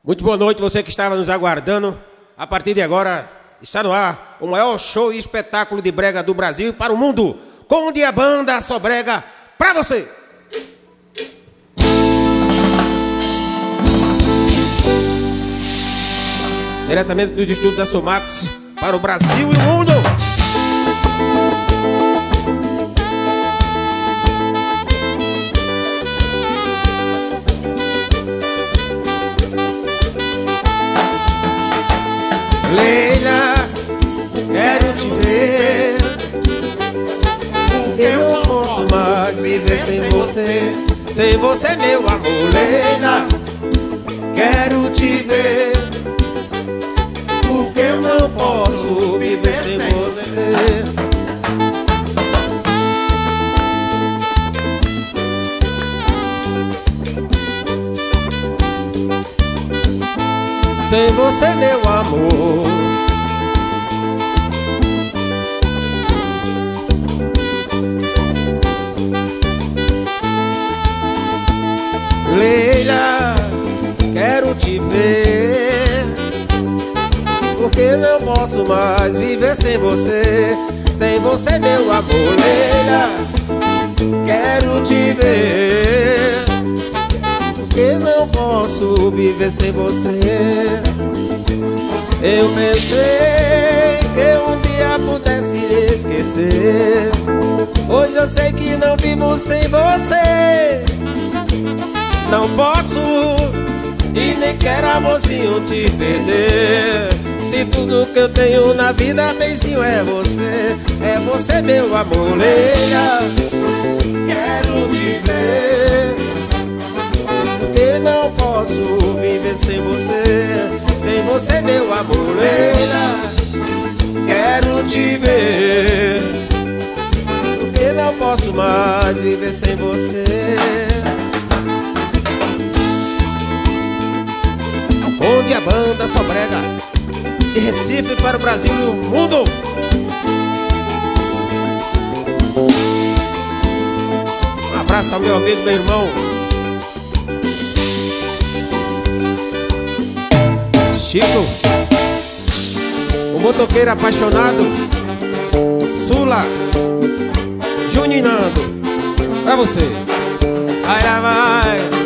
Muito boa noite, você que estava nos aguardando. A partir de agora, está no ar o maior show e espetáculo de brega do Brasil e para o mundo. Conde a banda só brega pra você. Diretamente dos estúdios da Somax para o Brasil e o mundo. Leila, quero te ver, porque eu não posso mais viver sem você. Sem você, meu amor. Leila, quero te ver, porque eu não posso viver sem você. Sem você, meu amor. Leila, quero te ver, porque não posso mais viver sem você. Sem você, meu amor. Leila, quero te ver, porque não posso viver sem você. Eu pensei que um dia pudesse lhe esquecer. Hoje eu sei que não vivo sem você. Não posso e nem quero, amorzinho, te perder. Se tudo que eu tenho na vida, benzinho, é você. É você, meu amor. Leila, quero te ver, porque não posso viver sem você. Sem você, meu amor. Leila, quero te ver, porque não posso mais viver sem você. Onde a banda só brega, de Recife para o Brasil e o mundo. Um abraço ao meu amigo, meu irmão Chico, o motoqueiro apaixonado, Sula, Juninando, pra você. Vai lá, vai.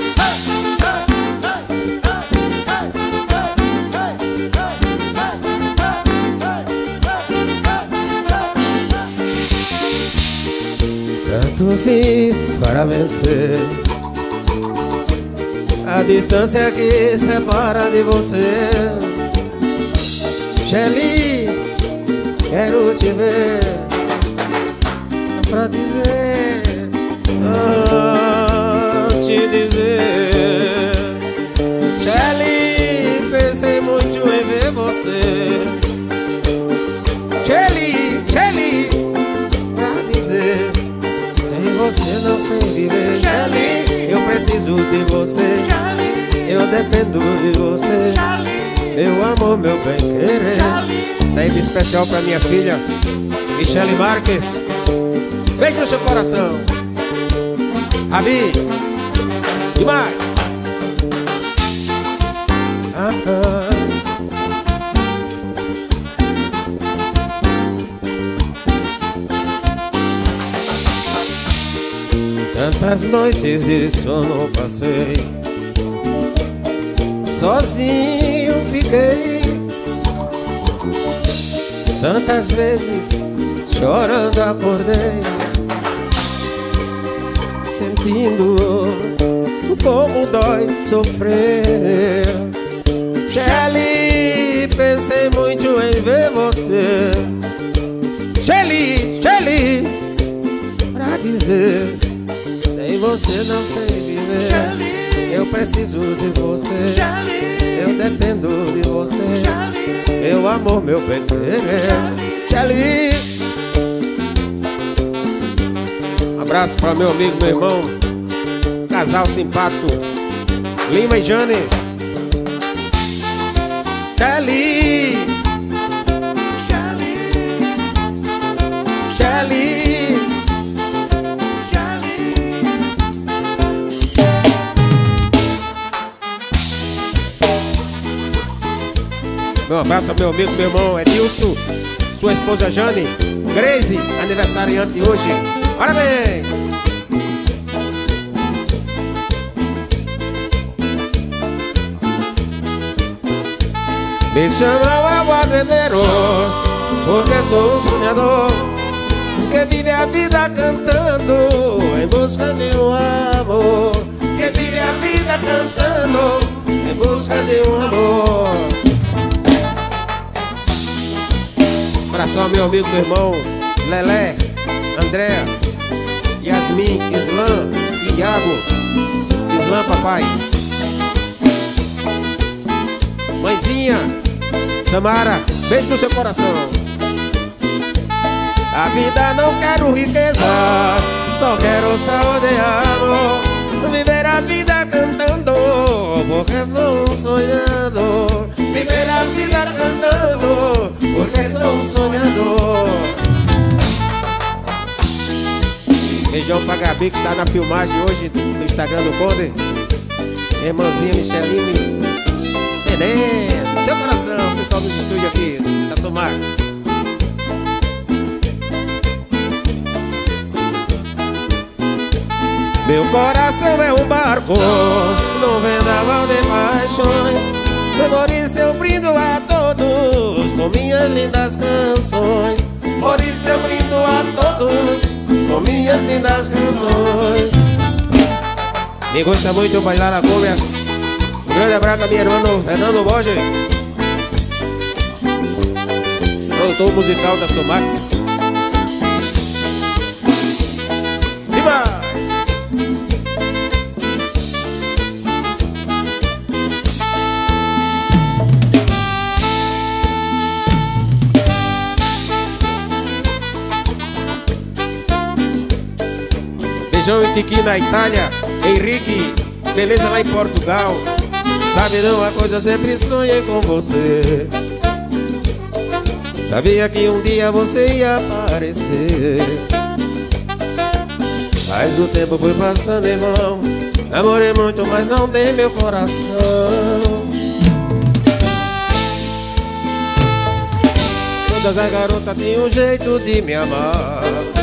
Tanto fiz para vencer a distância que separa de você. Shelly, quero te ver, só pra dizer, te dizer. Shelly, pensei muito em ver você. Shelly, Shelly, pra dizer, sem você não sei viver. Shelly, eu preciso de você. Eu dependo de você. Meu amor, meu bem querer. Saída especial pra minha filha Michele Marques. Beijo no seu coração. Rabi, demais. Tantas noites de sono passei, sozinho fiquei. Tantas vezes chorando acordei, sentindo como dói sofrer. Shelly, pensei muito em ver você. Shelly, Shelly, pra dizer, sem você não sei viver. Eu preciso de você. Eu dependo de você. Meu amor, meu bem querer. Shelly. Abraço para meu amigo, meu irmão, casal simpático, Lima e Jane. Shelly, Shelly. Um abraço ao meu amigo, meu irmão Edilson, sua esposa Jane, Grace, aniversariante hoje. Parabéns! Me chamam aguadeiro, porque sou um sonhador que vive a vida cantando em busca de um amor. Que vive a vida cantando em busca de um amor. Abração ao meu amigo, meu irmão Lelé, André, Yasmin, Islam, Iago, Islam, papai, mãezinha, Samara, beijo no seu coração. A vida não quero riqueza, só quero saúde e amor. Viver a vida cantando, porque sou um sonhador. Viver a vida cantando, porque sou um sonhador. Beijão pra Gabi que tá na filmagem hoje no Instagram do Conde. Irmãzinha Micheline, Neném, seu coração, pessoal do estúdio aqui, da Somar. Meu coração é um barco num vendaval de paixões. Por isso eu brindo a todos com minhas lindas canções. Por isso eu brindo a todos com minhas lindas canções. Me gosta muito bailar a cumbia. Um grande abraço a minha irmã Fernando Borges, produtor musical da Somax. Viva! Beijão em Tiki na Itália, Henrique, beleza lá em Portugal. Sabe de uma coisa, sempre sonhei com você. Sabia que um dia você ia aparecer. Mas o tempo foi passando, irmão. Namorei muito, mas não dei meu coração. Todas as garotas tinham um jeito de me amar,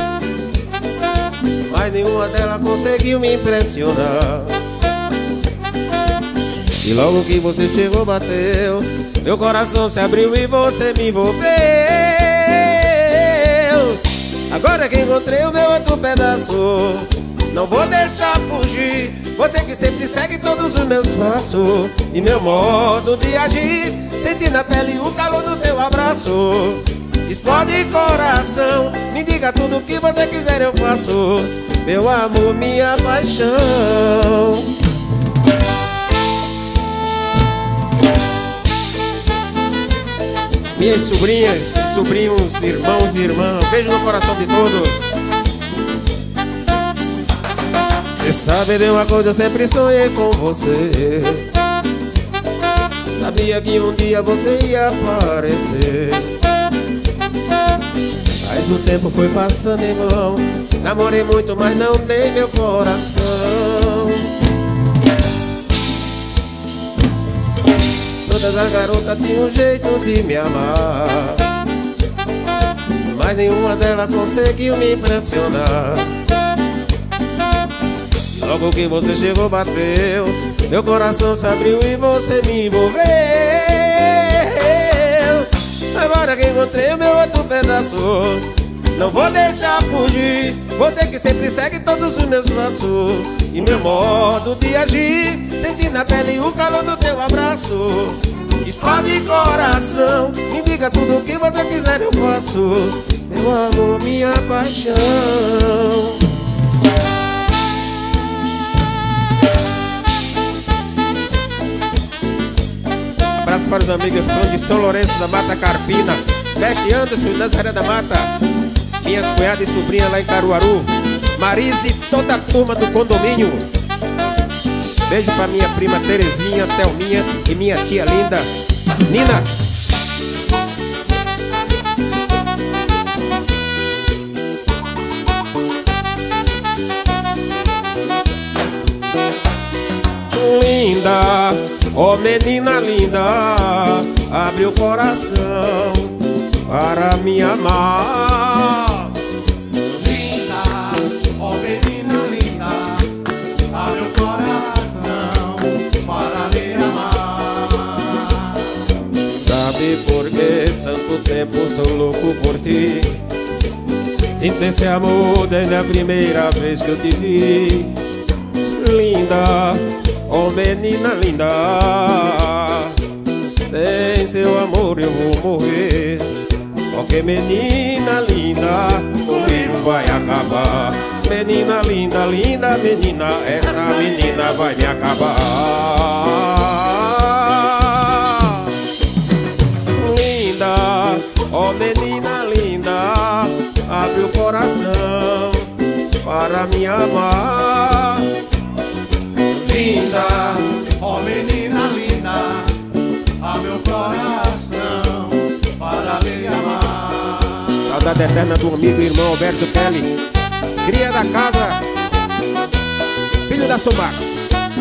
mas nenhuma delas conseguiu me impressionar. E logo que você chegou, bateu, meu coração se abriu e você me envolveu. Agora que encontrei o meu outro pedaço, não vou deixar fugir. Você que sempre segue todos os meus passos e meu modo de agir, senti na pele o calor do teu abraço. Explode coração, me diga tudo o que você quiser eu faço. Meu amor, minha paixão. Minhas sobrinhas, sobrinhos, irmãos e irmãs, beijo no coração de todos. Você sabe de uma coisa, eu sempre sonhei com você. Sabia que um dia você ia aparecer. Mas o tempo foi passando, irmão. Namorei muito, mas não dei meu coração. Todas as garotas tinham um jeito de me amar, mas nenhuma delas conseguiu me impressionar. Logo que você chegou, bateu, meu coração se abriu e você me envolveu. Agora que encontrei o meu outro pedaço, não vou deixar fugir. Você que sempre segue todos os meus passos e meu modo de agir, senti na pele o calor do teu abraço. Explode coração, me diga tudo o que você quiser eu faço. Meu amor, minha paixão. Abraço para os amigos fãs de São Lourenço da Mata Carpina, Mestre Anderson e Nazaré da Mata, minhas cunhadas e sobrinhas lá em Caruaru, Marise e toda a turma do condomínio. Beijo pra minha prima Terezinha, Thelminha e minha tia linda, Nina. Linda, Oh menina linda, abre o coração para me amar. Linda, oh menina linda, abre o coração para me amar. Sabe por que tanto tempo sou louco por ti? Sinto esse amor desde a primeira vez que eu te vi. Linda, oh menina linda, sem seu amor eu vou morrer. Porque menina linda, comigo vai acabar. Menina linda, linda menina, essa menina vai me acabar. Linda, oh menina linda, abre o coração para me amar. Linda, oh menina linda, abre o coração para lhe amar. Saudade eterna do amigo e irmão Alberto Kelly, cria da casa, filho da Sumax.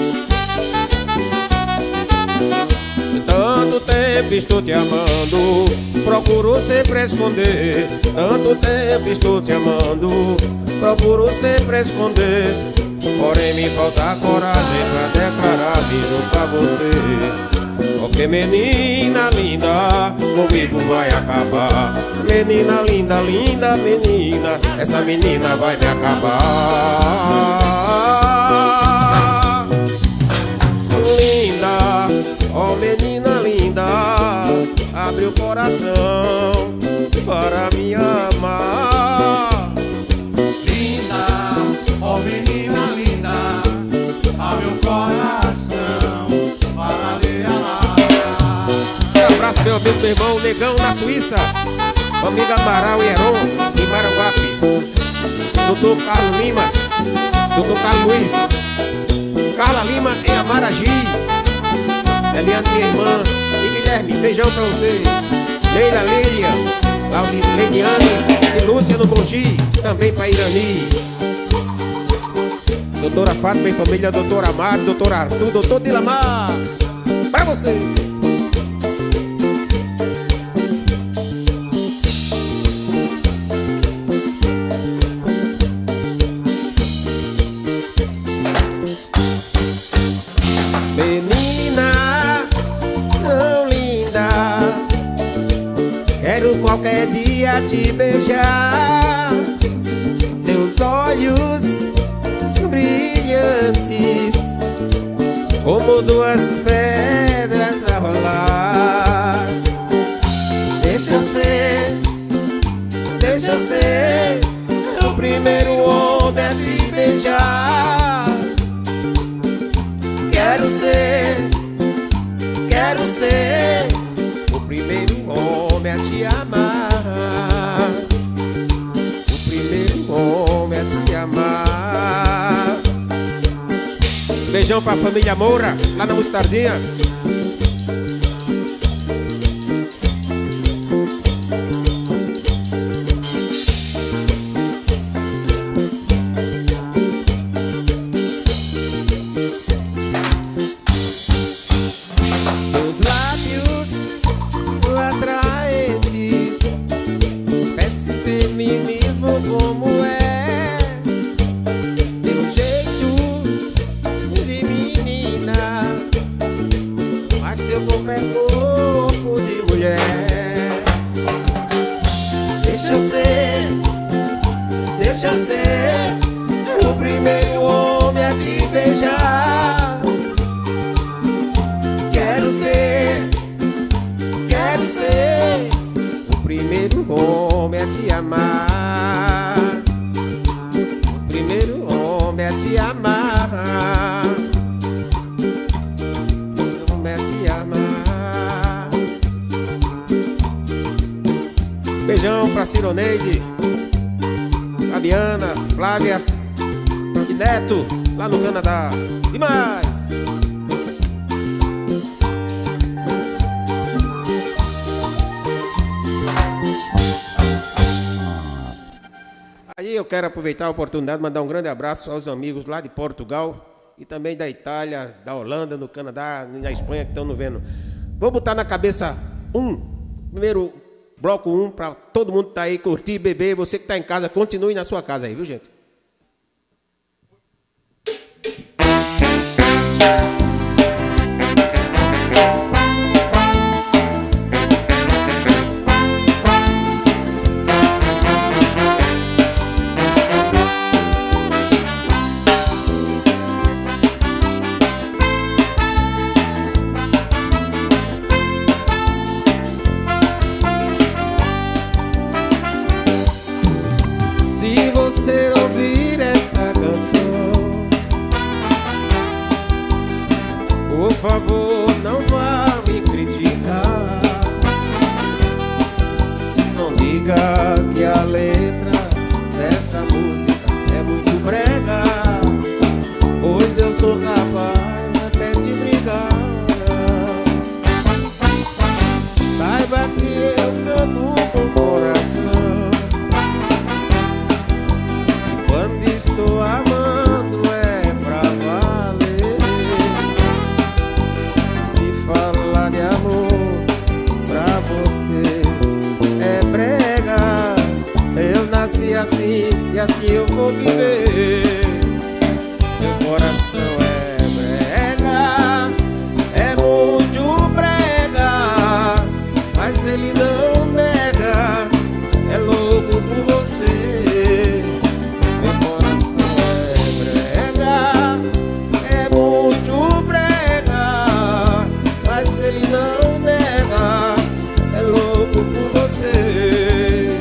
Tanto tempo estou te amando, procuro sempre esconder. Tanto tempo estou te amando, procuro sempre esconder. Porém me falta coragem pra declarar mesmo pra você. Porque menina linda, comigo vai acabar. Menina linda, linda menina, essa menina vai me acabar. Linda, oh menina linda, abre o coração para me amar. Linda, oh menina linda, abre o coração para lhe amar. Um abraço meu amigo, meu irmão Negão na Suíça, amiga Amaral e Heron em Maranguape, doutor Carlos Lima, doutor Carlos Luiz, Carla Lima em Amaragi, Eliane minha irmã e Guilherme, beijão pra você. Leila Lília, Leidiane e Lúcia no Bongi, também pra Irani. Doutora Fátima e família, doutor Amado, doutor Arthur, doutor Dilamar, pra você. Menina tão linda, quero qualquer dia te beijar. Teus olhos brilhantes como duas pedras a rolar. Deixa eu ser o primeiro homem a te beijar. Quero ser o primeiro homem a te amar. O primeiro homem a te amar. Beijão pra família Moura, lá na Mostardinha. Teus lábios atraentes, espécie feminismo como é. Teu jeito de menina, mas teu corpo é corpo de mulher. Deixa eu ser o primeiro homem a te beijar. Quero ser o primeiro homem a te amar. O primeiro homem a te amar. Homem a te amar. Beijão pra Cironeide, Fabiana, Flávia e Neto, lá no Canadá. E mais! Aí eu quero aproveitar a oportunidade de mandar um grande abraço aos amigos lá de Portugal e também da Itália, da Holanda, no Canadá, na Espanha, que estão nos vendo. Vou botar na cabeça primeiro bloco 1, para todo mundo que tá aí, curtir, beber. Você que está em casa, continue na sua casa aí, viu, gente? Por favor, não vá me criticar. Não diga que a letra dessa música é muito brega, pois eu sou capaz até de brigar. Saiba que eu canto com o coração, e quando estou amando é pra valer. Falar de amor pra você é brega. Eu nasci assim e assim eu vou viver. Meu coração é brega, é muito brega, mas ele não nega, é louco por você. Meu coração é brega, é muito brega, mas ele não nega, é louco por você.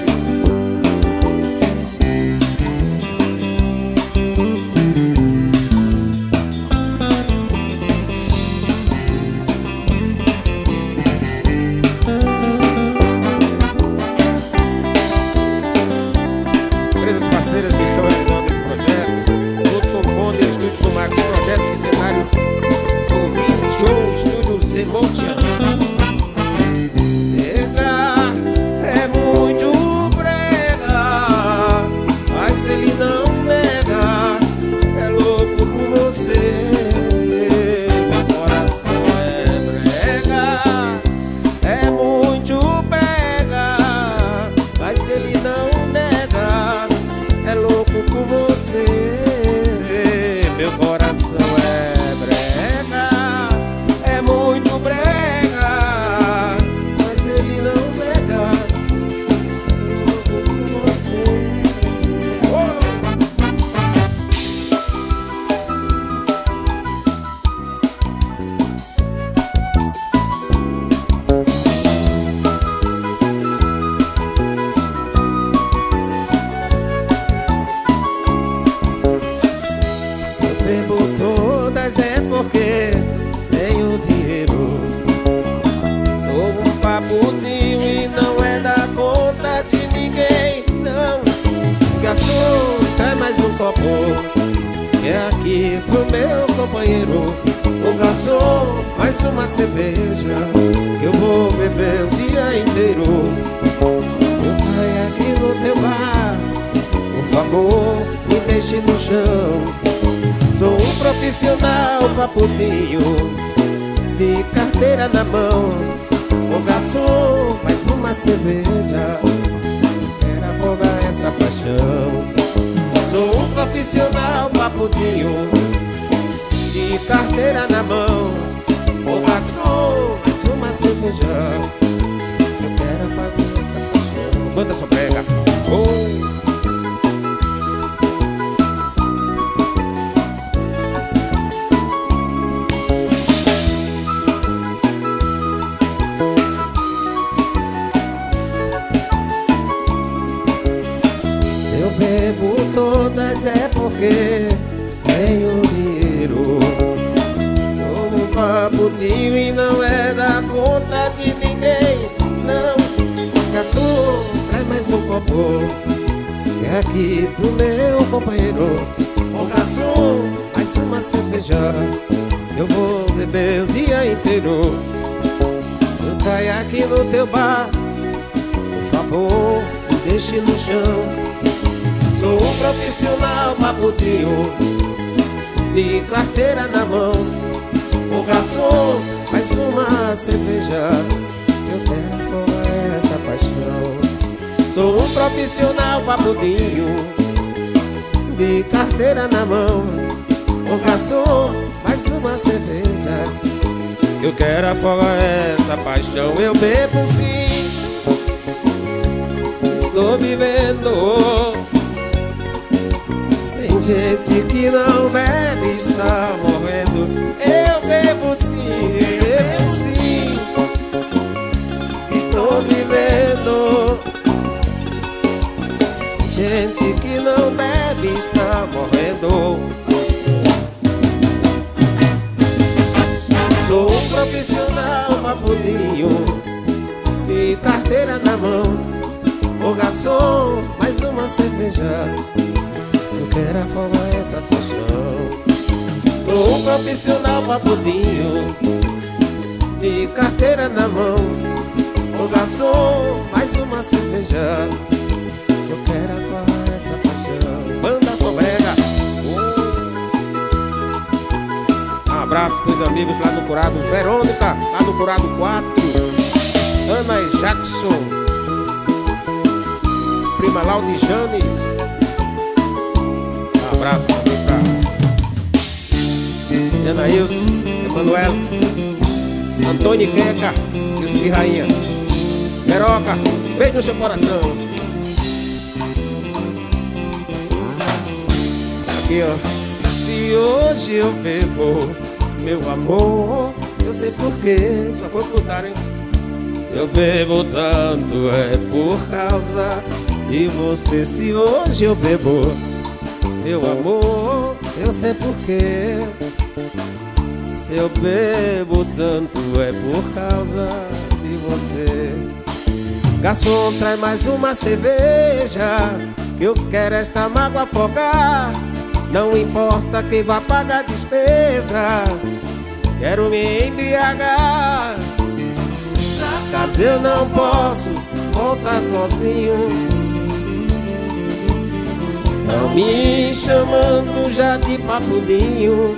Empresas parceiras que estão realizando esse projeto: Luto com Conde, Estúdio Sumax, Projeto de Cenário, Show, Estúdio Zemotian. É muito brega, mas ele não nega, é louco por você. Meu coração é brega, é muito brega, mas ele não nega, é louco por você. Meu coração é brega, é muito brega, mas ele não nega, louco por você. Se eu bebo todas é porque tenho dinheiro. Sou um paputinho e não é da conta de ninguém, não. Garçom, traz mais um copo, que é aqui pro meu companheiro. Ô garçom, mais uma cerveja, que eu vou beber o dia inteiro. Se eu cair aqui no teu bar, por favor, me deixe no chão. Sou um profissional paputinho, de carteira na mão. Ô garçom, mais uma cerveja, quero afogar essa paixão. Sou um profissional paputinho, de carteira na mão. Ô garçom, mais uma cerveja, eu quero fazer essa paixão. Banda só prega. Eu bebo todas é porque tenho dinheiro. Sou um paputinho e não é da conta de ninguém, não. Garçom, traz mais um copo, que é aqui pro meu companheiro. Ô garçom, mais uma cerveja, eu vou beber o dia inteiro. Se eu cair aqui no teu bar, por favor, me deixe no chão. Sou um profissional paputinho, de carteira na mão. O garçom, faz uma cerveja, eu quero afogar essa paixão. Sou um profissional papudinho, de carteira na mão. O garçom, mais uma cerveja, eu quero afogar essa paixão. Eu bebo sim, estou vivendo. Tem gente que não bebe, está morrendo. Eu bebo sim, estou vivendo. Gente que não bebe, está morrendo. Sou um profissional papudinho, de carteira na mão. O garçom, mais uma cerveja, eu quero afogar essa paixão. Sou um profissional papudinho, de carteira na mão. O garçom, mais uma cerveja, eu quero afogar essa paixão. Banda Sobrega. Um abraço pros amigos lá no Curado Verônica, lá no Curado 4, Ana e Jackson, prima Laudijane. Um abraço também pra Janaílson, Emanuel, Antônio e Queca e os de Rainha. Meroca, beijo no seu coração. Aqui, ó. Se hoje eu bebo, meu amor, eu sei porquê, só foi putaria, hein? Se eu bebo tanto é por causa de você. Se hoje eu bebo, meu amor, eu sei porquê. Se eu bebo tanto é por causa de você. Garçom, traz mais uma cerveja, eu quero esta mágoa afogar. Não importa quem vai pagar a despesa, quero me embriagar. Pra casa eu não posso voltar sozinho, não me chamando já de papudinho.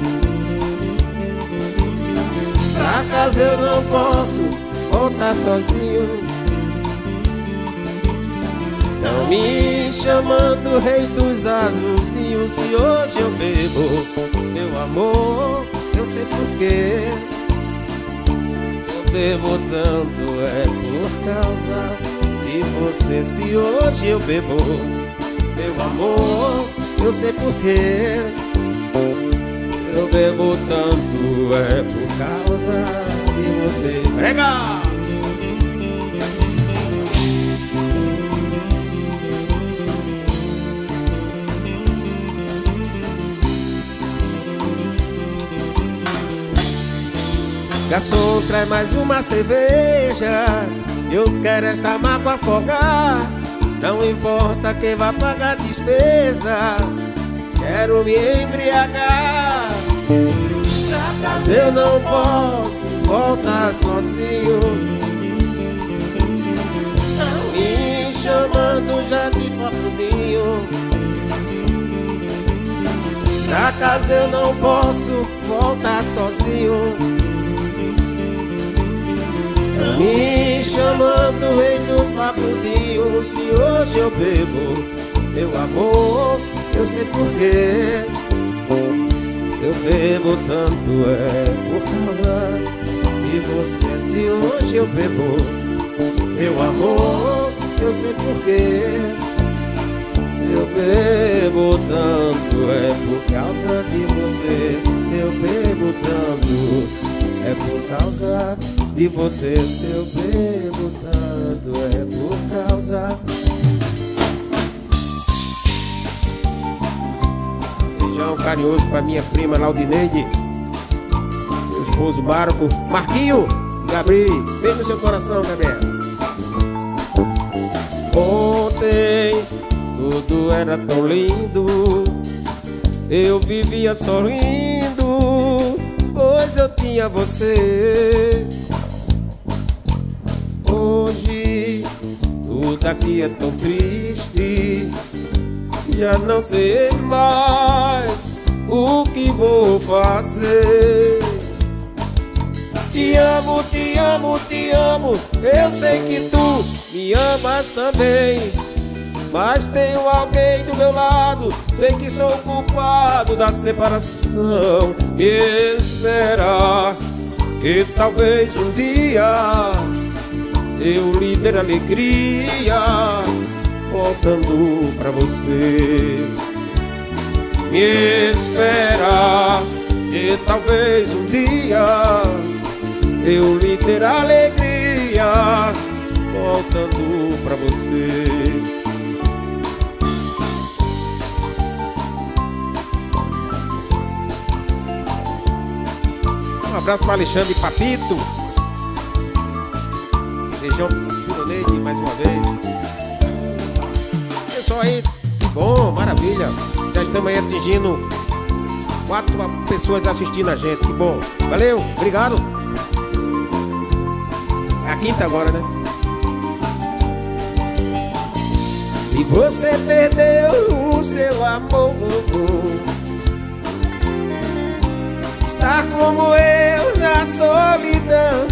Pra casa eu não posso voltar sozinho, não me chamando rei dos azulzinhos. Se hoje eu bebo, meu amor, eu sei porquê. Se eu bebo tanto é por causa de você. Se hoje eu bebo, meu amor, eu sei porquê. Se eu bebo tanto é por causa de você. Prega! Garçom, traz mais uma cerveja, eu quero esta mágoa afogar. Não importa quem vai pagar a despesa, quero me embriagar. Pra casa eu não posso voltar sozinho, não me chamando já de papudinho. Pra casa eu não posso voltar sozinho, me chamando rei dos papudinhos. Se hoje eu bebo, meu amor, eu sei porquê. Eu bebo tanto é por causa de você. Se hoje eu bebo, meu amor, eu sei porquê. Se eu bebo tanto é por causa de você. Se eu bebo tanto é por causa de você. Se eu bebo tanto é por causa. Beijão carinhoso pra minha prima Laudineide, seu esposo Marco, Marquinho e Gabriel. Beijo no seu coração, Gabriel. Ontem tudo era tão lindo, eu vivia sorrindo, pois eu tinha você. Hoje tudo aqui é tão triste, já não sei mais o que vou fazer? Te amo, te amo, te amo. Eu sei que tu me amas também, mas tenho alguém do meu lado. Sei que sou culpado da separação. Me espera, que talvez um dia eu lhe dê alegria voltando pra você. Me espera, que talvez um dia eu lhe dê alegria voltando pra você. Um abraço para Alexandre Papito, região Cironeide, mais uma vez. Pessoal aí, bom, maravilha. Já estamos aí atingindo 4 pessoas assistindo a gente, que bom. Valeu, obrigado. É a quinta agora, né? Se você perdeu o seu amor, estar como eu na solidão,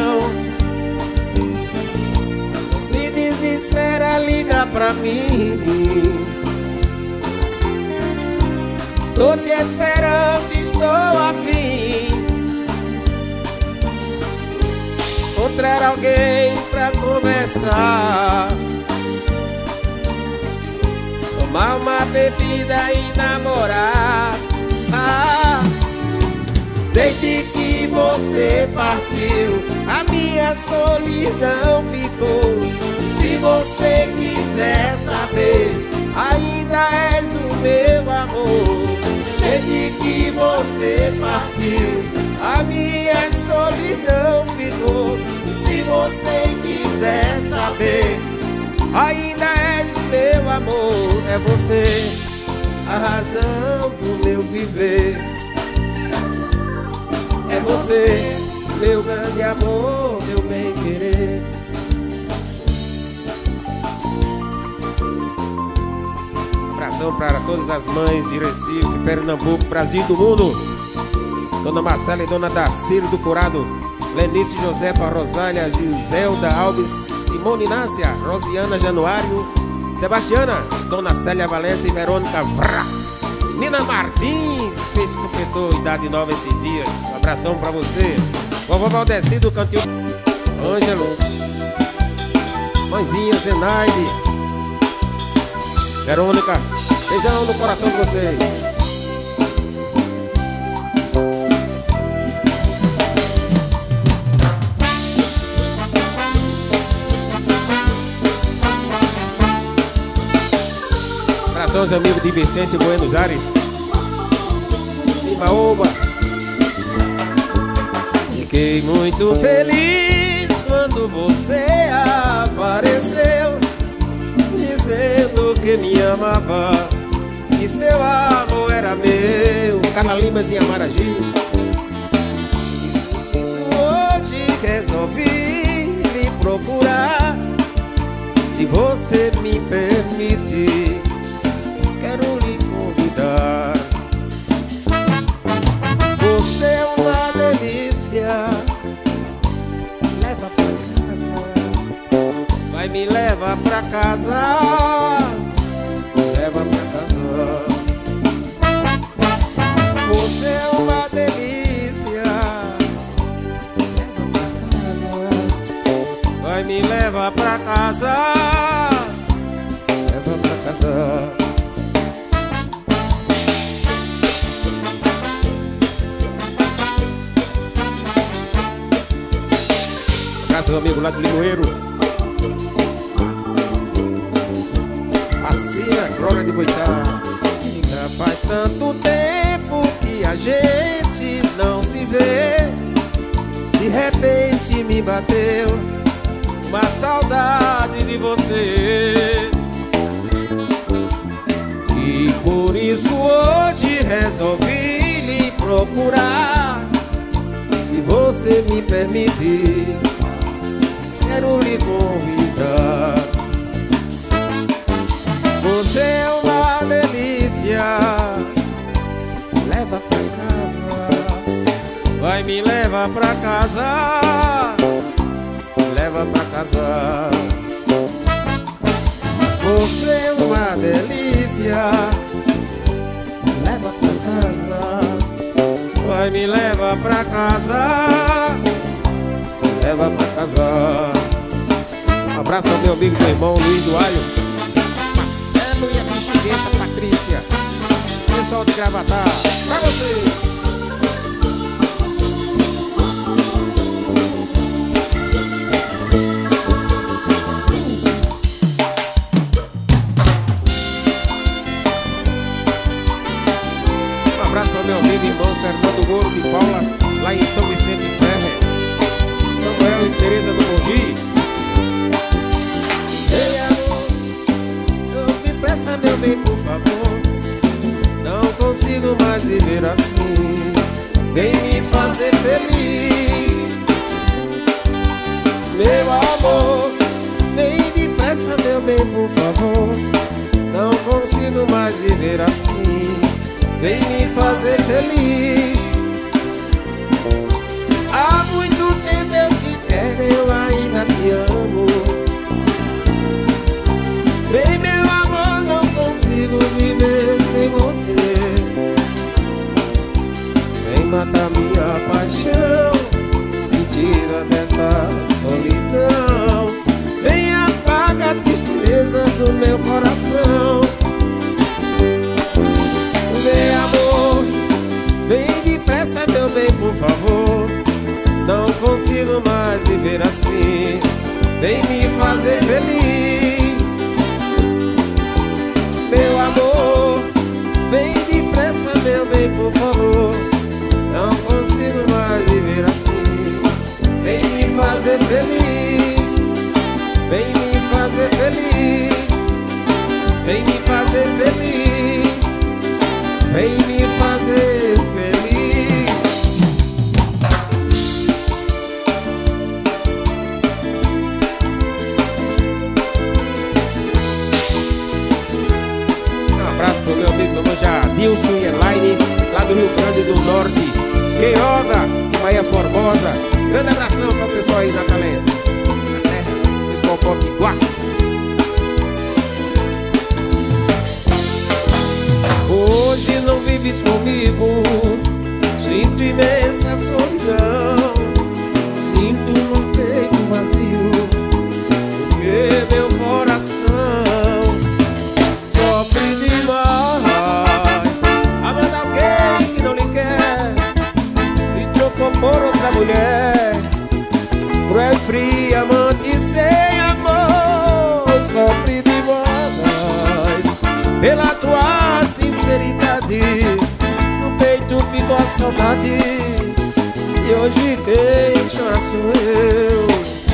não se desespera, liga pra mim. Estou te esperando, estou afim. Encontrar alguém pra conversar, tomar uma bebida e namorar. Desde que você partiu, a minha solidão ficou. Se você quiser saber, ainda és o meu amor. Desde que você partiu, a minha solidão ficou. Se você quiser saber, ainda és o meu amor. É você a razão do meu viver. É você, meu grande amor, meu bem-querer. Abração para todas as mães de Recife, Pernambuco, Brasil e do mundo. Dona Marcela e Dona Darcílio do Curado, Lenice Josefa, Rosália, Giselda Alves, Simone Inácia, Rosiana Januário, Sebastiana, Dona Célia Valença e Verônica Vrá. Nina Martins, fez completou idade nova esses dias. Um abração pra você. Vovó Valdeci do Cantinho, Ângelo, Mãezinha Zenaide, Verônica, beijão no coração de vocês. Abração aos amigos de Vicência, Buenos Aires, Ibaúba. Fiquei muito feliz quando você apareceu, dizendo que me amava, que seu amor era meu. Carla Limas em Amaragi. Hoje resolvi lhe procurar. Se você me permitir, quero lhe convidar. Você é uma delícia, leva pra casa, vai me levar pra casa, leva pra casa. Você é uma delícia, leva pra casa, vai me levar pra casa, leva pra casa. Meu amigo lá do Limoeiro, Assina Glória de Boitá. Já faz tanto tempo que a gente não se vê. De repente me bateu uma saudade de você, e por isso hoje resolvi lhe procurar. Se você me permitir, quero lhe convidar. Você é uma delícia, vai me levar pra casa, leva pra casa. Você é uma delícia, leva pra casa, vai me levar pra casa, leva pra casa. Um abraço ao meu amigo, meu irmão Luiz do Alho, Marcelo e a Bexigueta Patrícia, pessoal de Gravatar, pra você. Um abraço para meu amigo e irmão Fernando Moro de Paula, lá em São Vicente de Ferre, Samuel e Tereza do Mogi. Ei, amor, eu depressa, meu bem, por favor. Não consigo mais viver assim. Vem me fazer feliz, meu amor. Vem depressa, meu bem, por favor. Não consigo mais viver assim. Vem me fazer feliz. Há muito tempo eu te quero, eu ainda te amo. Vem, meu amor, não consigo viver sem você. Vem matar minha paixão, me tira desta solidão. Vem apagar a tristeza do meu coração. Vem, amor, vem depressa, meu bem, por favor. Não consigo mais viver assim. Vem me fazer feliz, meu amor. Vem depressa, meu bem, por favor. Não consigo mais viver assim. Vem me fazer feliz, vem me fazer feliz, vem me fazer feliz, vem me fazer feliz. Um abraço pro meu amigo, meu irmão Jadilson e Elaine, lá do Rio Grande do Norte, Queiroga, Bahia Formosa. Grande abração para o pessoal aí na Calense, na terra, pessoal Potiguar. Hoje não vives comigo, sinto imensa solidão. Sinto no peito vazio, porque meu coração sofre demais. Amando alguém que não lhe quer, e trocou por outra mulher. Cruel, fria, amante sem amor, sofre demais. Pela tua sinceridade, no peito ficou a saudade, e hoje quem chora sou eu.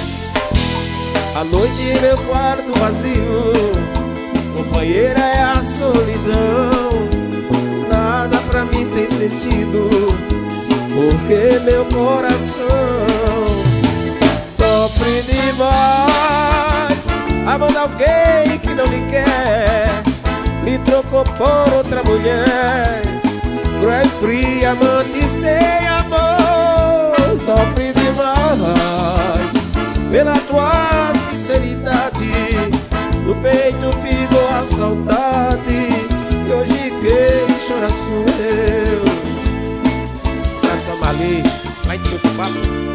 A noite em meu quarto vazio, companheira, é a solidão. Nada pra mim tem sentido, porque meu coração sofre demais. Amando alguém que não lhe quer, me trocou por outra mulher. Cruel, fria, amante sem amor, sofre demais. Pela tua sinceridade, no peito ficou a saudade, e hoje quem chora sou eu. Graça Mali, lá em Tucupapo,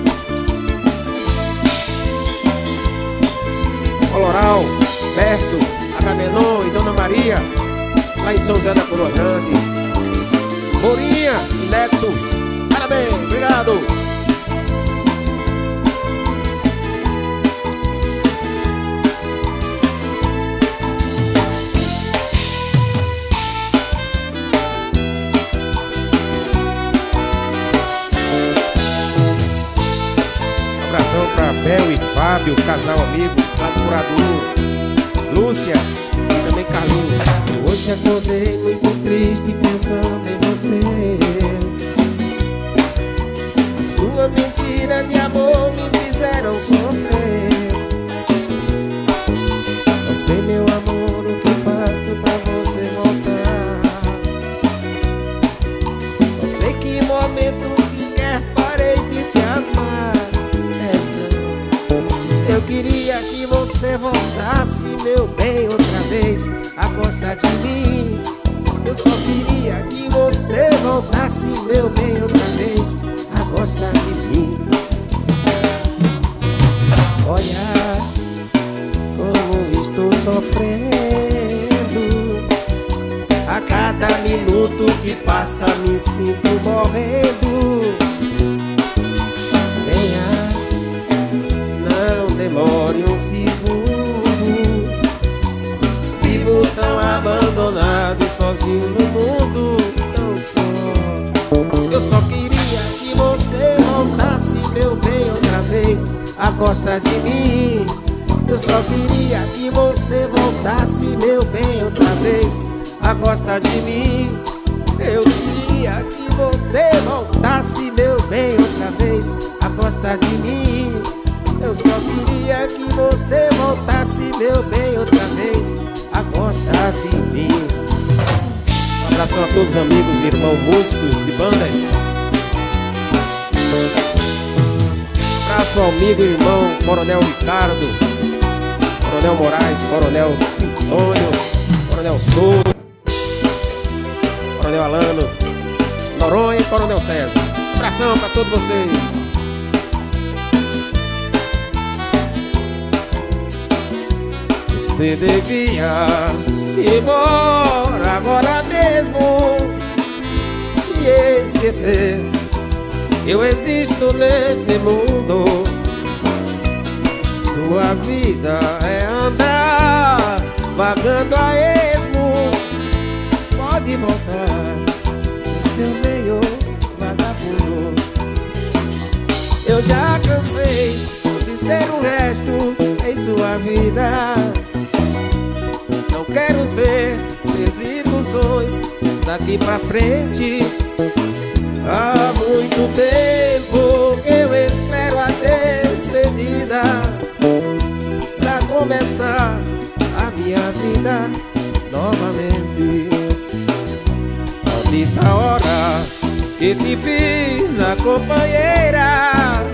Coloral, Berto, Agamenon e Dona Maria, lá em São José da Coroa Grande. Morinha e Neto, parabéns, obrigado. Abração pra Bel e Fábio, casal amigo, lá do Curadu. Lúcia, também Carlinhos. Hoje acordei muito triste pensando em você. Sua mentira de amor me fizeram sofrer. Não sei, meu amor, o que faço pra você voltar. Só sei que momento sequer parei queria que você voltasse, meu bem, outra vez a gostar de mim. Eu só queria que você voltasse, meu bem, outra vez a gostar de mim. Olha como estou sofrendo, a cada minuto que passa me sinto morrendo. Demore um segundo, vivo tão abandonado, sozinho no mundo, tão só. Eu só queria que você voltasse, meu bem, outra vez a gostar de mim. Eu só queria que você voltasse, meu bem, outra vez a gostar de mim. Eu queria que você voltasse, meu bem, outra vez a gostar de mim. Eu só queria que você voltasse, meu bem, outra vez a gostar de mim. Um abraço a todos os amigos e irmãos músicos de bandas. Um abraço ao amigo e irmão Coronel Ricardo, Coronel Moraes, Coronel Cintônio, Coronel Souza, Coronel Alano, Noronha e Coronel César. Um abração para todos vocês. Você devia ir embora agora mesmo e esquecer que eu existo neste mundo. Sua vida é andar vagando a esmo. Pode voltar o seu meio vagabundo. Eu já cansei de ser um resto em sua vida. Não quero ter desilusões daqui pra frente. Há muito tempo que eu espero a despedida pra começar a minha vida novamente. Maldita hora que te fiz a companheira,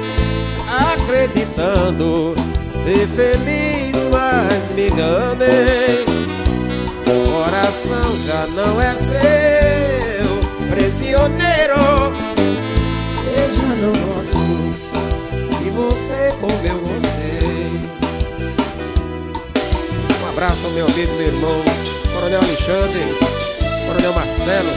acreditando ser feliz, mas me enganei. O coração já não é seu prisioneiro. Eu já não gosto de você como eu gostei. Um abraço ao meu amigo, meu irmão Coronel Alexandre, Coronel Marcelo,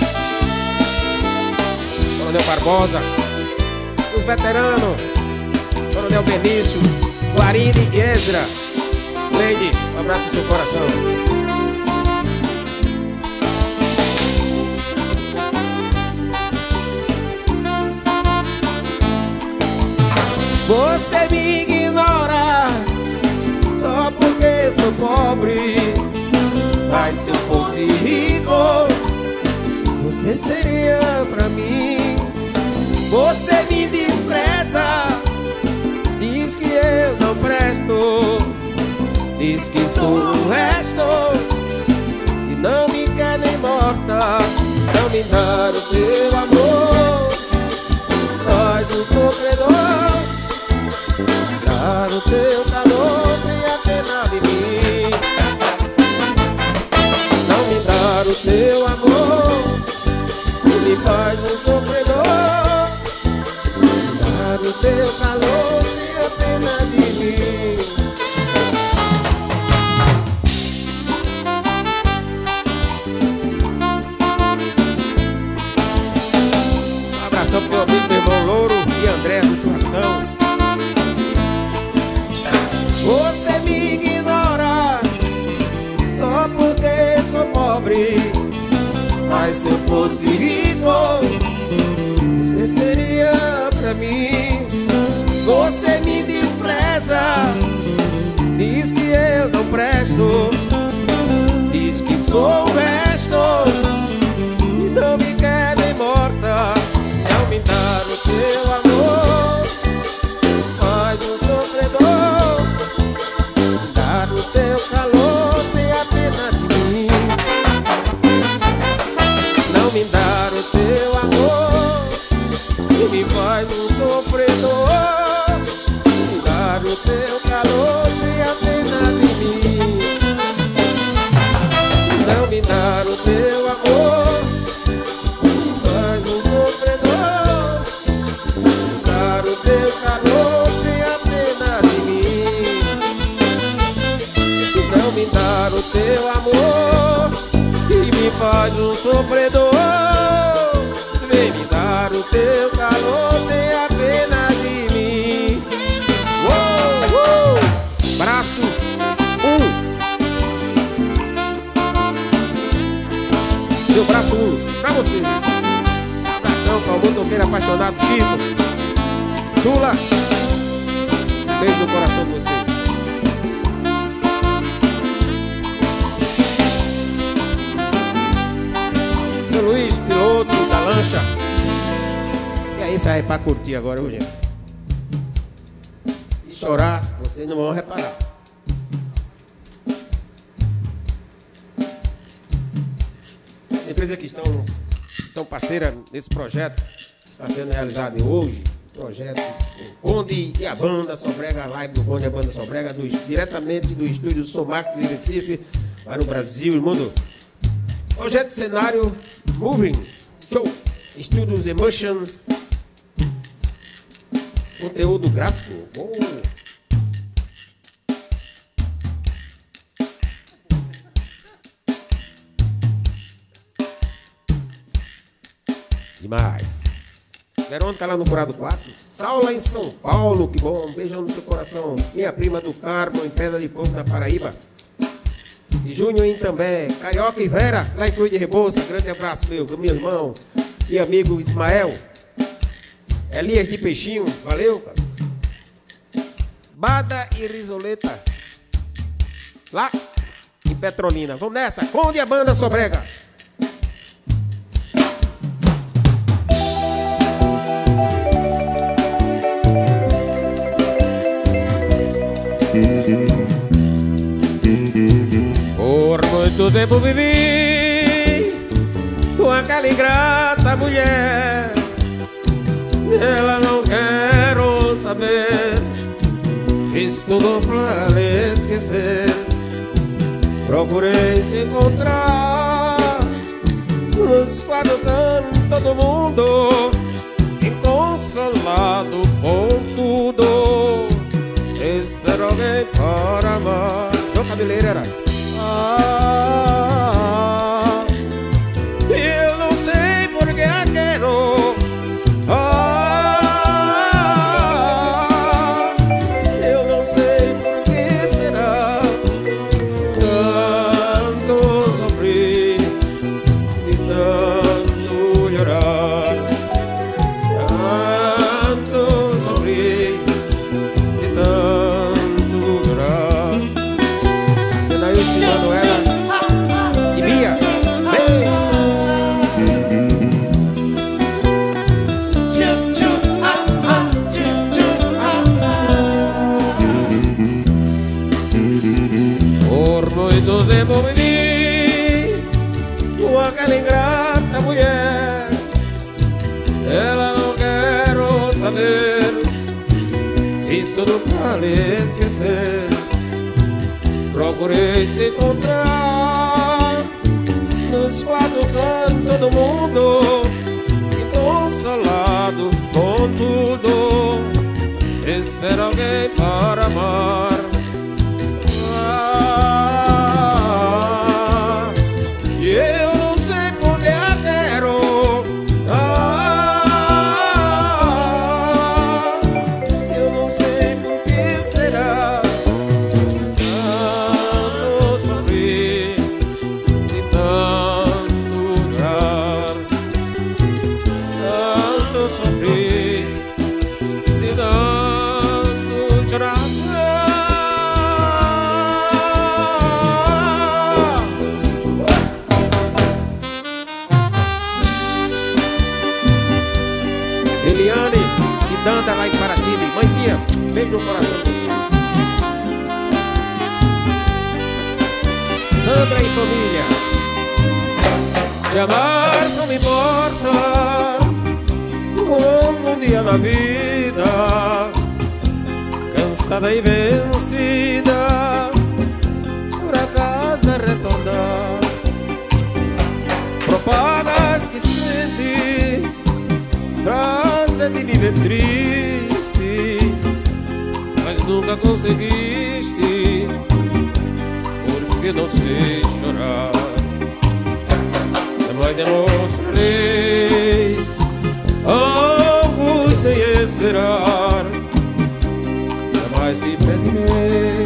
Coronel Barbosa, os veteranos, Coronel Benício, Guarine e Ezra. Lady, um abraço no seu coração. Você me ignora só porque sou pobre, mas se eu fosse rico, você seria pra mim. Você me despreza, diz que eu não presto, diz que sou o resto, e não me quer nem morta. Não me dá o seu amor, faz um sofredor. Dar o teu calor, tenha pena de mim. Não me dar o teu amor, me faz um sofredor. Dar o teu calor, tenha pena de mim. Um abração pro meu amigo, meu irmão Louro e André do Churrascão. Você me ignora só porque sou pobre, mas se eu fosse rico, você seria pra mim. Você me despreza, diz que eu não presto, diz que sou o resto, e não me quer nem morta. Não me dar o teu amor, faz um sofredor. O teu calor, tenha pena de mim. Não me dar o teu amor, que me faz um sofredor. Me dar dar o teu calor sem a pena de mim. Não me dar o teu amor, faz um sofredor. Dar o teu calor sem a pena de mim. Não me dar o teu amor e me faz um sofredor. Vem me dar o teu calor, tenha pena de mim. Braço 1. Meu braço 1 pra você. Abração para o motoqueiro apaixonado Chico. Tula, beijo no coração de você. Seu Luiz, piloto da lancha. E aí, sai pra curtir agora, viu, gente? Se chorar, vocês não vão reparar. As empresas que são parceiras nesse projeto que está sendo realizado hoje, projeto Conde e a Banda Sobrega, live do Conde e a Banda Sobrega, diretamente do estúdio Somax de Recife para o Brasil e mundo. Projeto de cenário Moving Show, Studios Emotion, conteúdo gráfico. Demais. Verônica lá no Curado 4. Saula em São Paulo, que bom. Um beijão no seu coração. Minha prima do Carmo, em Pedra de Fogo, na Paraíba. E Júnior em També. Carioca e Vera, lá em Cruz de Rebouça. Grande abraço, meu irmão e amigo Ismael. Elias de Peixinho, valeu, cara. Bada e Risoleta, lá em Petrolina. Vamos nessa, Conde e a Banda Sobrega. Por muito tempo vivi com aquela ingrata mulher. Ela não quero saber, fiz tudo pra lhe esquecer. Procurei se encontrar nos quatro cantos do mundo, inconsolado com tudo. Espero alguém para amar. Meu cabeleiro era eu não sei porque a quero. Eu não sei por que será. Tanto sofri e tanto chorar. Tanto sofri e tanto chorar. Denailson, Manuela e Bia. Por muito tempo vivi com aquela ingrata mulher. Ela não quero saber, fiz tudo pra lhe esquecer. Procurei se encontrar nos quatro cantos do mundo, inconsolado com tudo. Espero alguém para amar. E eu não sei porque a quero. Eu não sei por que será. Tanto sofri e tanto chorar. Tanto sofri e tanto chorar. Eliane e Danda lá em Paraty. Mãezinha, beijo no coração de você. Sandra e família. Te amar só me importa como um dia na vida. cansada e vencida, pra casa retornar. Propagas que sente, traz de me ver triste, mas nunca conseguiste, porque não sei chorar. Jamais demonstrarei angústia e esperar, jamais te pedirei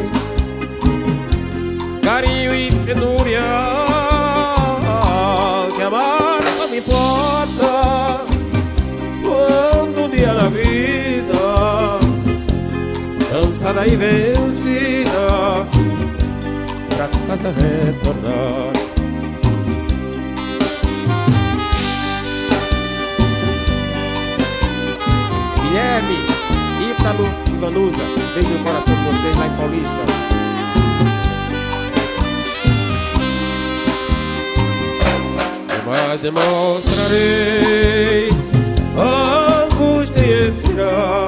carinho e penúria. Te amar só me importa quando um dia na vida, cansada e vencida, pra casa retornar. Guilherme, Ítalo e Vanusa, beijo no coração de vocês lá em Paulista. Mas demonstrarei angústia e esperar,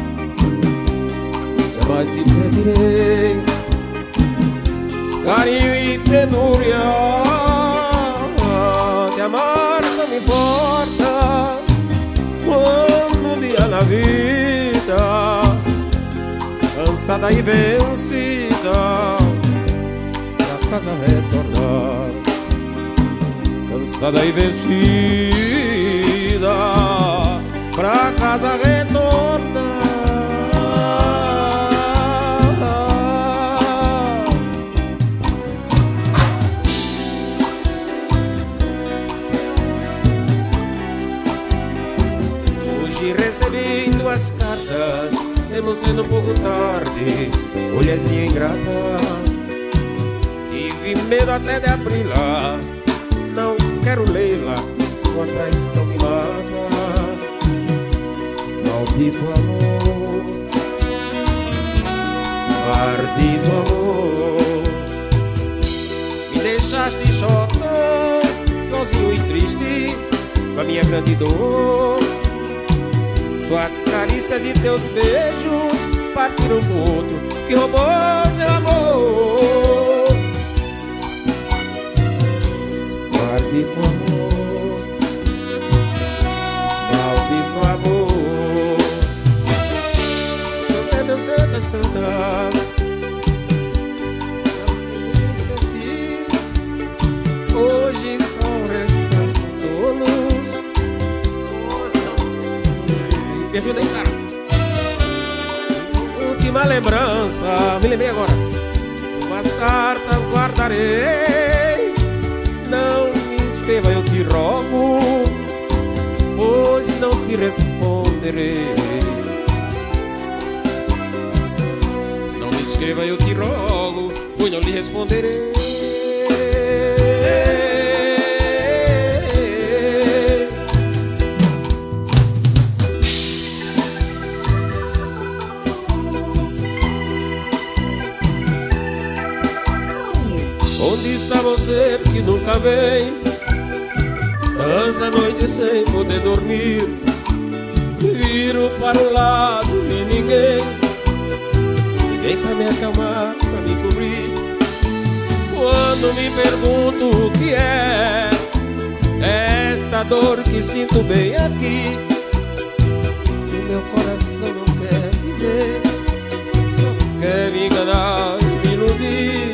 jamais te pedirei carinho e penúria. Te amar só me importa quando um dia na vida, cansada e vencida, pra casa retornar. Cansada e vencida, pra casa retornar. Hoje recebi tuas cartas, mesmo sendo um pouco tarde, mulherzinha ingrata. Tive medo até de abri-la, não quero lê-la, sua traição me mata. Maldito amor, maldito amor, me deixaste chorando, sozinho e triste, com a minha grande dor. Suas carícias e teus beijos partiram com outro que roubou seu amor. Maldito amor, maldito amor, tantas, não me esqueci. Hoje só restam consolos. Me ajuda aí, cara. Última lembrança, me lembrei agora. Suas cartas guardarei, não me escreva, eu te rogo, pois não te responderei. Não me escreva, eu te rogo, pois não lhe responderei. Onde está você que nunca vem? Tanta noite sem poder dormir, viro para um lado e ninguém pra me acalmar, pra me cobrir. Quando me pergunto o que é esta dor que sinto bem aqui, o meu coração não quer dizer, só quer me enganar e me iludir.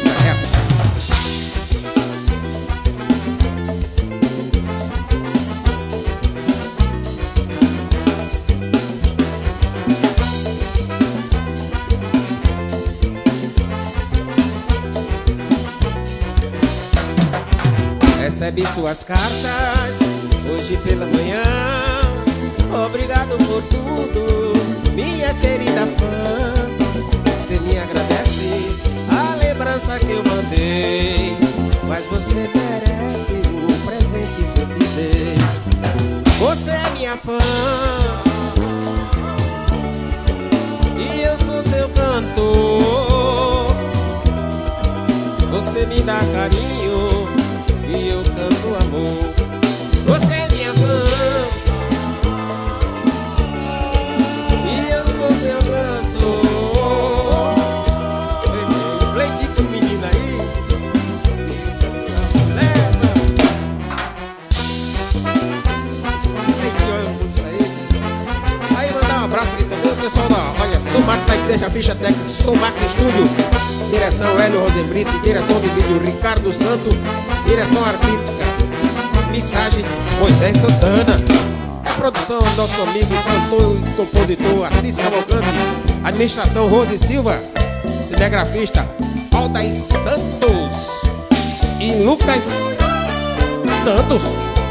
Recebi suas cartas hoje pela manhã. Obrigado por tudo, minha querida fã. Você me agradece a lembrança que eu mandei, mas você merece o presente que eu te dei. Você é minha fã e eu sou seu cantor. Você me dá carinho e eu canto amor. Você é minha fã e eu sou seu cantor. abraço aqui também o pessoal da, olha, Sou Max da Seja Ficha Técnica, Sou Max Estúdio. Direção Hélio Rosenbrito, direção de vídeo Ricardo Santo, direção artística, mixagem Moisés Santana. Produção nosso amigo, cantor e compositor Assis Cavalcante. Administração Rose Silva. Cinegrafista Aldair Santos e Lucas Santos.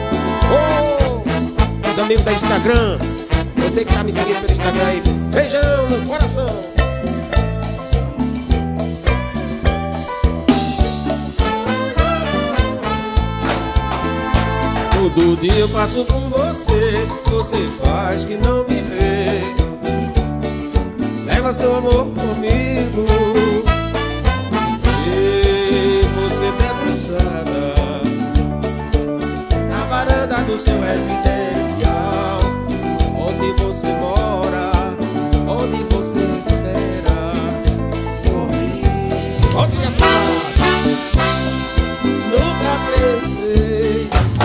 Os amigos da Instagram, você que tá me seguindo pelo Instagram aí, beijão no coração. Todo dia eu passo com você, você faz que não me vê. Leva seu amor comigo e você debruçada na varanda do seu residencial, onde você mora, onde você espera por mim. Onde é paz? Nunca pensei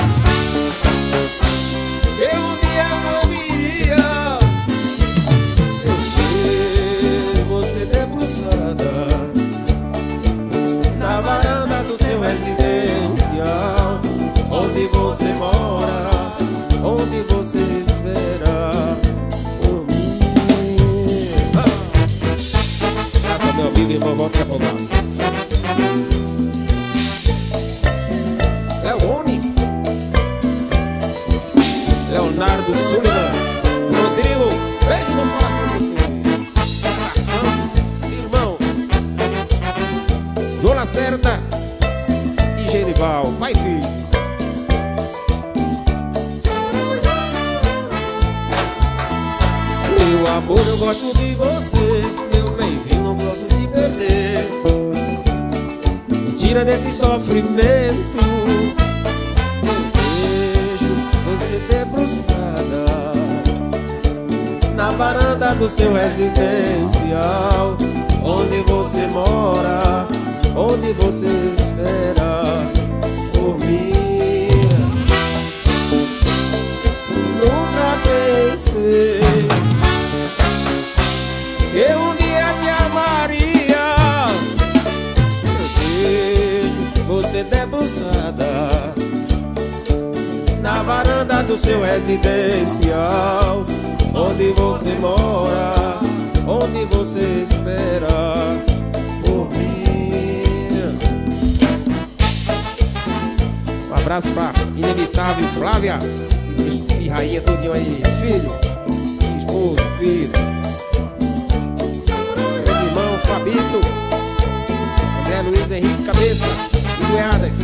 que um dia não iria ver você debruçada na varanda do seu residencial, onde você mora, onde você espera por mim. Graças ao meu amigo e irmão, volta a pouco. Leone, Leonardo Sullivan, Rodrigo, beijo no coração de você. Coração, irmão. João Lacerda e Genival, pai e filho. Meu amor, eu gosto de você, meu benzinho, não gosto de perder. Me tira desse sofrimento. Eu vejo você debruçada na varanda do seu residencial, onde você mora, onde você espera por mim. Nunca pensei que um dia te amaria. Eu vejo você debruçada na varanda do seu residencial, onde você mora, onde você espera por mim. Um abraço pra inevitável Flávia e rainha tudinho aí, filho, esposo, filho. Fabito, André Luiz Henrique Cabeça e Goiadas.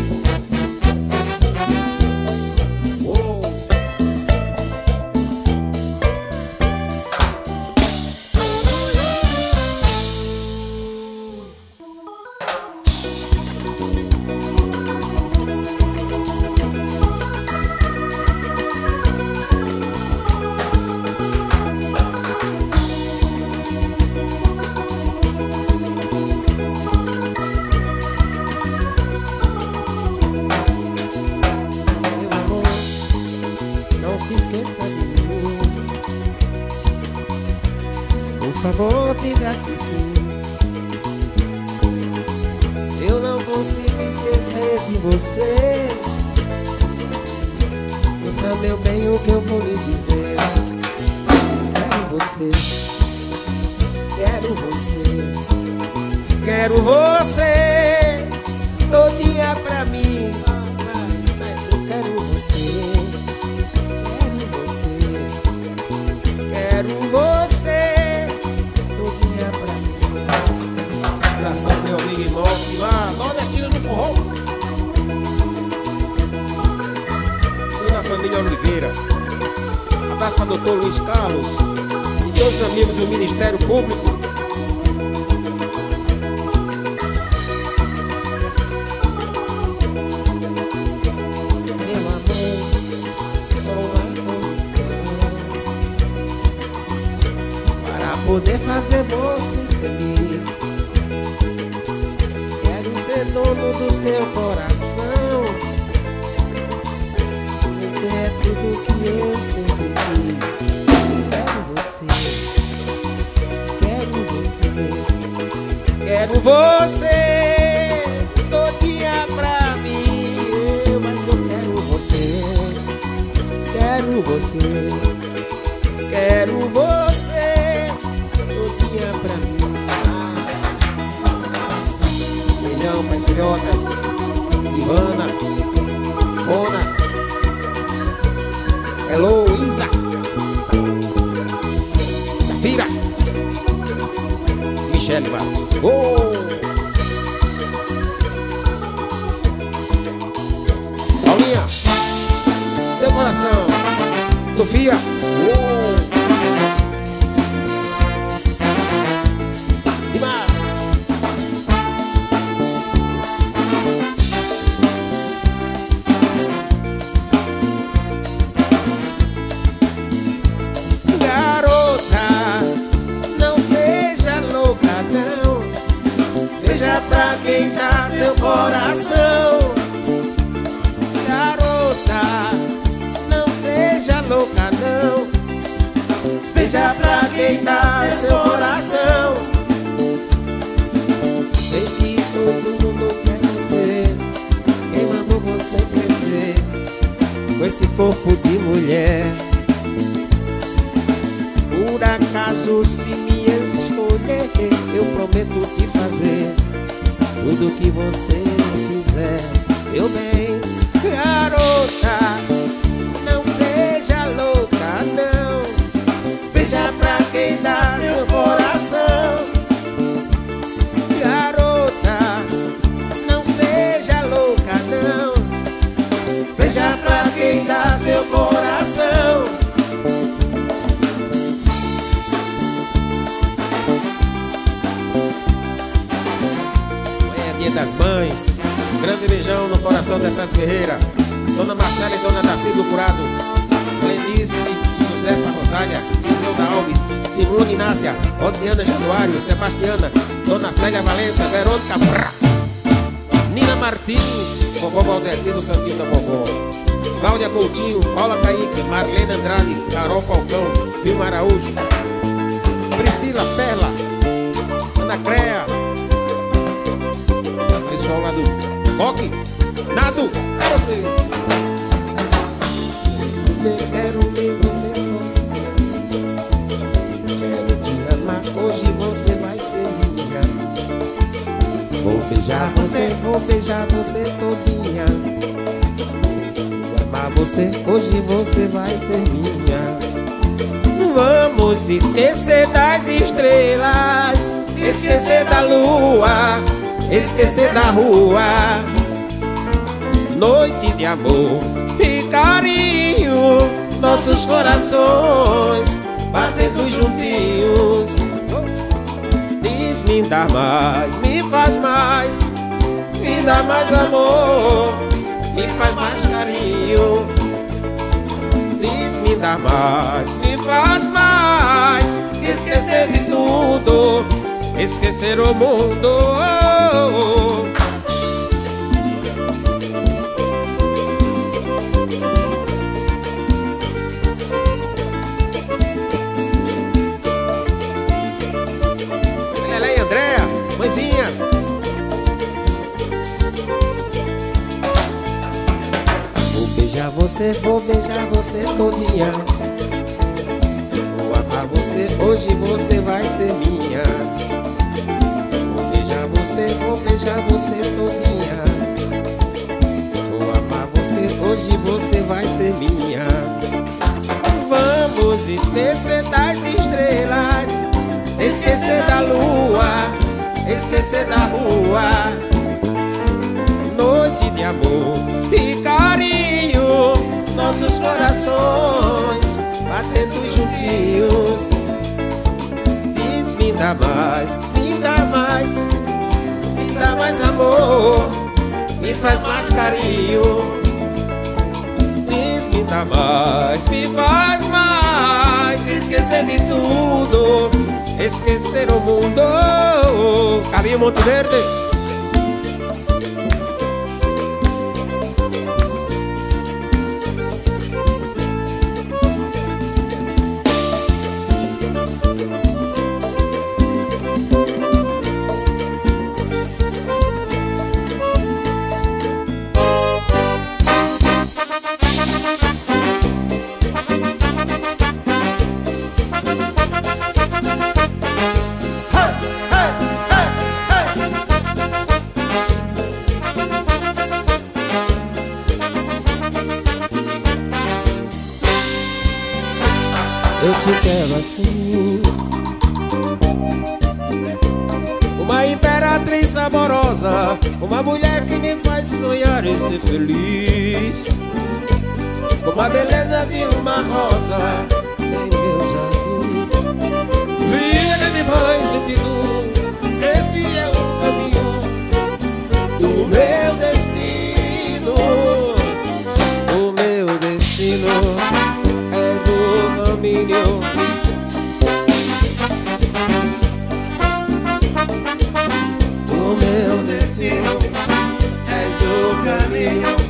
Se esqueça de mim, por favor, diga que sim. Eu não consigo esquecer de você. Ouça, meu bem, o que eu vou lhe dizer. Quero você, quero você, quero você todo dia pra mim. Mas eu quero você. Quero você todo dia pra mim. Graças ao meu amigo irmão Simar, nordestino no forró. Toda a família Oliveira. Abraço para doutor Luiz Carlos e todos os amigos do Ministério Público. Meu amor, sou uma condição para poder fazer você feliz. Quero ser dono do seu coração. Você é tudo que eu sempre quis. Quero você. você, quero você, quero você todinha pra mim. Mas eu quero você, quero você, quero você todinha pra mim. Milhão pras filhotas, Ivana, Mona, Heloísa, Safira, Michele Barros. Paulinha, seu coração. Sofia. E mais. Garota, não seja louca não. Veja pra quem tá seu coração. Garota, não seja louca não. Veja pra quem tá seu coração. Sei que todo mundo quer você. Quem mandou você crescer com esse corpo de mulher? Por acaso se me escolher, eu prometo te fazer tudo que você quiser, meu bem. Garota, não seja louca não. Veja pra quem dá seu coração. Garota, não seja louca não. Veja pra quem dá seu coração. Dia das Mães, grande beijão no coração dessas guerreiras. Dona Marcela e Dona Daci do Curado, Lenice, Josefa Rosália, Isilda Alves, Simone Inácia, Rosiana Januário, Sebastiana, Dona Célia Valença, Verônica Brá, Nina Martins, Vovó Valdeci do Cantinho da Vovó, Cláudia Coutinho, Paula Caíque, Marlene Andrade, Carol Falcão, Vilma Araújo, Priscila Perla, Ana Crea, pessoal lá do Rock, Nado, é você. Quero ver você sorrir. Quero te amar, hoje você vai ser minha. Vou beijar você todinha. Vou amar você, hoje você vai ser minha. Vamos esquecer das estrelas, esquecer da lua, esquecer da rua. Noite de amor e carinho, nossos corações batendo juntinhos. Diz-me dá mais, me faz mais, me dá mais amor, me faz mais carinho. Diz-me dá mais, me faz mais, esquecer de tudo, esquecer o mundo. Lelé e Andréa, mãezinha. Vou beijar você todinha. Vou amar você, hoje você vai ser minha. Vou beijar você todinha. Vou amar você, hoje você vai ser minha. Vamos esquecer das estrelas, esquecer da lua, esquecer da rua. Noite de amor e carinho, nossos corações batendo juntinhos. Diz-me dá mais, me dá mais, me dá mais amor, me faz mais carinho. Diz-me dá mais, me faz mais, esquecer de tudo, esquecer o mundo. Caminho Monte Verde. jardim. Uma imperatriz saborosa, uma mulher que me faz sonhar e ser feliz. Com a beleza de uma rosa em meu jardim. Vida que me faz sentido, este é o caminho do meu destino. O meu destino és o caminho. O meu destino és o caminho.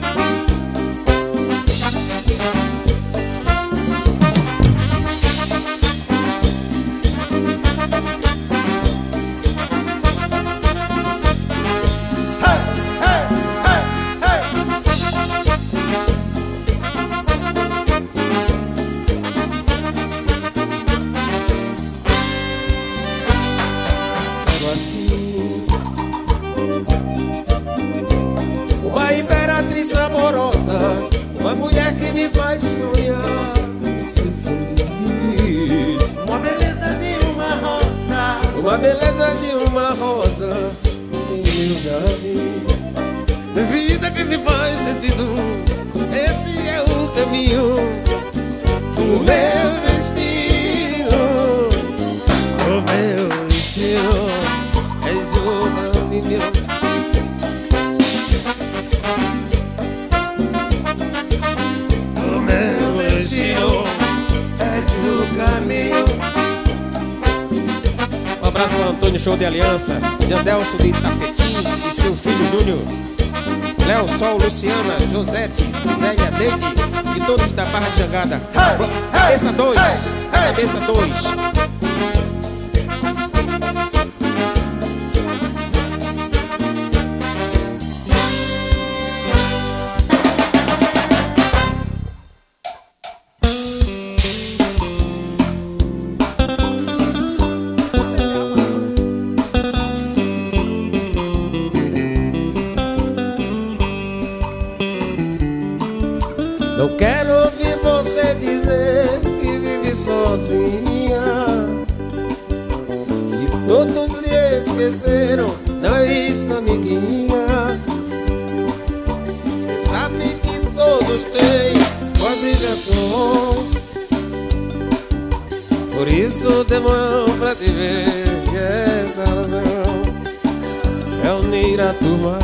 Uma imperatriz saborosa, uma mulher que me faz sonhar e ser feliz. Uma beleza de uma rosa, uma beleza de uma rosa em meu jardim. Vida que me faz sentido, esse é o caminho do meu destino. O meu destino és o caminho. Um abraço para Antônio Show de Aliança, Jandelso de Tapetim e seu filho Júnior, Léo Sol, Luciana, Josete, Zélia, Deide e todos da Barra de Jangada. Cabeça 2, cabeça 2. Não quero ouvir você dizer que vive sozinha, que todos lhe esqueceram, não é isso, amiguinha. Você sabe que todos têm obrigações, por isso demoram pra te ver. E essa razão é unir a turma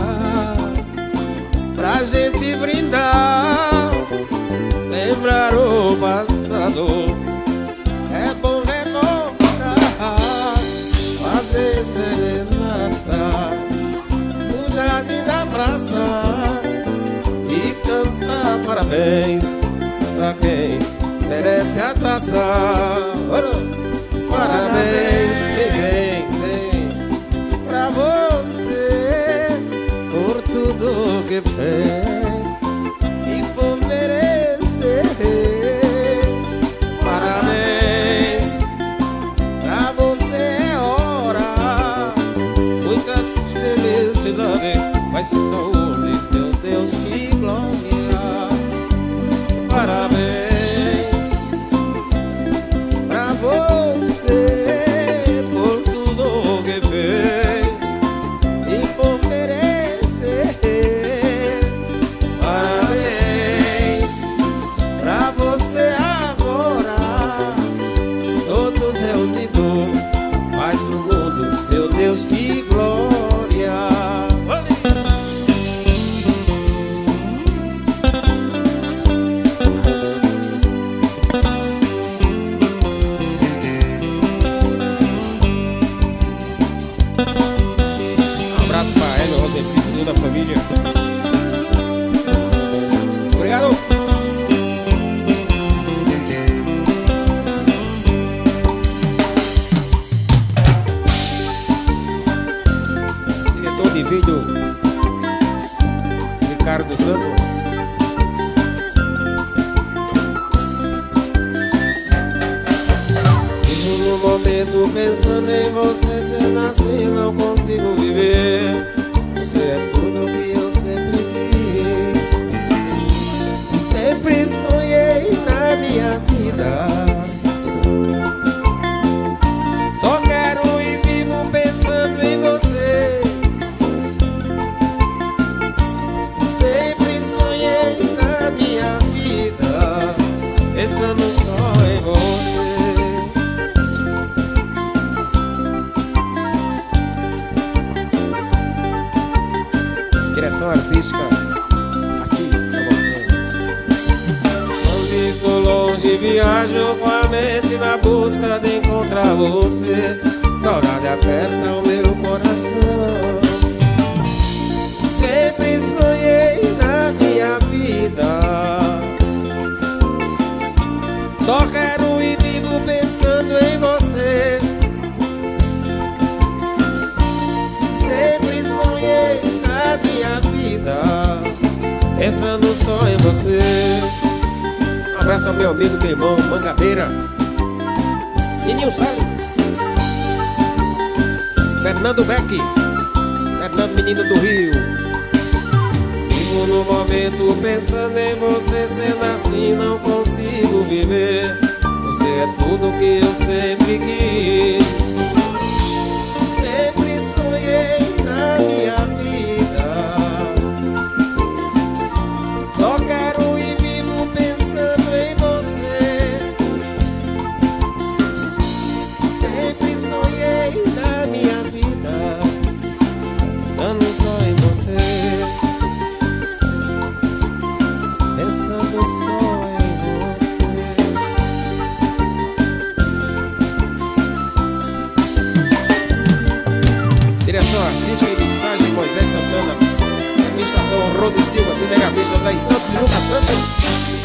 pra gente brindar, lembrar o passado. É bom recordar, fazer serenata no jardim da praça e cantar parabéns pra quem merece a taça. Parabéns, pra você por tudo que fez e por merecer. Parabéns, pra você é hora, muitas felicidades, mas saúde, meu Deus, que glória. Parabéns pra você por tudo que fez e por merecer. Parabéns pra você agora, todos reunidos, paz no mundo, meu Deus, que glória. Da família. Obrigado. Diretor de vídeo Ricardo Santos. Vivo no momento pensando em você, se eu nasci não consigo viver. Você é tudo que eu sempre quis, sempre sonhei na minha vida. artística Assis Cavalcante. Quando estou longe, viajo com a mente na busca de encontrar você. Saudade aperta o meu coração. Sempre sonhei na minha vida, só quero e vivo pensando em você. Sempre sonhei na minha vida, pensando só em você. Um abraço ao meu amigo, meu irmão, Mangabeira, Nininho Salles, Fernando Beck, Fernando Menino do Rio. Vivo no momento pensando em você, sendo assim não consigo viver. Você é tudo que eu sempre quis. Sempre sonhei na minha vida, só quero e vivo pensando em você. Sempre sonhei na minha vida, pensando só em você. Pensando só em você. Direção artística e mixagem Moisés Santana. Administração Rose Silva, cinegrafista da Santos e Lucas Santos.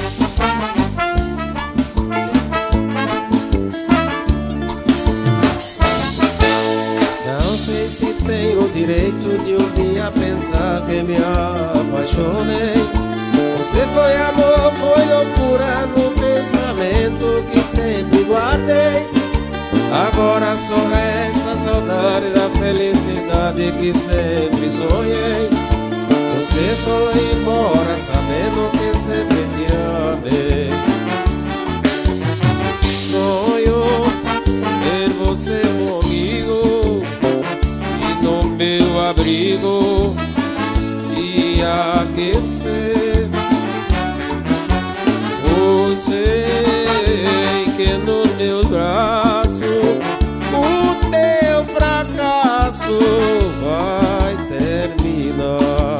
Não sei se tenho o direito de um dia pensar que me apaixonei. Você foi amor, foi loucura no pensamento que sempre guardei. Agora só resta a saudade da felicidade que sempre sonhei. Você foi embora sabendo que sempre te amei. Sonho ter você comigo e no meu abrigo e aquecer. Sei que nos meus braços o teu fracasso vai terminar.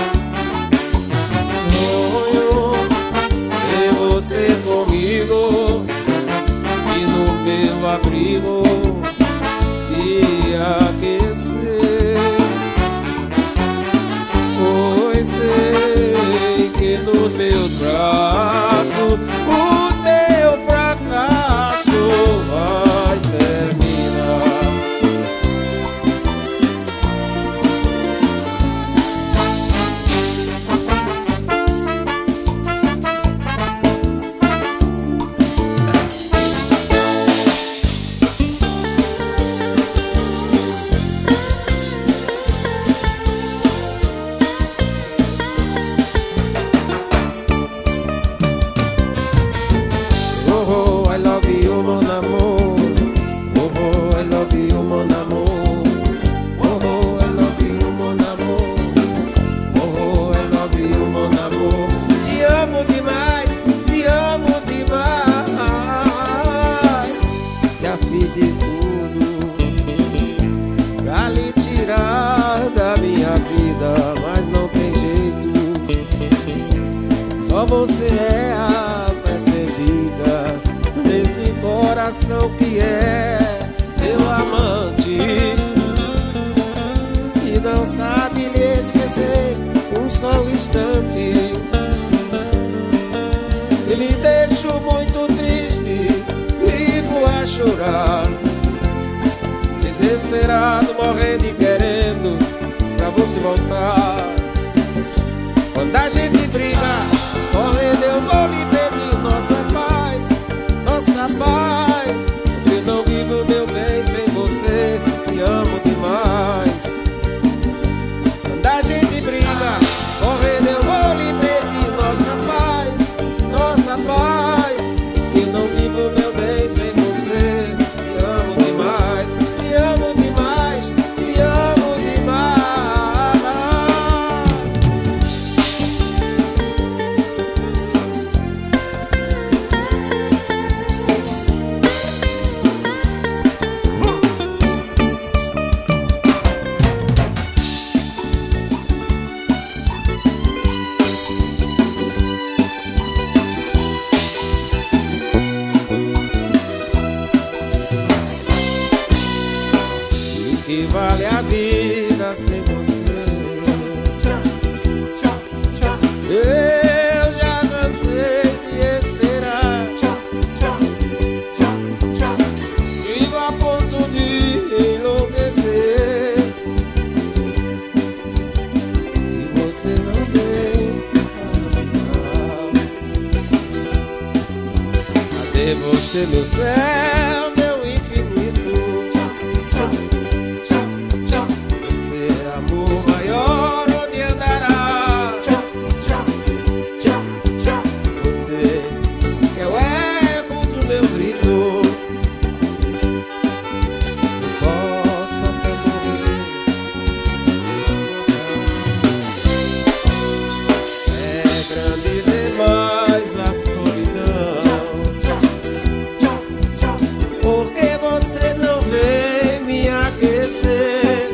Sonho ter você comigo e no meu abrigo e aquecer. Pois sei que nos meus braços o teu fracasso vai terminar. Você é a pretendida desse coração que é seu amante e não sabe lhe esquecer um só instante. Se lhe deixo muito triste, vivo a chorar, desesperado, morrendo e querendo pra você voltar. Quando a gente briga, correndo eu vou lhe pedir nossa paz, nossa paz. Eu não vivo meu bem sem você, te amo demais. Quando a gente briga, correndo eu vou lhe pedir nossa paz, nossa paz. Eu não vivo meu bem sem você, te amo demais, te amo demais, te amo demais. que vale a vida sem você. Eu já cansei de esperar. Vivo a ponto de enlouquecer. Se você não vem, cadê você, meu céu, meu infinito? Você é amor maior, onde andará? Você que é o eco do meu grito. Posso até morrer. É grande demais a solidão. Porque você não vem me aquecer.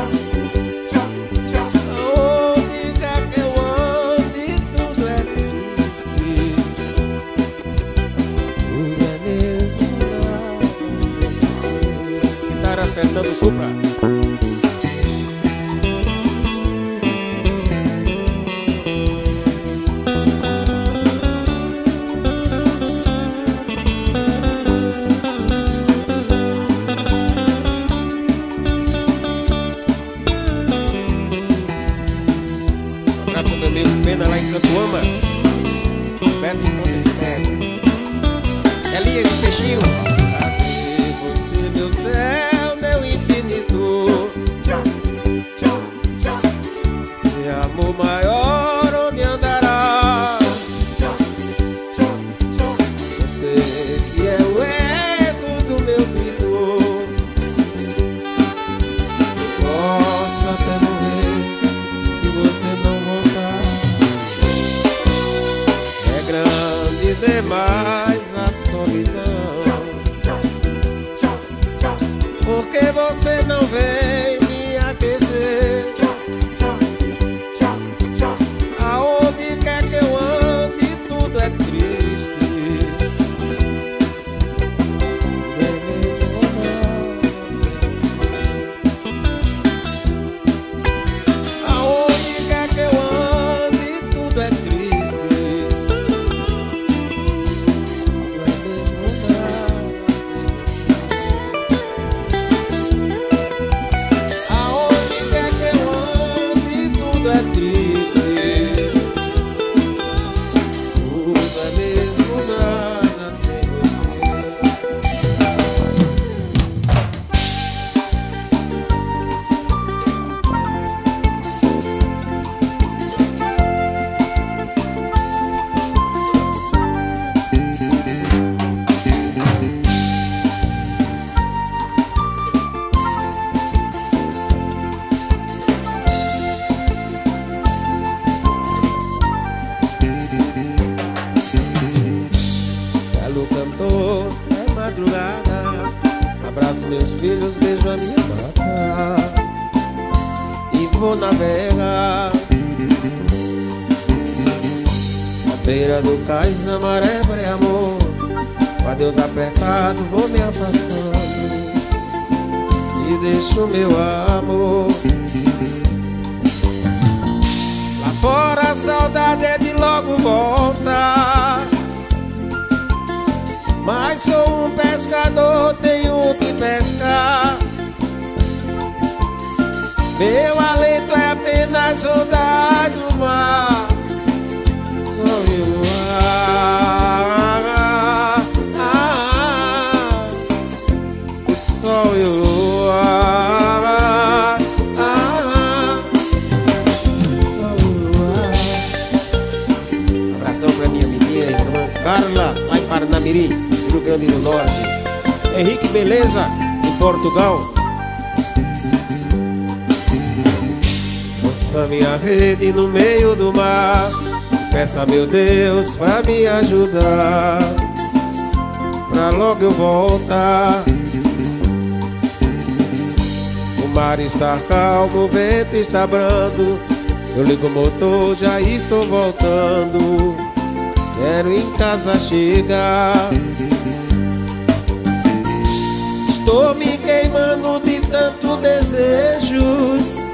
Aonde quer que eu ande, tudo é triste. Tudo é mesmo nada sem você. Guitarra Fernando Supra. Abraço meu amigo Pena lá em Cantuama. Beto em Ponte. Elias de Peixinho. Cadê você, meu céu, meu infinito? Se amor maior, onde andará? Você que é o eco do meu grito. Posso até morrer se você não voltar. É grande demais a solidão. Porque você não vem me aquecer. Aonde quer que eu ande, tudo é triste. Tudo é mesmo nada sem você. Aonde quer que eu ande, tudo é triste. Tudo é mesmo nada sem você. Aonde quer que eu ande, tudo é triste. Tudo é mesmo nada sem você. Galo cantor, é madrugada. Abraço meus filhos, beijo a minha mata. E vou navegar na beira do cais, a maré pré-amor. Com adeus apertado, vou me afastando e deixo meu amor. Lá fora a saudade é de logo voltar. Mas sou um pescador, tenho que pescar. Meu alento é apenas ondar do mar. Só eu só eu só eu. Abração pra minha menina, irmã Carla, lá em Parnamirim, Rio Grande do Norte. Henrique Beleza, em Portugal. Lança minha rede no meio do mar. Peça, meu Deus, pra me ajudar, pra logo eu voltar. O mar está calmo, o vento está brando. Eu ligo o motor, já estou voltando. Quero em casa chegar. Estou me queimando de tanto desejo. desejos.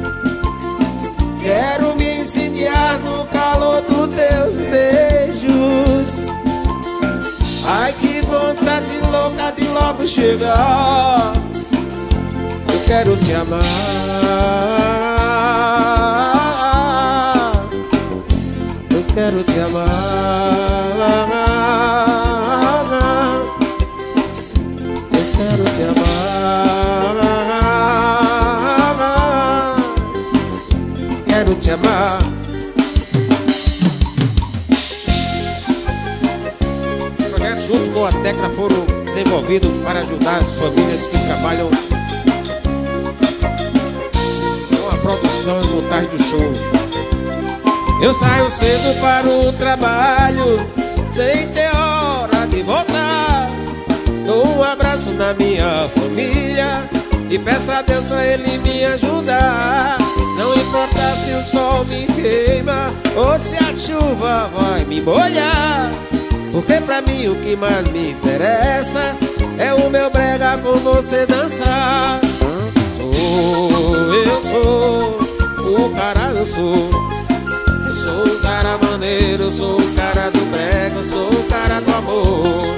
Quero me incendiar no calor dos teus beijos. Ai, que vontade louca de logo chegar. Eu quero te amar. Eu quero te amar. Eu quero te amar. Quero te amar. Junto com a Tecna foram desenvolvidos para ajudar as famílias que trabalham com a produção e montagem do show. Eu saio cedo para o trabalho, sem ter hora de voltar. Dou um abraço na minha família e peço a Deus pra Ele me ajudar. Não importa se o sol me queima ou se a chuva vai me molhar, porque pra mim o que mais me interessa é o meu brega com você dançar. Eu sou o cara, eu sou o cara maneiro, eu sou o cara do brega, eu sou o cara do amor.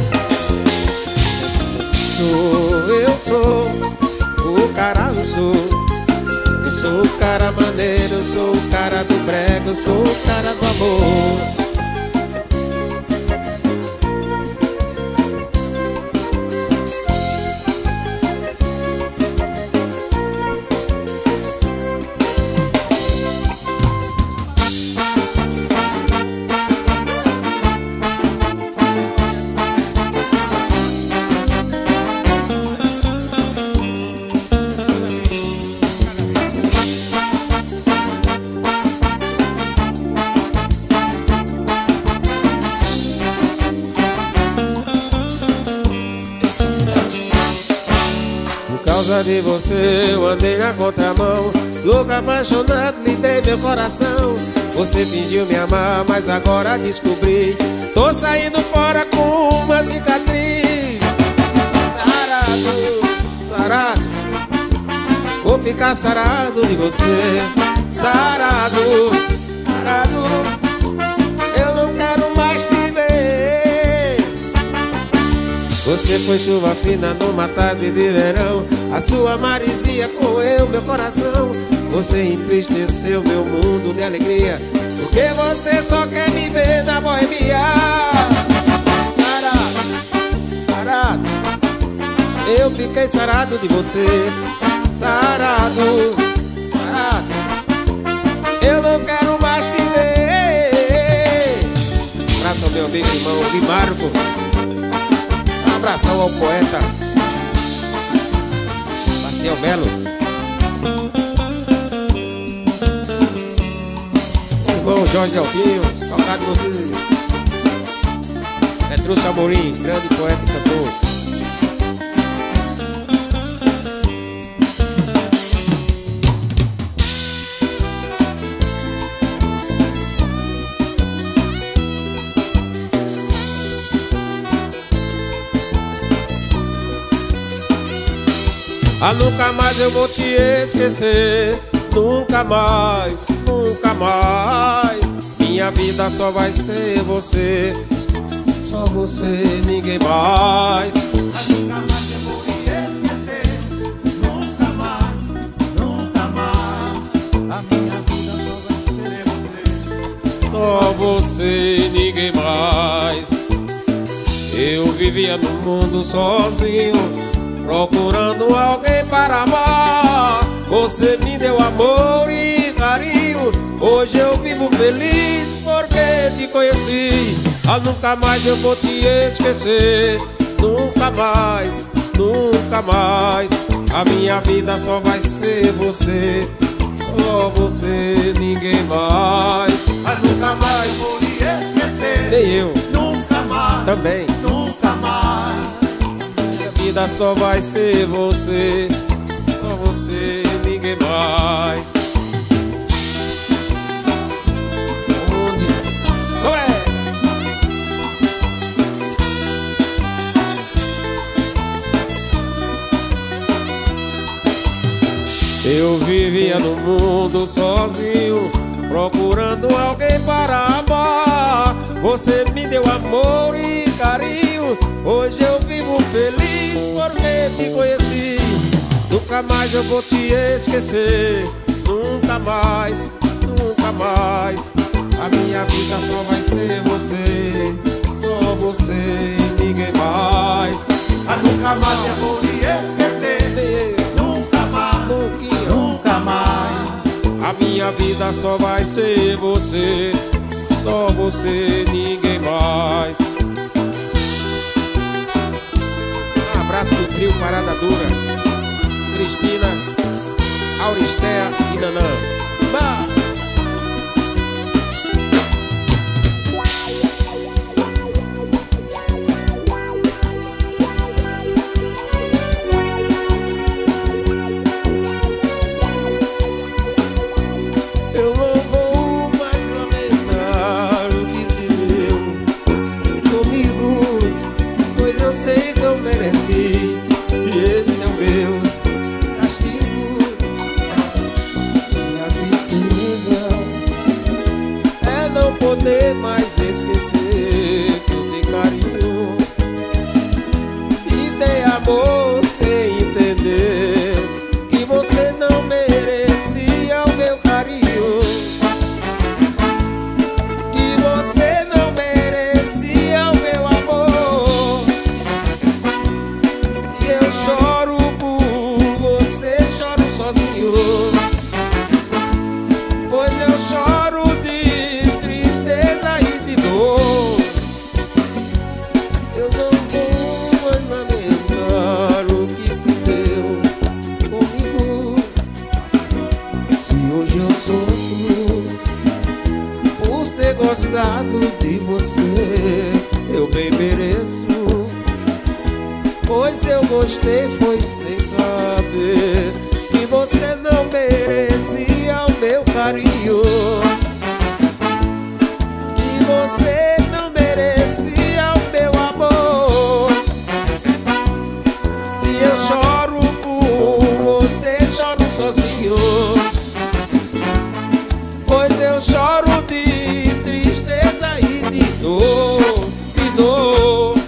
Eu sou o cara, eu sou o cara maneiro, eu sou o cara do brega, eu sou o cara do amor. Por causa de você eu andei na contramão, louco apaixonado, lhe dei meu coração. Você fingiu me amar, mas agora descobri, tô saindo fora com uma cicatriz. Sarado, sarado, vou ficar sarado de você. Sarado, sarado, eu não quero mais te ver. Você foi chuva fina numa tarde de verão, a sua marisia coeu meu coração. Você entristeceu meu mundo de alegria, porque você só quer me ver na boemia. Sarado, sarado, eu fiquei sarado de você. Sarado, sarado, eu não quero mais te ver. Abraço ao meu amigo e irmão Gui Marco. Abração ao poeta Maciel Melo. Irmão Jorge Delfinho, saudade de você. Petrúcio Amorim, grande poeta e cantor. Ah, nunca mais eu vou te esquecer, nunca mais, nunca mais. Minha vida só vai ser você, só você, ninguém mais. Ah, nunca mais eu vou te esquecer, nunca mais, nunca mais. A minha vida só vai ser você, Só você, ninguém mais. Eu vivia no mundo sozinho, procurando alguém para amar. Você me deu amor e carinho, hoje eu vivo feliz porque te conheci. Ah, nunca mais eu vou te esquecer, nunca mais, nunca mais. A minha vida só vai ser você, só você, ninguém mais. ah, nunca mais vou lhe esquecer, Nem eu, nunca mais, também. nunca mais. Minha vida só vai ser você, só você, ninguém mais. Onde? Ué! Eu vivia no mundo sozinho, procurando alguém para amar. Você me deu amor e carinho, hoje eu vivo feliz porque te conheci. Nunca mais eu vou te esquecer, nunca mais, nunca mais. A minha vida só vai ser você, só você e ninguém mais. Nunca mais eu vou te esquecer, nunca mais, nunca mais. A minha vida só vai ser você, só você, ninguém mais. Um abraço pro trio Parada Dura, Cristina, Auristea e Nanã. Eu não vou mais lamentar o que se deu comigo, pois eu sei que eu mereci, e esse é o meu castigo. Minha tristeza é não poder mais esquecer que eu dei carinho e dei amor sem entender que você não merecia o meu carinho, que você não merecia o meu amor. Se eu choro por você, choro sozinho, pois eu choro de tristeza e de dor. Eu não vou mais lamentar o que se deu comigo. Se hoje eu sofro por ter gostado de você, eu bem mereço, pois eu gostei foi sem saber que você não merecia o meu carinho, que você não merecia o meu amor. Se eu choro por você, choro sozinho, pois eu choro de tristeza e de dor, de dor.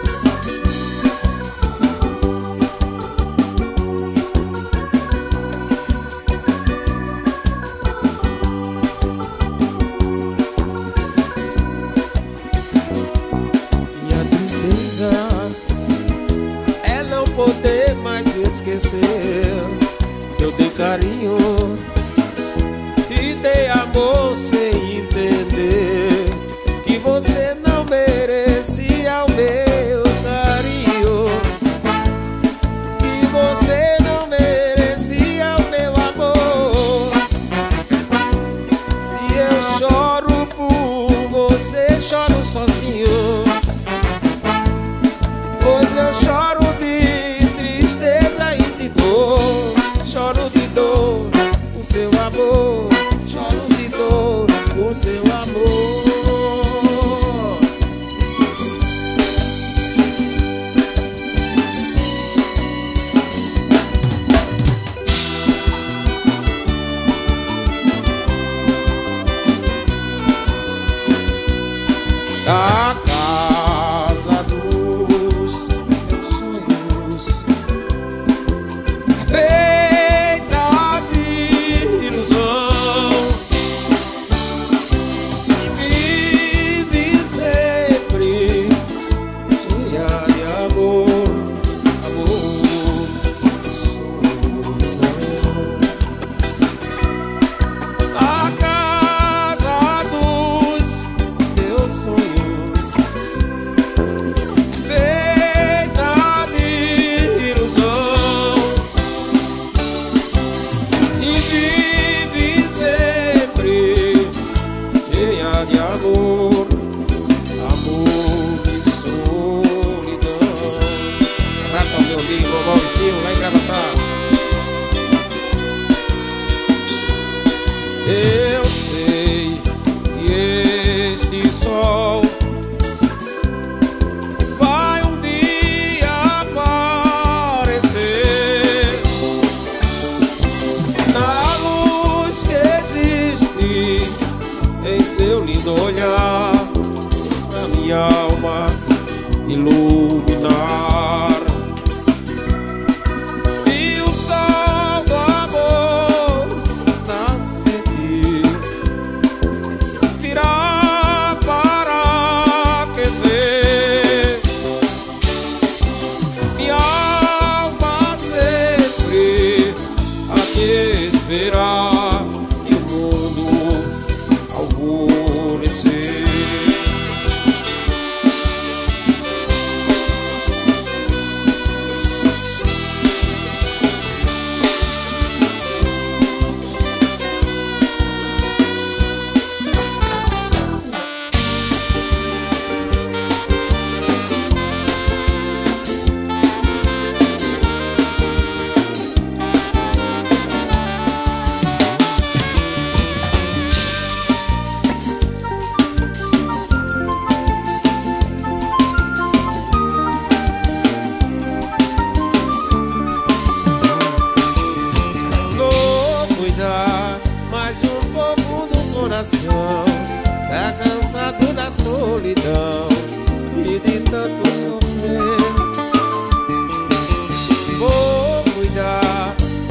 Minha tristeza é não poder mais esquecer que eu dei carinho e dei amor sem entender que você não merecia o meu carinho, que você não merecia o meu amor. Se eu choro por você, choro sozinho, pois eu choro de tristeza e de dor. Choro de dor, o seu amor, choro de dor, o seu amor. A casa dos meus sonhos, feita de ilusão,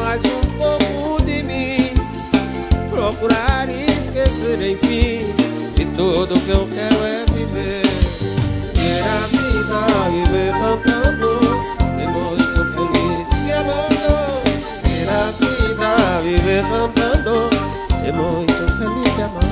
mais um pouco de mim, procurar esquecer enfim. Se tudo que eu quero é viver, viver a vida, viver cantando, ser muito feliz me amando. Viver a vida, viver cantando, ser muito feliz te amando.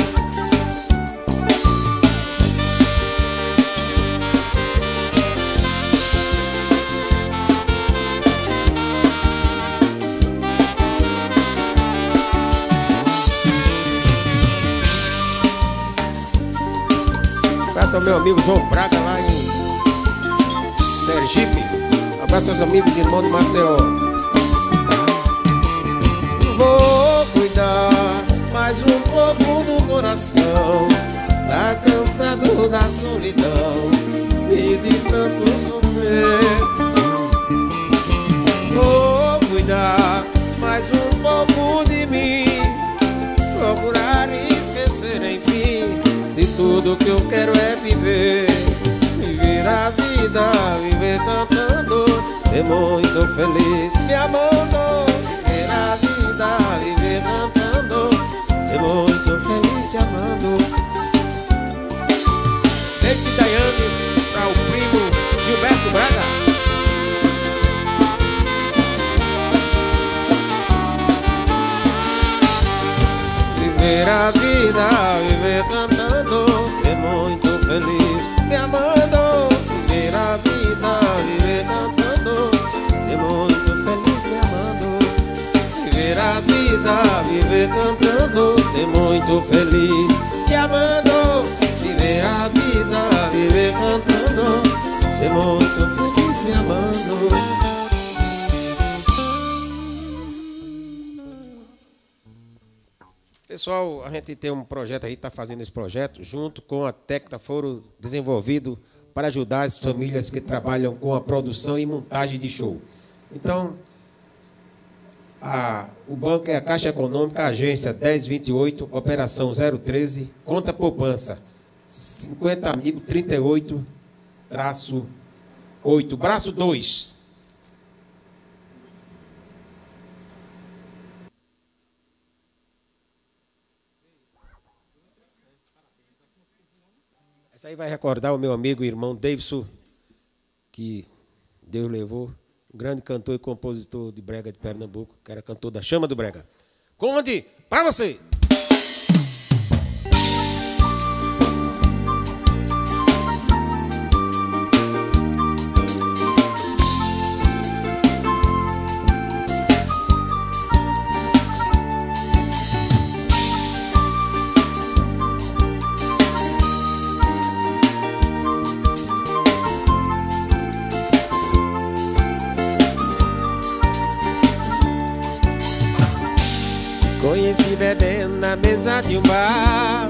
Abraço ao meu amigo João Braga lá em Sergipe. Abraço aos amigos e irmãos de Maceió. Vou cuidar mais um pouco do coração, tá cansado da solidão e de tanto sofrer. Vou cuidar mais um pouco de mim, procurar esquecer enfim. Se tudo que eu quero é viver, viver a vida, viver cantando, ser muito feliz me amando. Viver a vida, viver cantando, ser muito feliz te amando. Desde Daiane para o primo Gilberto Braga. Viver a vida, viver cantando, ser muito feliz me amando. Viver a vida, viver cantando, ser muito feliz me amando. Viver a vida, viver cantando, ser muito feliz te amando. Viver a vida, viver cantando, ser muito feliz me amando. Pessoal, a gente tem um projeto aí, está fazendo esse projeto junto com a Tecta, foram desenvolvido para ajudar as famílias que trabalham com a produção e montagem de show. Então, o banco é a Caixa Econômica, agência 1028, operação 013, conta poupança 50.038-8, braço 2. Essa aí vai recordar o meu amigo e irmão Davidson, que Deus levou, um grande cantor e compositor de brega de Pernambuco, que era cantor da Chama do Brega. Conde, pra você! Conheci bebendo na mesa de um bar,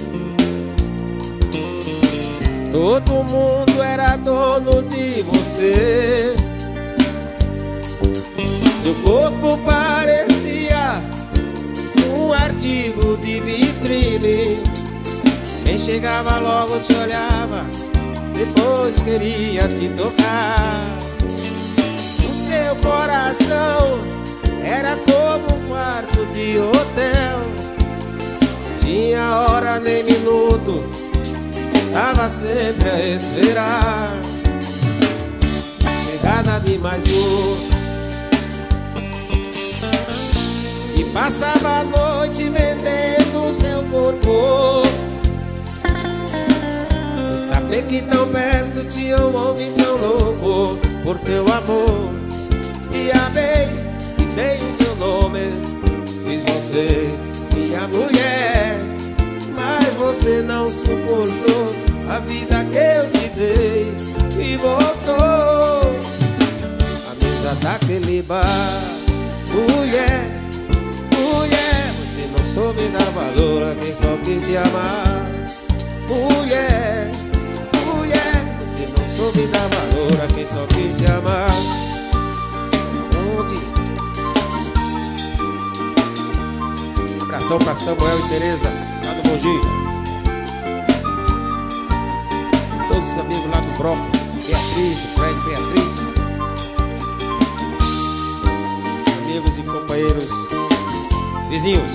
todo mundo era dono de você. Seu corpo parecia um artigo de vitrine. Quem chegava logo te olhava, depois queria te tocar. O seu coração era como um quarto de hotel, tinha hora nem minuto, tava sempre a esperar. Chegada de mais um, e passava a noite vendendo seu corpo, sem saber que tão perto tinha um homem tão louco por teu amor. Te amei, dei o teu nome, fiz você minha mulher, mas você não suportou a vida que eu te dei e voltou a mesa daquele bar. Mulher, mulher, você não soube dar valor a quem só quis te amar. Mulher, mulher, você não soube dar valor a quem só quis te amar. Onde? Abração pra Samuel e Tereza, lá do Mogi. Todos os amigos lá do Broco, Beatriz, do Fred, Beatriz. Amigos companheiros, vizinhos.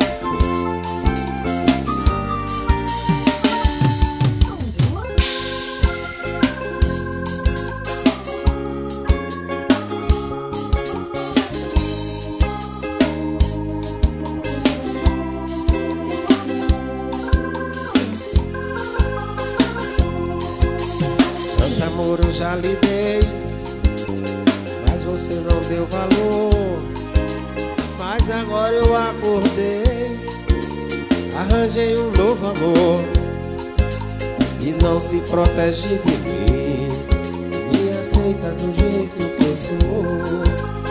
Tanto amor eu já lhe dei, mas você não deu valor. Mas agora eu acordei, arranjei um novo amor e não se protege de mim, me aceita do jeito que eu sou.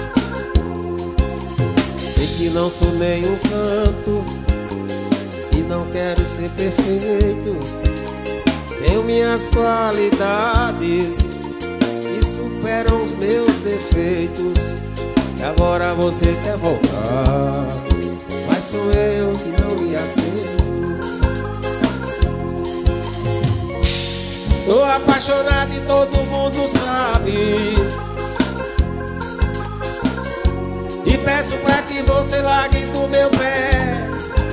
Sei que não sou nem um santo e não quero ser perfeito. Tenho minhas qualidades que superam os meus defeitos. E agora você quer voltar, mas sou eu que não lhe aceito. Estou apaixonado e todo mundo sabe, e peço pra que você largue do meu pé.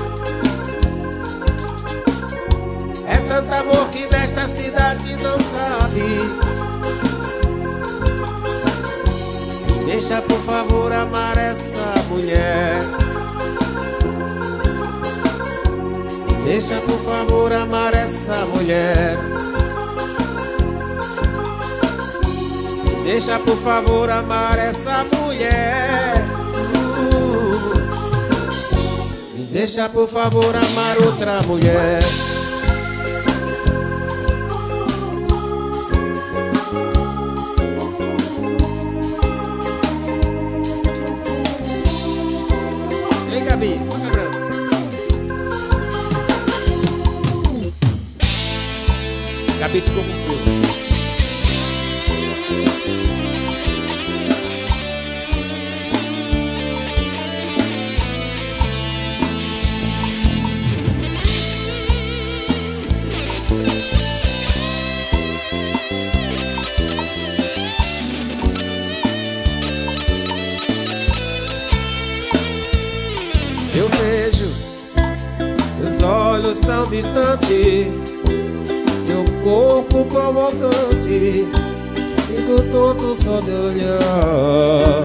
É tanto amor que nesta cidade não cabe. Deixa por favor amar essa mulher. Deixa por favor amar essa mulher. Deixa por favor amar essa mulher. Deixa por favor amar outra mulher. Gabi, só quebrando. Gabi ficou com frio. Eu vejo seus olhos tão distantes, seu corpo provocante, fico tonto só de olhar.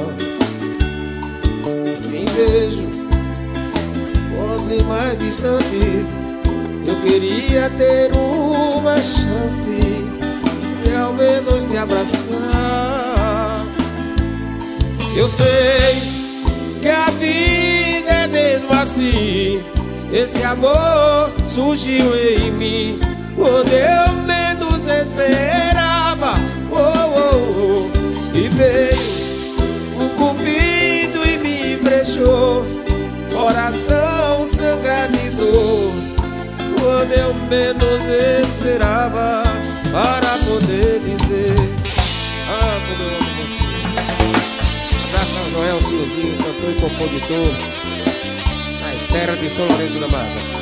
Nem vejo vozes mais distantes. Eu queria ter uma chance de ao menos te abraçar. Eu sei que a vida é mesmo assim. Esse amor surgiu em mim quando eu menos esperava. E veio o cupido e me brechou, coração sangrado de dor, quando eu menos esperava, para poder dizer: ah, como eu amo você. Abraço ao Joel Silzinho, cantor e compositor, terra de São Lourenço da Mata.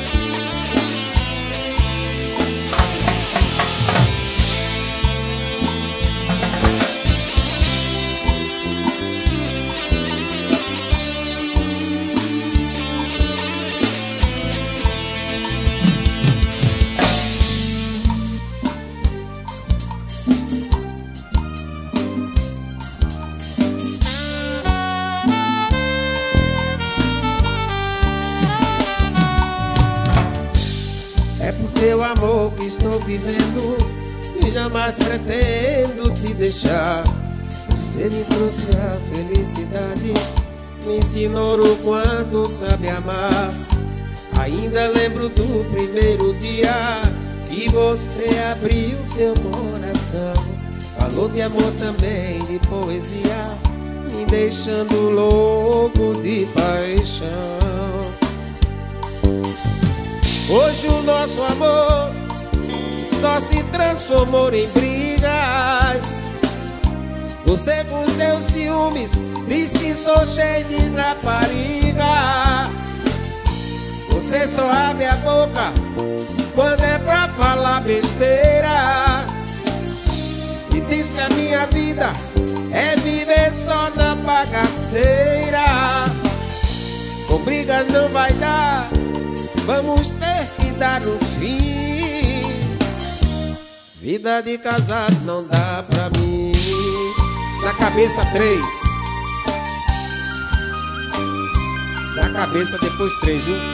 É por teu amor que estou vivendo e jamais pretendo te deixar. Você me trouxe a felicidade, me ensinou o quanto sabe amar. Ainda lembro do primeiro dia que você abriu seu coração, falou de amor também, de poesia, me deixando louco de paixão. Hoje o nosso amor só se transformou em brigas. Você com teus ciúmes diz que sou cheio de rapariga. Você só abre a boca quando é pra falar besteira, e diz que a minha vida é viver só na bagaceira. brigas não vai dar, vamos ter que dar um fim. Vida de casado não dá pra mim. Na cabeça 3. Na cabeça depois 3, viu?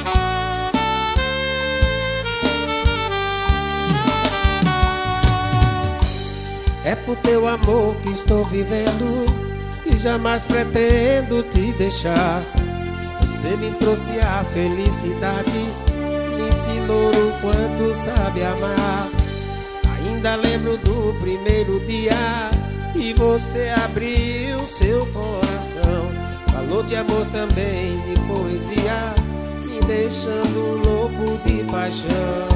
É por teu amor que estou vivendo e jamais pretendo te deixar. Você me trouxe a felicidade, me ensinou o quanto sabe amar. Ainda lembro do primeiro dia e você abriu seu coração. Falou de amor também, de poesia, me deixando louco de paixão.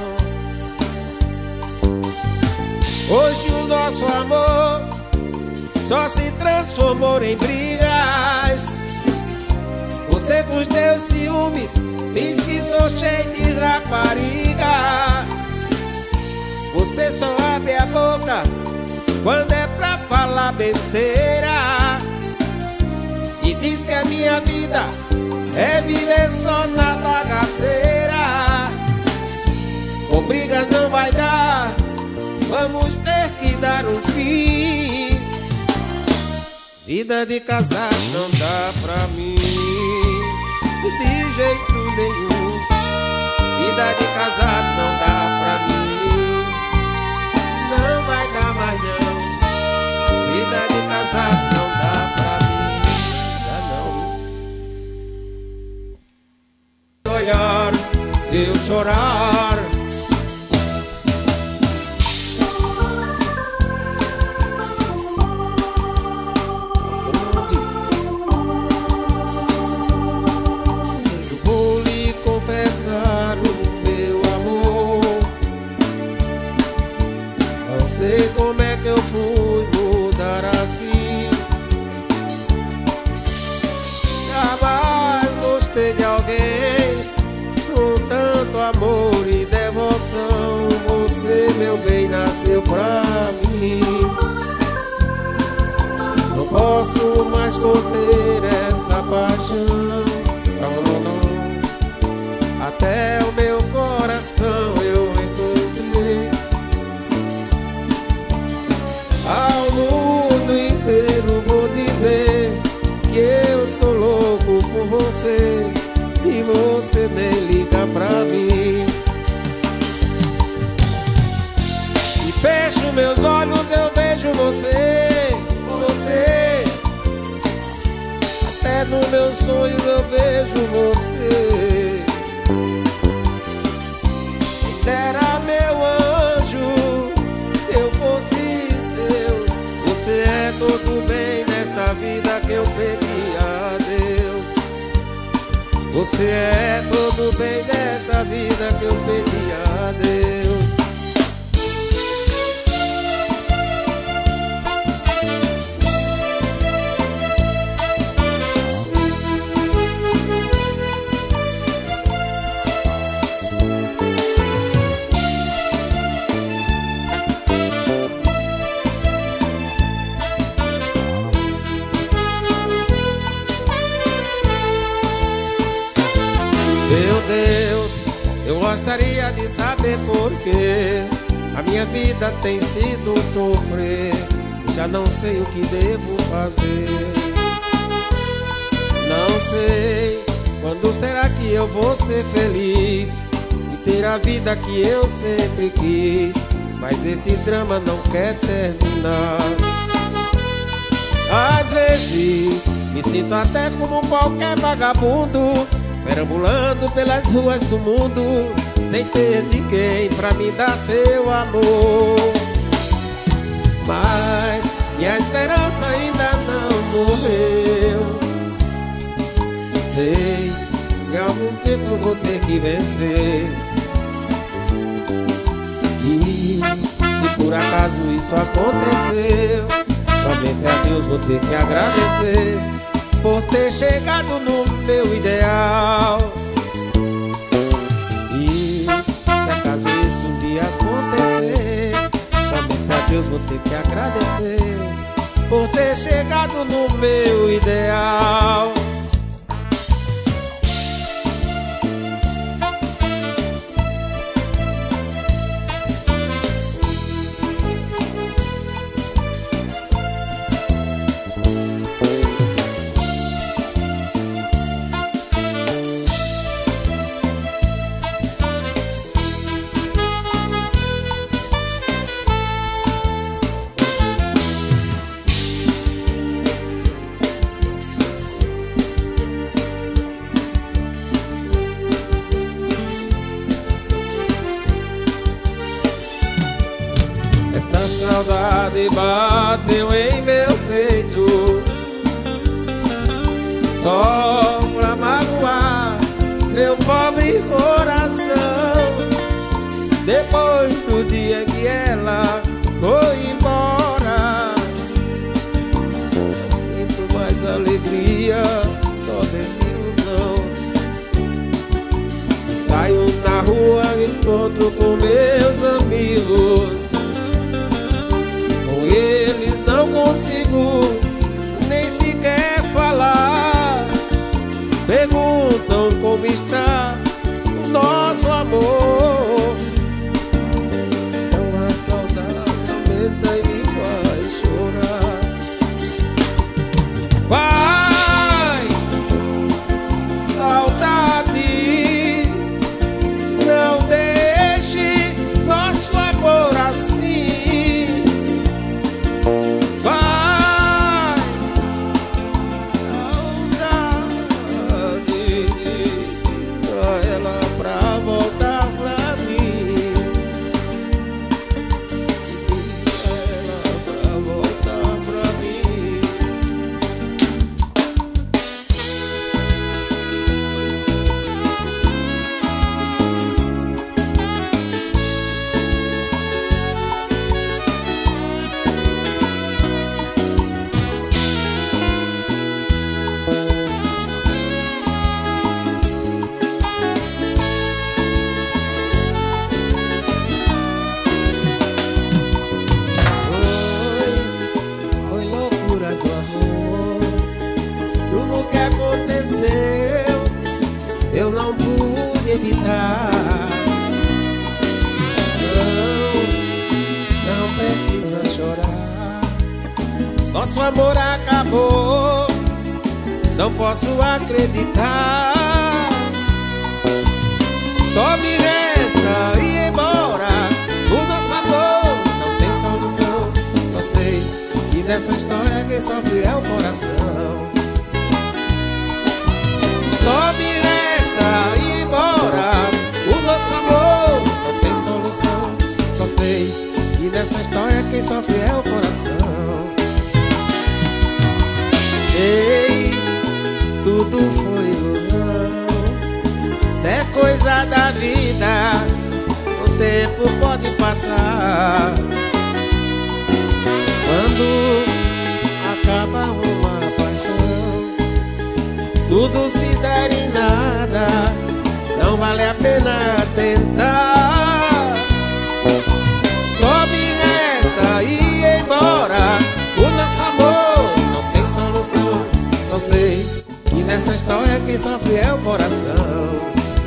Hoje o nosso amor só se transformou em brigas. Você com os teus ciúmes diz que sou cheio de rapariga. Você só abre a boca quando é pra falar besteira e diz que a minha vida é viver só na bagaceira. Com brigas não vai dar, vamos ter que dar um fim. Vida de casado não dá pra mim, de jeito nenhum. Vida de casado não dá pra mim, não vai dar mais não. Vida de casado não dá pra mim, dá não. Olhar, eu chorar. Sei como é que eu fui mudar assim. Jamais gostei de alguém com tanto amor e devoção. Você, meu bem, nasceu pra mim. Não posso mais conter essa paixão. Não, não. Até o meu coração eu encontrei. Ao mundo inteiro vou dizer que eu sou louco por você e você nem liga pra mim. Se fecho meus olhos eu vejo você, você. Até nos meus sonhos eu vejo você. Quem dera meu anjo eu fosse seu. Você é todo bem nessa vida que eu pedi a Deus. Você é todo bem nessa vida que eu pedi a Deus. Meu Deus, eu gostaria de saber por quê a minha vida tem sido sofrer. Já não sei o que devo fazer. Não sei quando será que eu vou ser feliz e ter a vida que eu sempre quis. Mas esse drama não quer terminar. Às vezes me sinto até como qualquer vagabundo, perambulando pelas ruas do mundo, sem ter ninguém pra me dar seu amor. Mas minha esperança ainda não morreu. Sei que algum tempo eu vou ter que vencer. E se por acaso isso aconteceu, somente a Deus vou ter que agradecer por ter chegado no meu ideal. E se acaso isso um dia acontecer, somente a Deus vou ter que agradecer por ter chegado no meu ideal. saudade bateu em meu peito, só pra magoar meu pobre coração. Depois do dia que ela foi embora, não sinto mais alegria, só desilusão. Se saio na rua, encontro com meus amigos, com eles não consigo nem sequer falar. Perguntam como está o nosso amor. Então a saudade aumenta e me faz chorar. Vai, saudade, não deixe nosso amor assim. Vai, saudade, só ela pra voltar pra mim. Só ela pra voltar pra mim. Foi loucura do amor. Tudo que aconteceu eu não pude evitar. Não precisa chorar. Nosso amor acabou, não posso acreditar. Só me resta ir embora. O nosso amor não tem solução. Só sei que nessa história quem sofre é o coração. Só me resta ir embora. O nosso amor não tem solução. Só sei que nessa história quem sofre é o coração. Ei, tudo foi ilusão. Se é coisa da vida, o tempo pode passar. Quando acaba uma paixão, tudo se der em nada, não vale a pena tentar. Só me resta ir embora. O nosso amor não tem solução. Só sei que nessa história quem sofre é o coração.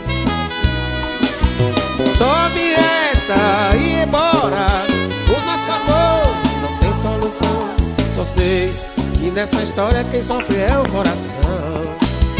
Só me resta ir embora. O nosso amor não tem solução. Só sei que nessa história quem sofre é o coração.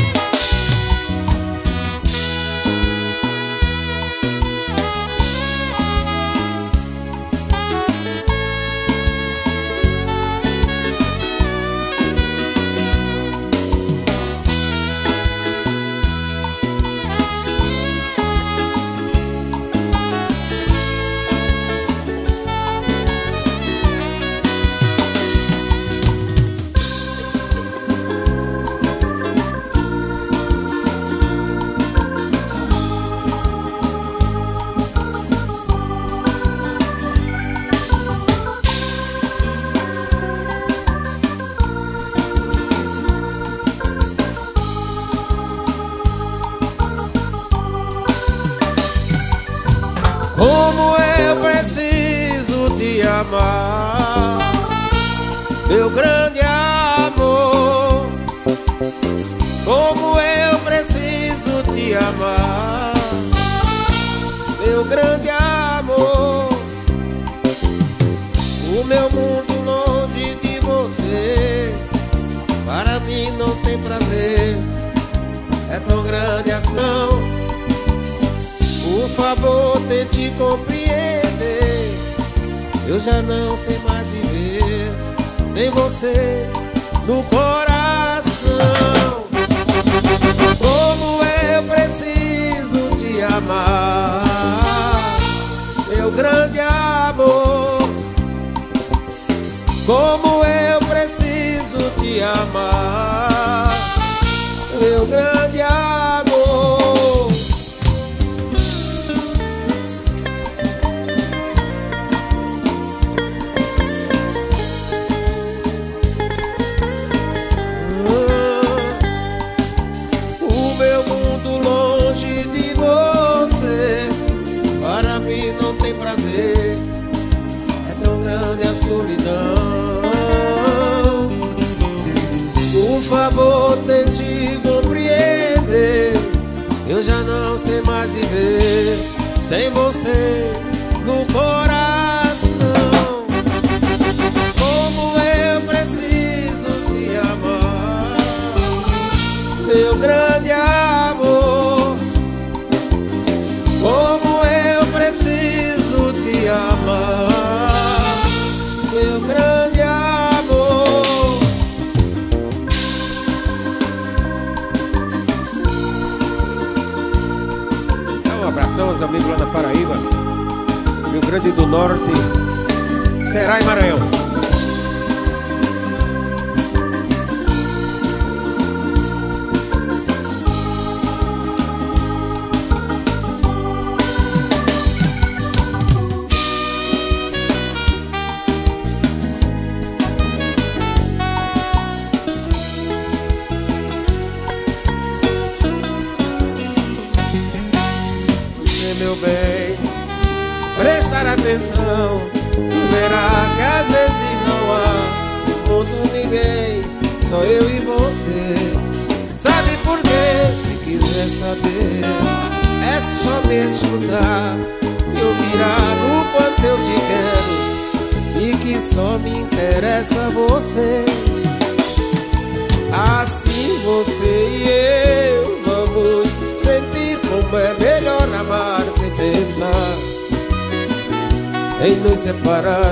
Como eu preciso te amar, meu grande amor. Como eu preciso te amar, meu grande amor. O meu mundo longe de você, para mim não tem prazer. É tão grande a ação. Por favor, tente compreender. Eu já não sei mais viver sem você no coração. Como eu preciso te amar, meu grande amor. te amar, meu grande amor. O meu mundo longe de você, para mim não tem prazer, é tão grande a solidão. Por favor, tente compreender, eu já não sei mais viver sem você no coração. Como eu preciso te amar, meu grande amor. Como eu preciso te amar, meu grande amor. Um abração aos amigos lá na Paraíba, Rio Grande do Norte, Ceará e Maranhão. Meu bem, prestar atenção, verá que às vezes não há no mundo ninguém, só eu e você. Sabe por quê? Se quiser saber, é só me escutar e ouvir no quanto eu te quero e que só me interessa você. Assim você e eu vamos sentir como é melhor amar sem tentar em nos separar.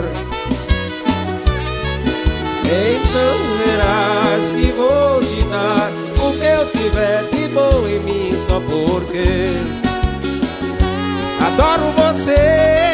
Então verás que vou te dar o que eu tiver de bom em mim, só porque adoro você.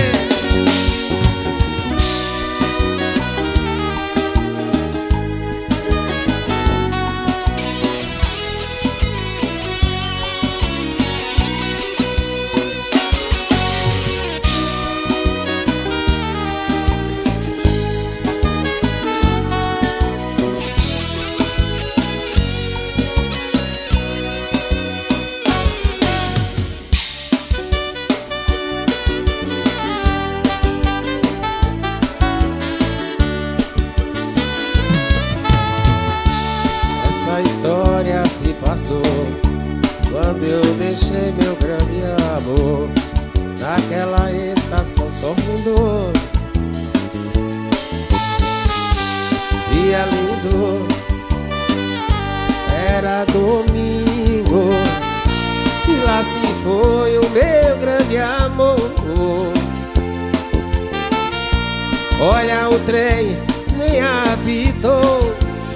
A história se passou quando eu deixei meu grande amor naquela estação sorrindo. Dia lindo, era domingo e lá se foi o meu grande amor. Olha, o trem nem apitou,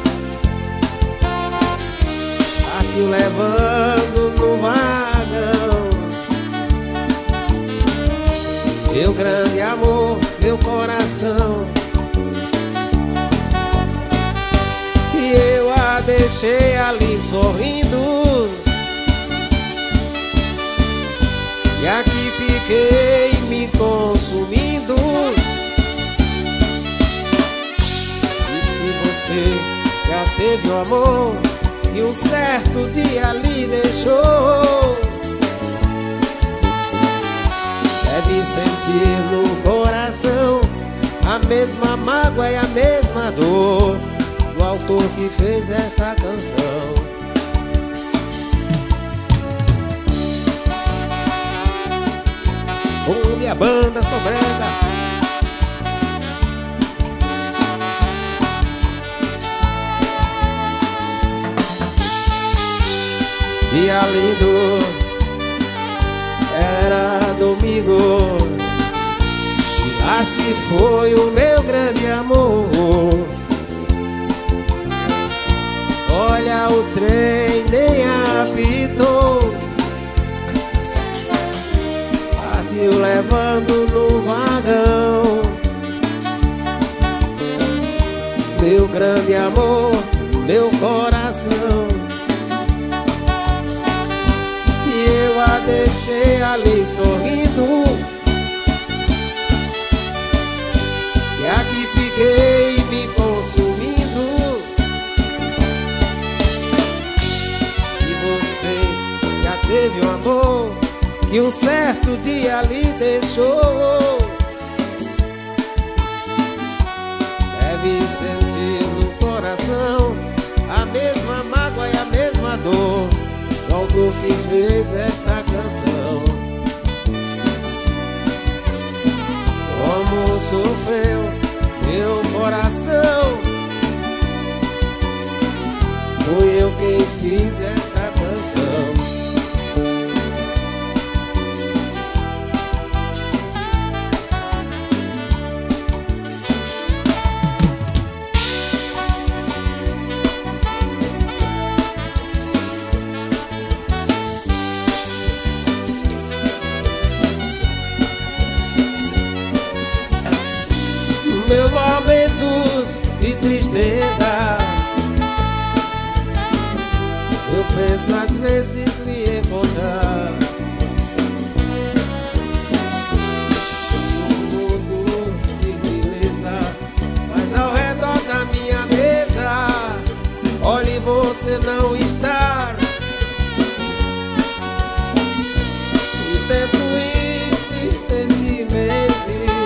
partiu levando no vagão meu grande amor, meu coração. E eu a deixei ali sorrindo, e aqui fiquei me consumindo. E se você já teve o amor e um certo dia ali deixou, deve sentir no coração a mesma mágoa e a mesma dor do autor que fez esta canção. Onde a banda sobrega, dia lindo, era domingo, e lá se foi o meu grande amor. Olha, o trem nem apitou, partiu levando no vagão meu grande amor. meu coração. E eu a deixei ali sorrindo, e aqui fiquei me consumindo. Se você já teve um amor que um certo dia lhe deixou, deve sentir no coração a mesma mágoa e a mesma dor do autor que fez esta canção. Como sofreu meu coração, fui eu quem fiz esta canção. Meus momentos de tristeza, eu penso às vezes lhe encontrar. Um mundo de beleza, mas ao redor da minha mesa, olhe você não estar. E tento insistentemente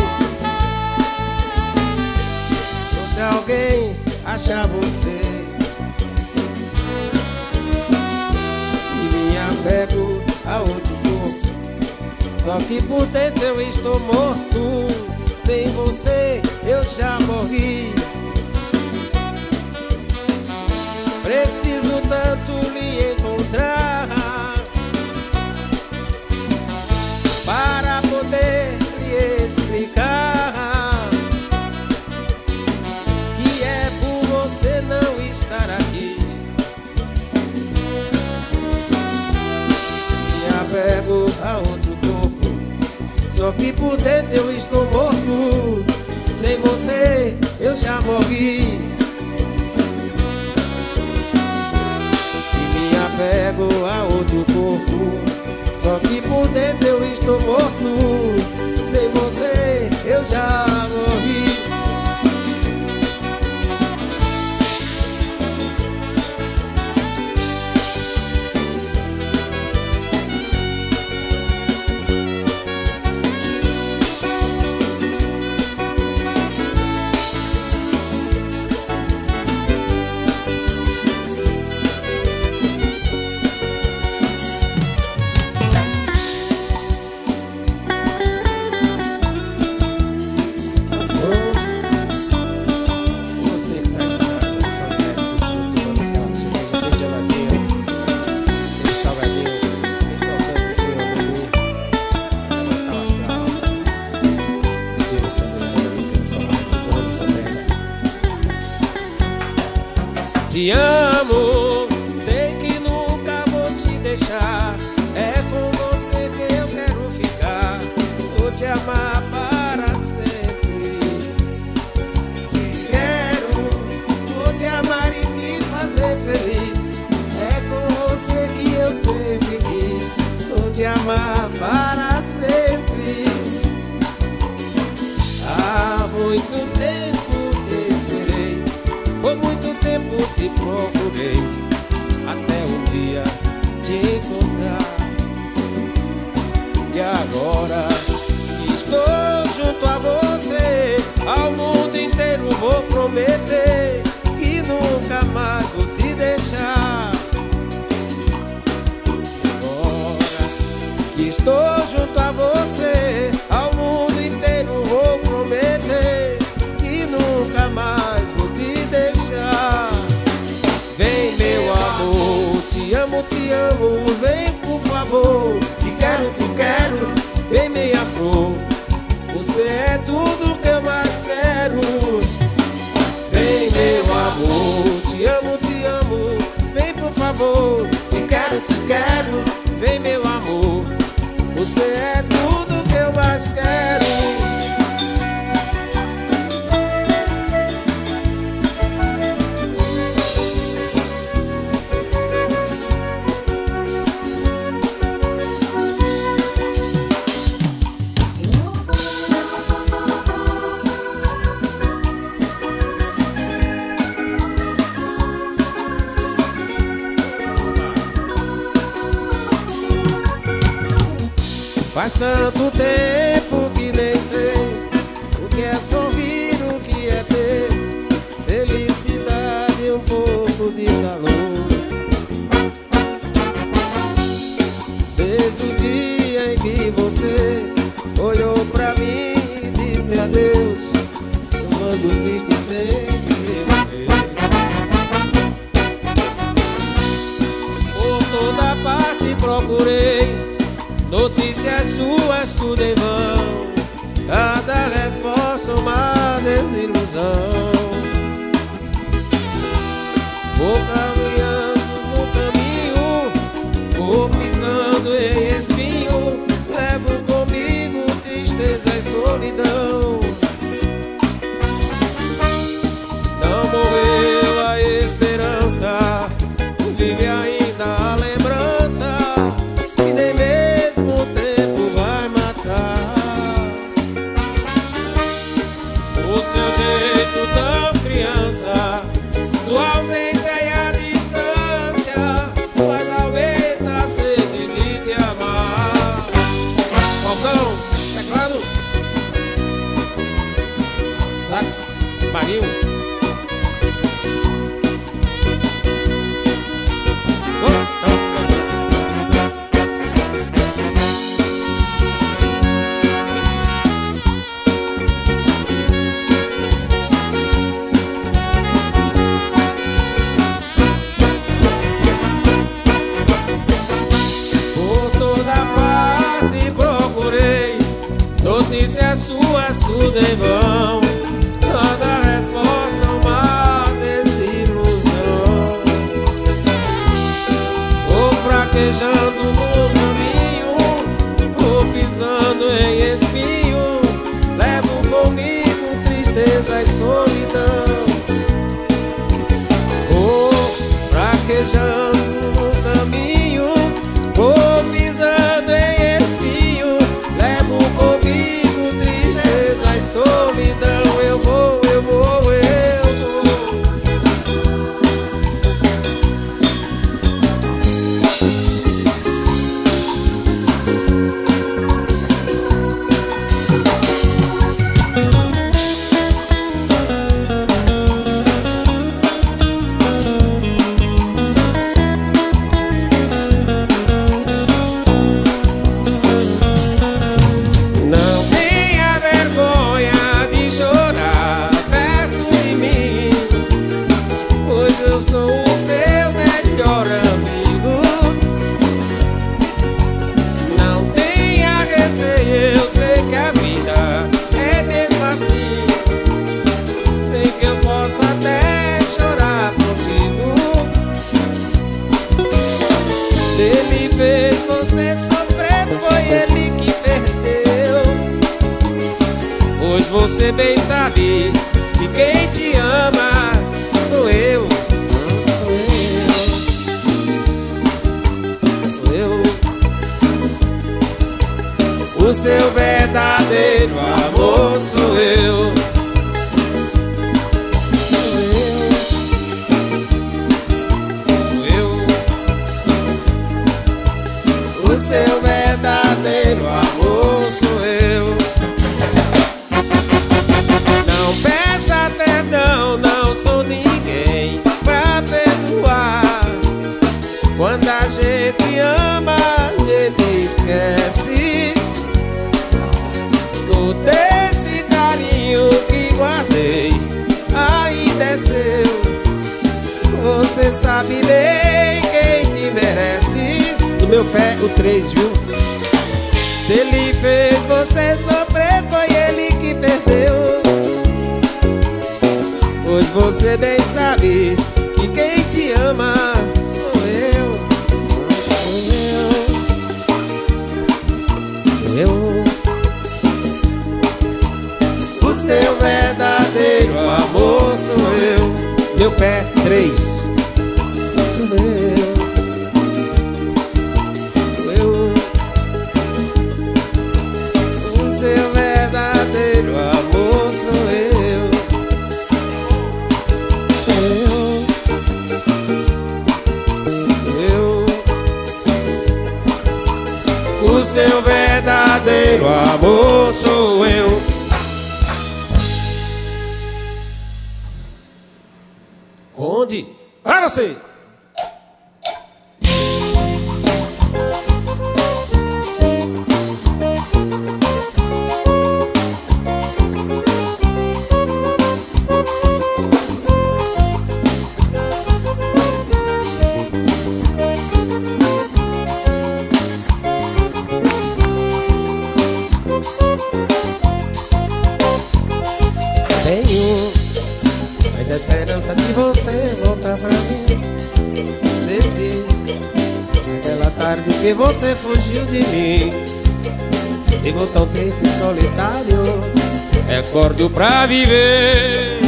alguém achar você, e me apego a outro corpo, só que por dentro eu estou morto. Sem você eu já morri. Preciso tanto lhe encontrar para poder lhe explicar que é por você não estar aqui. Me apego a outro corpo, só que por dentro eu estou morto. Sem você eu já morri. Me apego a outro corpo, só que por dentro eu estou morto. Sem você eu já morri. Te amo, sei que nunca vou te deixar. É com você que eu quero ficar. Vou te amar para sempre. Te quero, vou te amar e te fazer feliz. É com você que eu sempre quis. Vou te amar para sempre. Há muito tempo te esperei, por muito tempo te procurei, até um dia te encontrar. E agora que estou junto a você, ao mundo inteiro vou prometer que nunca mais vou te deixar. Agora que estou junto a você, ao mundo inteiro vou prometer que nunca mais vou te deixar. Vem meu amor, te amo, vem por favor. Te quero, vem minha flor. Você é tudo que eu mais quero. Vem meu amor, te amo, vem por favor. Te quero, vem meu amor. Você é tudo que eu mais quero. Faz tanto tempo que nem sei o que é sorrir, o que é ter felicidade e um pouco de calor. Desde o dia em que você olhou pra mim e disse adeus, eu ando triste sem viver. Por toda parte procurei notícias suas, tudo em vão. Cada resposta uma desilusão. Vou caminhando no caminho, vou pisando em espinho, levo comigo tristeza e solidão. Não morreu a esperança, vive ainda a lembrança, e nem mesmo o tempo vai matar o seu jeito tão criança, sua ausência e a distância, mas talvez na sede de te amar. Falcão, teclado, sax, Marinho. Notícias suas, tudo em vão. Cada resposta uma desilusão. Vou fraquejando no caminho, vou pisando em espinho, levo comigo tristeza e solidão. Vou fraquejando no caminho, vou pisando em espinho, levo comigo tristeza e solidão. Eu vou, eu vou, eu vou. Você sofreu, foi ele que perdeu. Pois você bem sabe que quem te ama sou eu. Sou eu. O seu verdadeiro amor sou eu. O seu verdadeiro amor sou eu. Não peça perdão, não sou ninguém pra perdoar. Quando a gente ama, a gente esquece todo esse carinho que guardei, ainda é seu. Você sabe bem quem te merece. Do meu pé o 3, viu? Se ele fez você sofrer, foi ele que perdeu. Pois você bem sabe que quem te ama sou eu. Sou eu. O seu verdadeiro amor sou eu. Meu pé 3. Sou eu. O seu verdadeiro verdadeiro amor sou eu. Conde, pra você. Tenho ainda a esperança de você voltar pra mim. Desde aquela tarde que você fugiu de mim, vivo tão triste e solitário, recordo pra viver.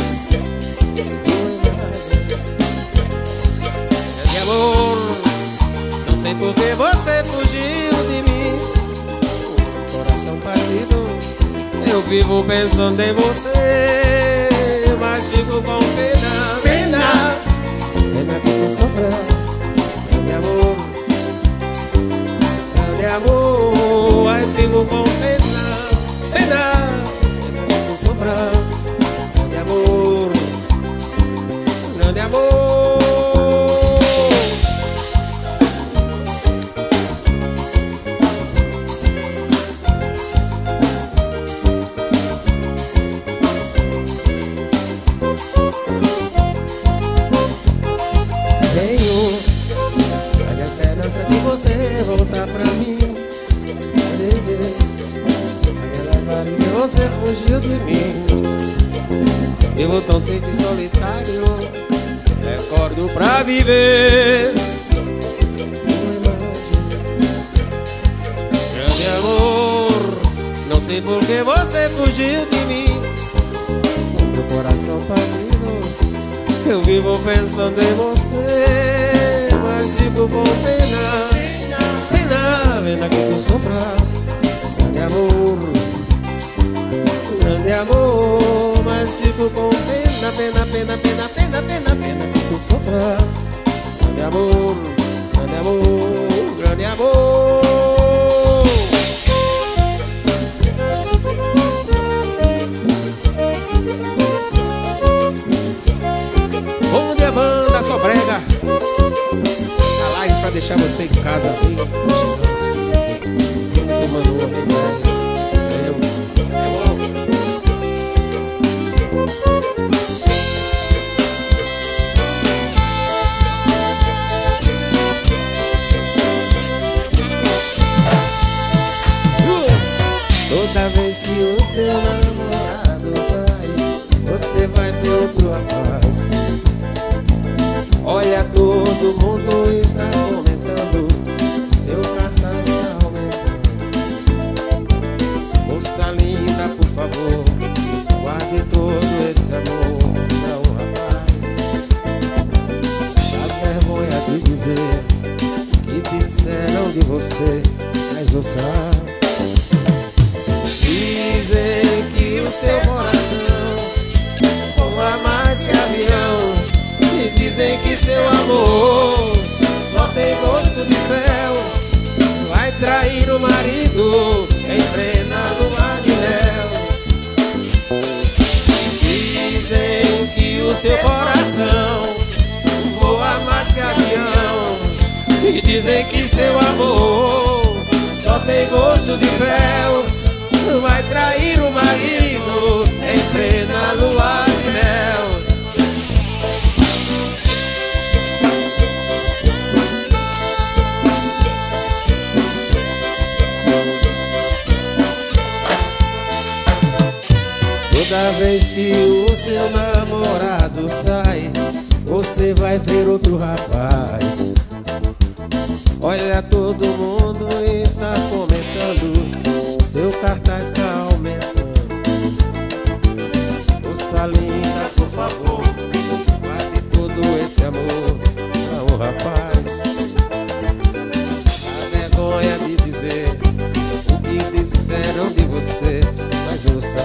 Meu amor, não sei por que você fugiu de mim. Coração partido, eu vivo pensando em você, mas fico com pena, pena, pena que tu sofra, grande amor, grande amor, mas fico com pena, pena, pena que tu sofra, grande amor, grande amor. De você voltar pra mim, dizer aquela tarde que você fugiu de mim, vivo tão triste e solitário, recordo pra viver. Grande amor, não sei por que você fugiu de mim. Meu coração partido, eu vivo pensando em você, mas fico com pena, pena, pena que tu sofra, grande amor, mas fico com pena, pena, pena, pena, pena, pena, pena que tu sofra, grande amor, grande amor, grande amor. Onde a banda só brega, a live pra deixar você em casa bem tomando uma verdade. Toda vez que o seu namorado sai, você vai ver outro rapaz. Olha, todo mundo está comentando, seu cartaz está aumentando. Moça linda, por favor, guarde todo esse amor pra um rapaz. Dá vergonha de dizer que disseram de você, mas ouça. Dizem que o seu coração voa mais que avião, e dizem que seu amor só tem gosto de fel. Vai trair o marido em plena lua de mel. Dizem que o seu coração voa mais que avião, e dizem que seu amor só tem gosto de fel. Vai trair o marido em plena lua de mel. Toda vez que o seu namorado sai, você vai ver outro rapaz. Olha, todo mundo está comentando, seu cartaz está aumentando. Moça linda, por favor, guarde todo esse amor pra um rapaz. A vergonha de dizer o que disseram de você, mas ouça.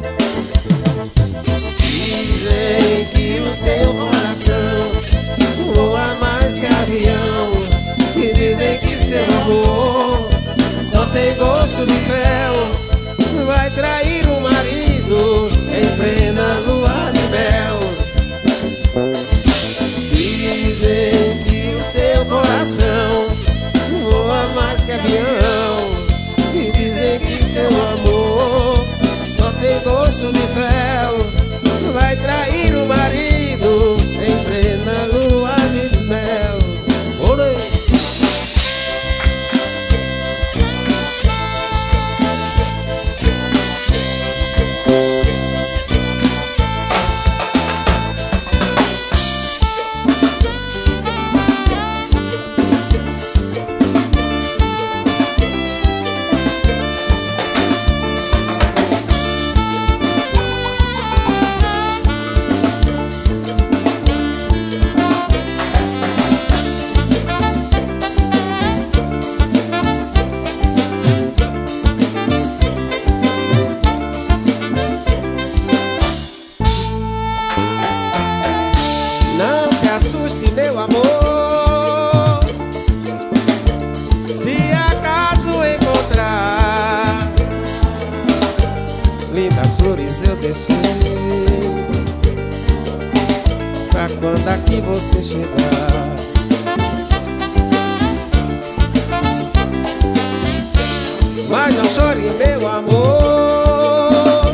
Dizem que o seu coração voa mais que avião, e dizem que seu amor só tem gosto gosto de fel, vai trair o marido em plena lua de mel. Dizem que o seu coração voa mais que avião, e dizem que seu amor só tem gosto de fel, vai trair o marido em plena lua de mel. Olê! Não se assuste, meu amor, se acaso encontrar lindas flores eu deixei pra quando aqui você chegar. Mas não chore, meu amor,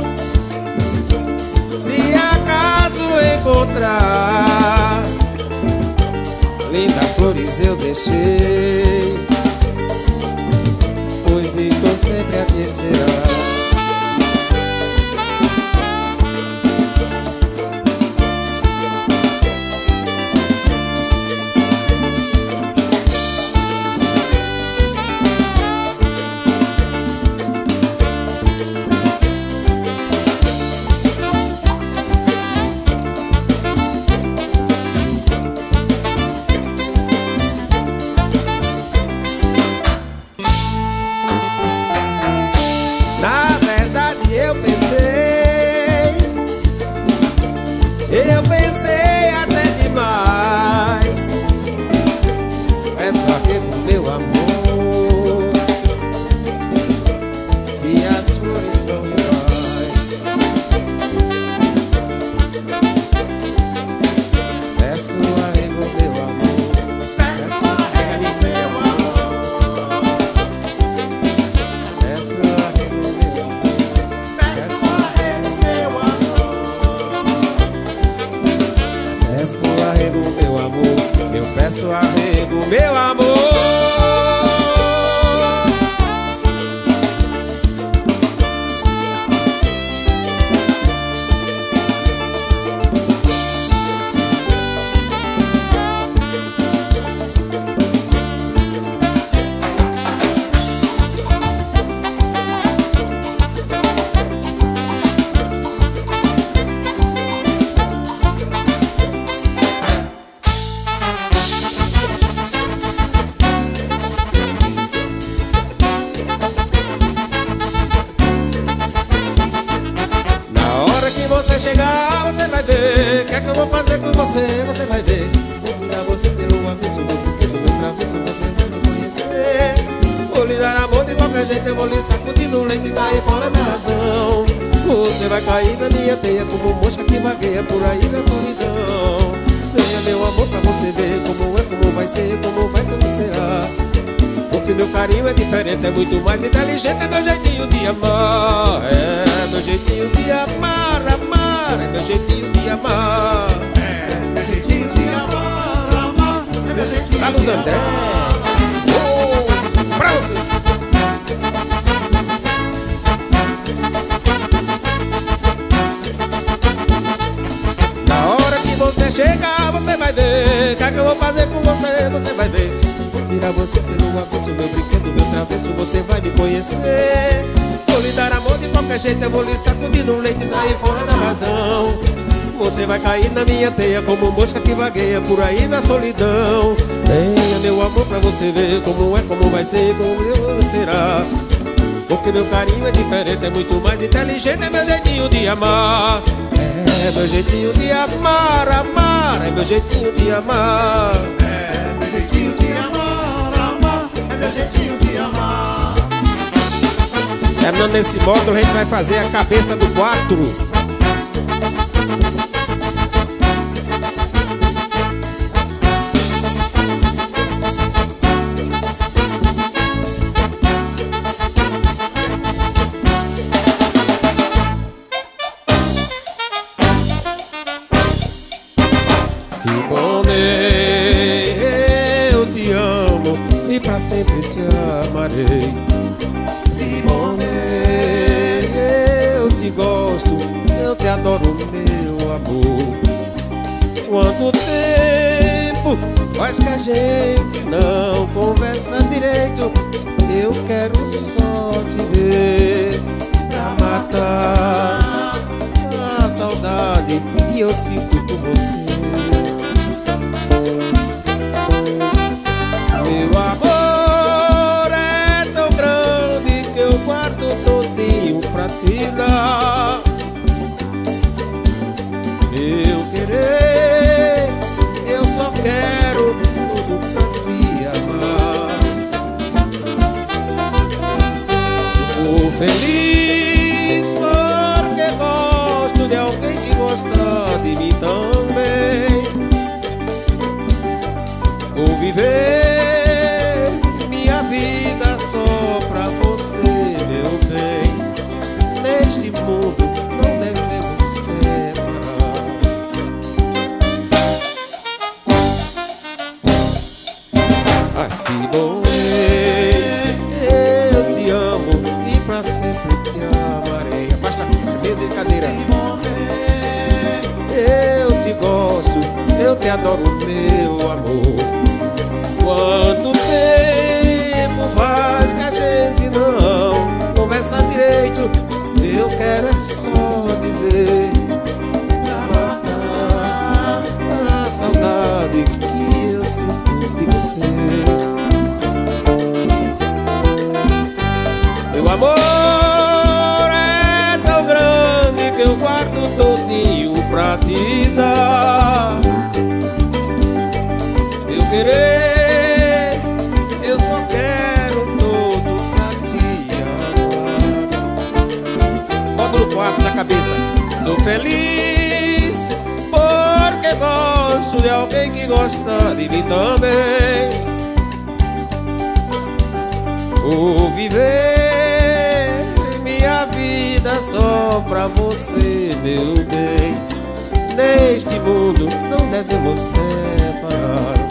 se acaso encontrar lindas flores eu deixei, pois estou sempre a te esperar. Eu pensei até demais, é só que com meu amor e as flores são iguais. Peço arrego, meu amor, peço arrego, meu amor, peço arrego, meu amor, peço arrego, meu amor, peço arrego, meu amor, eu peço arrego, meu amor. Você chegar, você vai ver. O que é que eu vou fazer com você? Você vai ver. Vou cuidar você pelo avesso, meu brinquedo, meu travesso, você vai me conhecer. Vou lhe dar amor de qualquer jeito, eu vou lhe sacudir no leite e cair fora da razão. Você vai cair na minha teia como mosca que vagueia por aí na solidão. Venha, meu amor, pra você ver como é, como vai ser, como vai, como será. Porque meu carinho é diferente, é muito mais inteligente, é meu jeitinho de amar. É meu jeitinho de amar, amar, é meu jeitinho de amar. É meu jeitinho de amar, amar, é meu jeitinho de amar. Carlos André, pra você. Na hora que você chegar, você vai ver. O que é que eu vou fazer com você? Você vai ver. Vou tirar você pelo avesso, meu brinquedo, meu travesso, você vai me conhecer. Vou lhe dar amor de qualquer jeito, eu vou lhe sacudir no leite e sair fora da razão. Você vai cair na minha teia como mosca que vagueia por aí na solidão. Venha, meu amor, pra você ver como é, como vai ser, como será. Porque meu carinho é diferente, é muito mais inteligente, é meu jeitinho de amar. É meu jeitinho de amar, amar, é meu jeitinho de amar. É meu jeitinho de amar, amar, é meu jeitinho de amar. Terminando esse módulo, a gente vai fazer a cabeça do 4. Simone, eu te amo e pra sempre te amarei. Simone, eu te gosto, eu te adoro, meu amor. Quanto tempo faz que a gente não conversa direito? Eu quero só te ver pra matar a saudade que eu sinto por você. Meu amor é tão grande que eu guardo todinho pra te dar. Meu querer, eu só quero tudo pra te amar. Tô feliz porque gosto de alguém que gosta de mim também. Vou viver minha vida só pra você, meu bem. Neste mundo não devemos separar. Assim vou eu te amo e pra sempre te amarei. Afasta a mesa e cadeira. Eu te gosto, eu te adoro, meu amor. Quanto tempo faz que a gente não conversa direito? Eu quero é só dizer pra matar a saudade que eu sinto de você. Meu amor é tão grande que eu guardo todinho pra te dar. Meu querer, eu só quero tudo pra te amar. Módulo 4 na cabeça. Estou feliz porque gosto de alguém que gosta de mim também. Vou viver minha vida só pra você, meu bem. Neste mundo não devemos separar.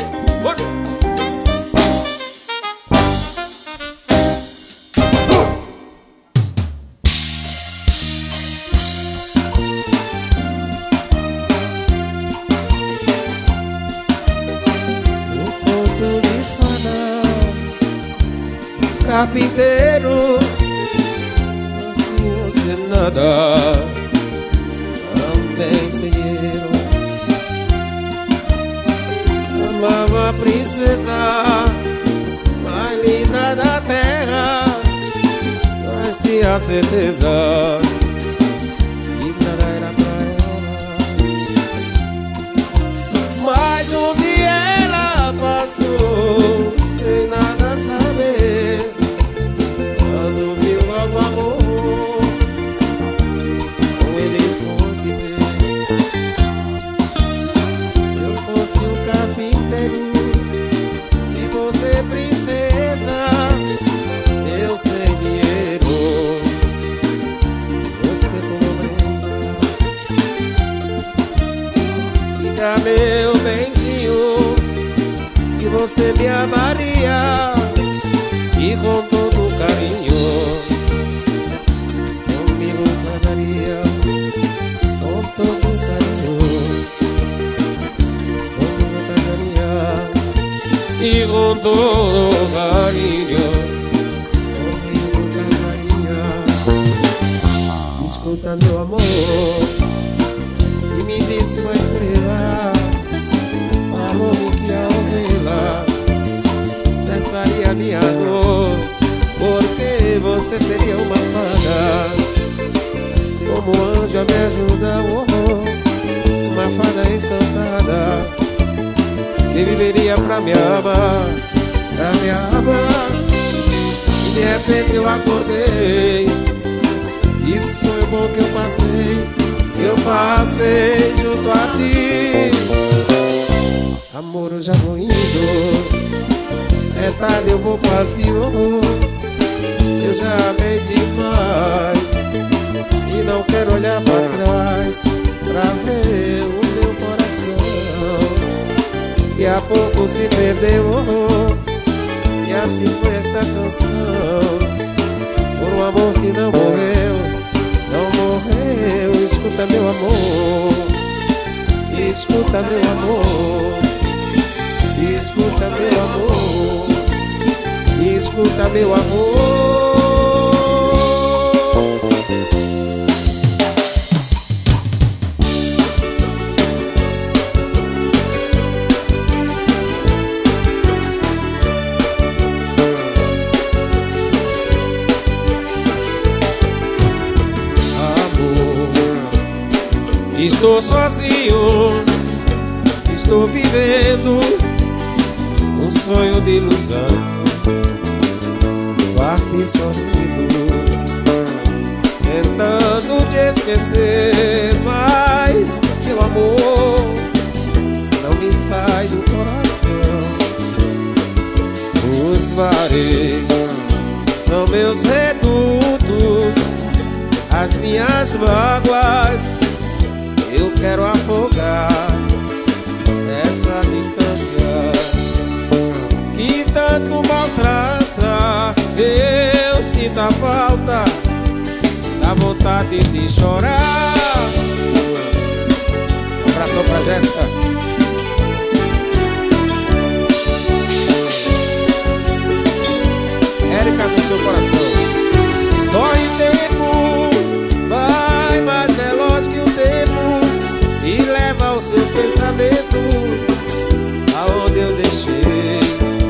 Carpinteiro, sozinho sem nada, também sem dinheiro. Amava a princesa mais linda da terra, mas tinha certeza que nada era pra ela. Mas um dia ela passou sem nada saber. Quando viu logo amor, com ele foi viver. Se eu fosse um carpinteiro e você princesa, eu sem dinheiro, você com nobreza. Diga, meu benzinho, que você me amaria e com todo carinho comigo casaria. Com todo carinho comigo casaria. E com todo carinho comigo casaria. Escuta, meu amor, e me disse uma estrela, falou-me que ao vê-la cessaria minha dor, porque você seria uma fada. Como anjo me ajuda, uma fada encantada, que viveria pra me amar, pra me amar. E de repente eu acordei sonho bom que eu passei junto a ti. Amor, eu já vou indo, é tarde, eu vou partir. Eu já amei demais e não quero olhar pra trás pra ver o meu coração que há pouco se perdeu. E assim foi esta canção, por um amor que não morreu, não morreu. Escuta meu amor, escuta meu amor, escuta meu amor, escuta meu amor. Estou sozinho, estou vivendo um sonho de ilusão, parte sorrindo, tentando te esquecer, mas seu amor não me sai do coração. Os mares são meus redutos, as minhas mágoas eu quero afogar essa distância que tanto maltrata. Eu sinto a falta da vontade de chorar. Um abração pra Jéssica. Érica do seu coração. Dói o tempo, vai mais veloz que o tempo e leva o seu pensamento aonde eu deixei.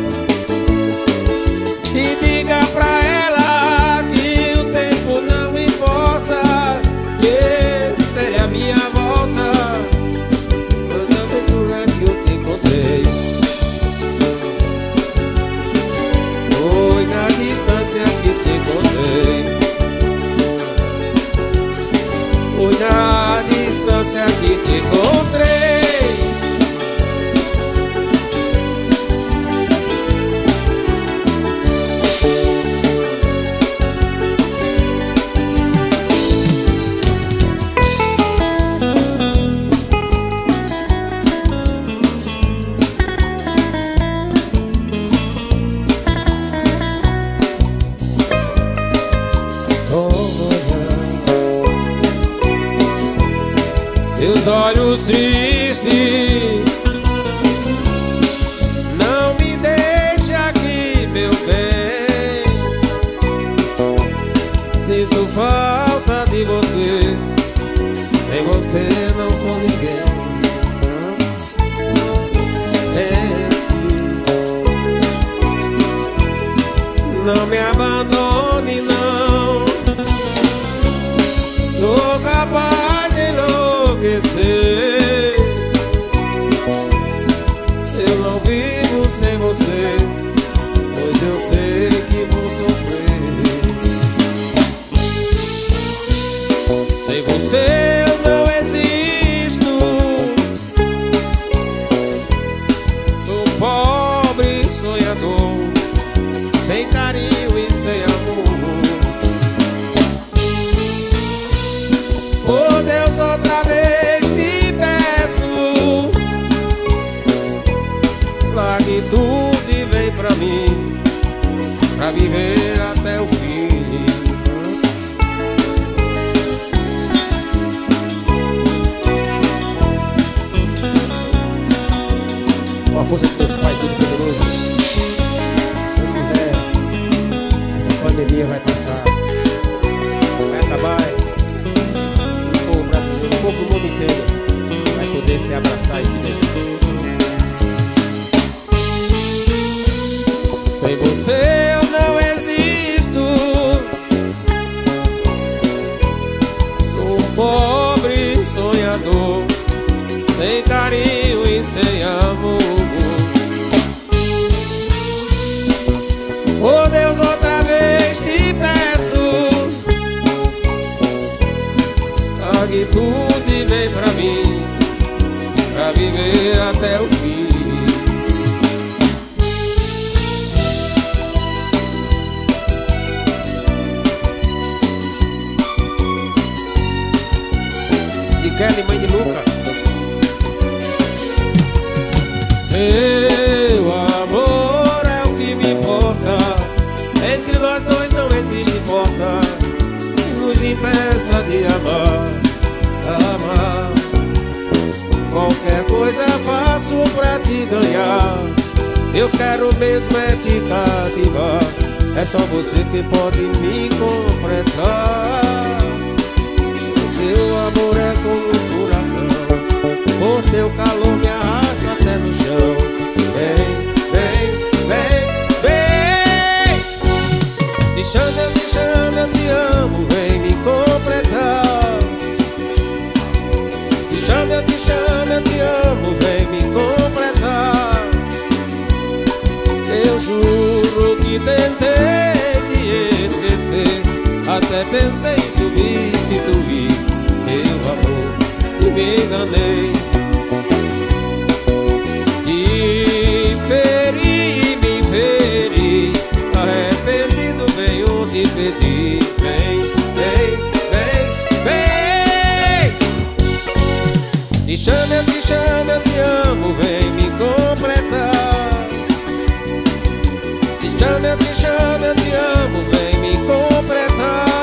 E diga pra ela que o tempo não importa, que espere a minha volta. Quando é que eu te encontrei, foi na distância que te encontrei, foi na distância que te encontrei. Teus olhos tristes não me deixa aqui, meu bem. Sinto falta de você, sem você não sou ninguém. Não me abandone, não. Sou capaz de enlouquecer. Eu não vivo sem você, pois eu sei que vou sofrer. Sem você eu não existo. Sou pobre sonhador, sem carinho e sem amor. Oh Deus, outra vez te peço, largue tudo e vem pra mim, pra viver até o fim. Com a força de Deus Pai Todo-Poderoso, Deus quiser, essa pandemia vai passar, vai acabar. O povo brasileiro, o povo do mundo inteiro vai poder se abraçar e se ver. Sem você eu não existo. Sou um pobre sonhador, sem carinho e sem amor. Oh Deus, outra vez te peço, Kelly, mãe de Luca. Seu amor é o que me importa. Entre nós dois não existe porta que nos impeça de amar, amar. Qualquer coisa faço pra te ganhar. Eu quero mesmo é te cativar. É só você que pode me completar. Seu amor é como um furacão, por teu calor me arrasta até no chão. Vem, vem, vem, vem. Te chamo, eu te amo, vem me completar. Te chamo, eu te amo, vem me completar. Eu juro que tentei te esquecer, até pensei em substituir teu amor e me enganei. Te feri e me feri, arrependido venho te pedir. Vem, vem, vem, vem. Te chamo, eu te amo, vem me completar. Te chamo, eu te amo, vem me completar.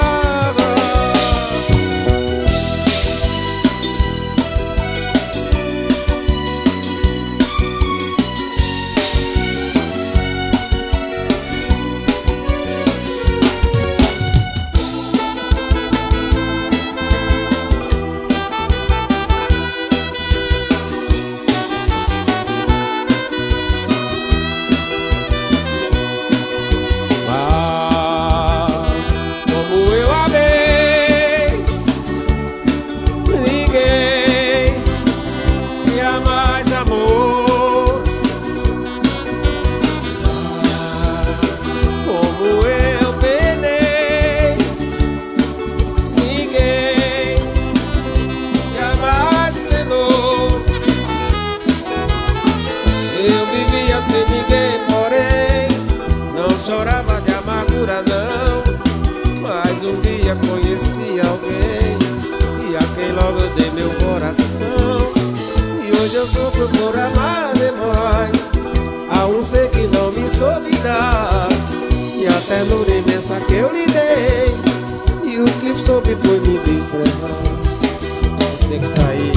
Sem ninguém, porém, não chorava de amargura não. Mas um dia conheci alguém, e a quem logo dei meu coração. E hoje eu sofro por amar demais a um ser que não me soube dar. E a ternura imensa que eu lhe dei, e o que soube foi me desprezar. Você que está aí,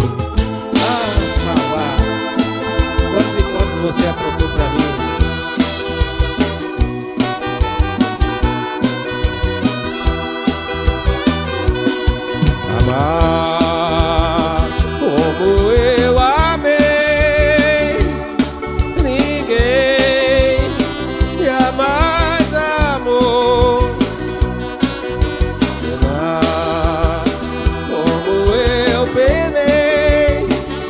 quantos e quantos você aprontou pra mim? Amar como eu amei, ninguém jamais amou. Penar como eu penei,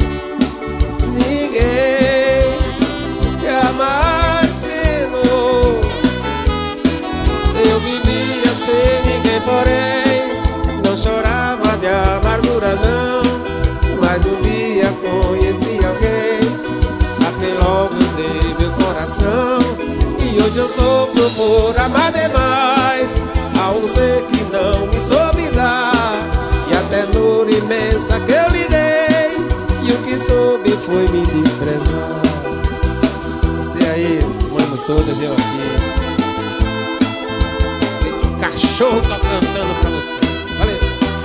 ninguém jamais penou. Eu vivia sem ninguém, porém não chorava de amargura não. Mas um dia conheci alguém, a quem logo dei meu coração. E hoje eu sofro por amar demais a um ser que não me soube dar. E a ternura imensa que eu lhe dei, e o que soube foi me desprezar. Você aí, amo todas, eu aqui. O cachorro tá cantando pra você. Valeu.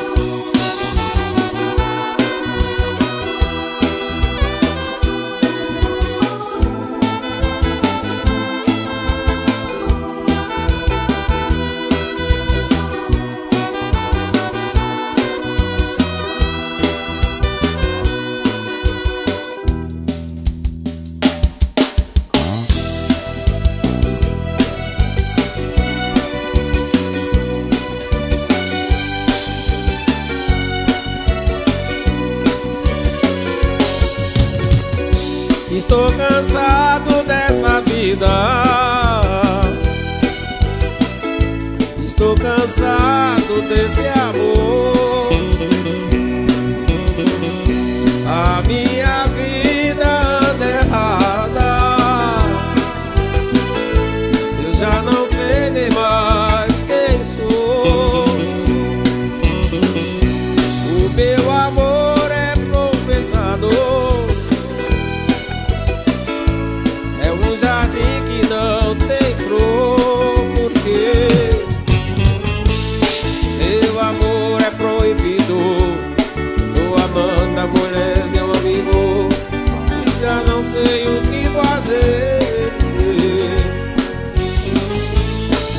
Estou cansado dessa vida, estou cansado desse amor. A minha vida anda errada, eu já não sei nem mais quem sou. O meu amor é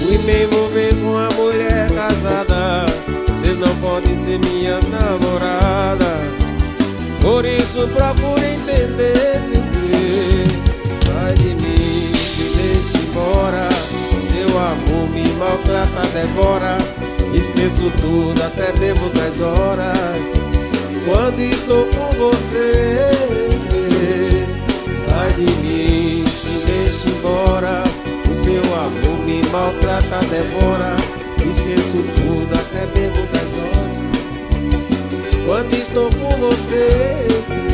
Fui me envolver com a mulher casada, cê não pode ser minha namorada. Por isso procure entender, sai de mim, me deixa embora. Seu amor me maltrata, devora. Esqueço tudo, até bebo 10 horas. Quando estou com você, sai de mim, me deixa embora. O seu amor me maltrata, devora. Esqueço tudo, até bebo 10 horas. Quando estou com você,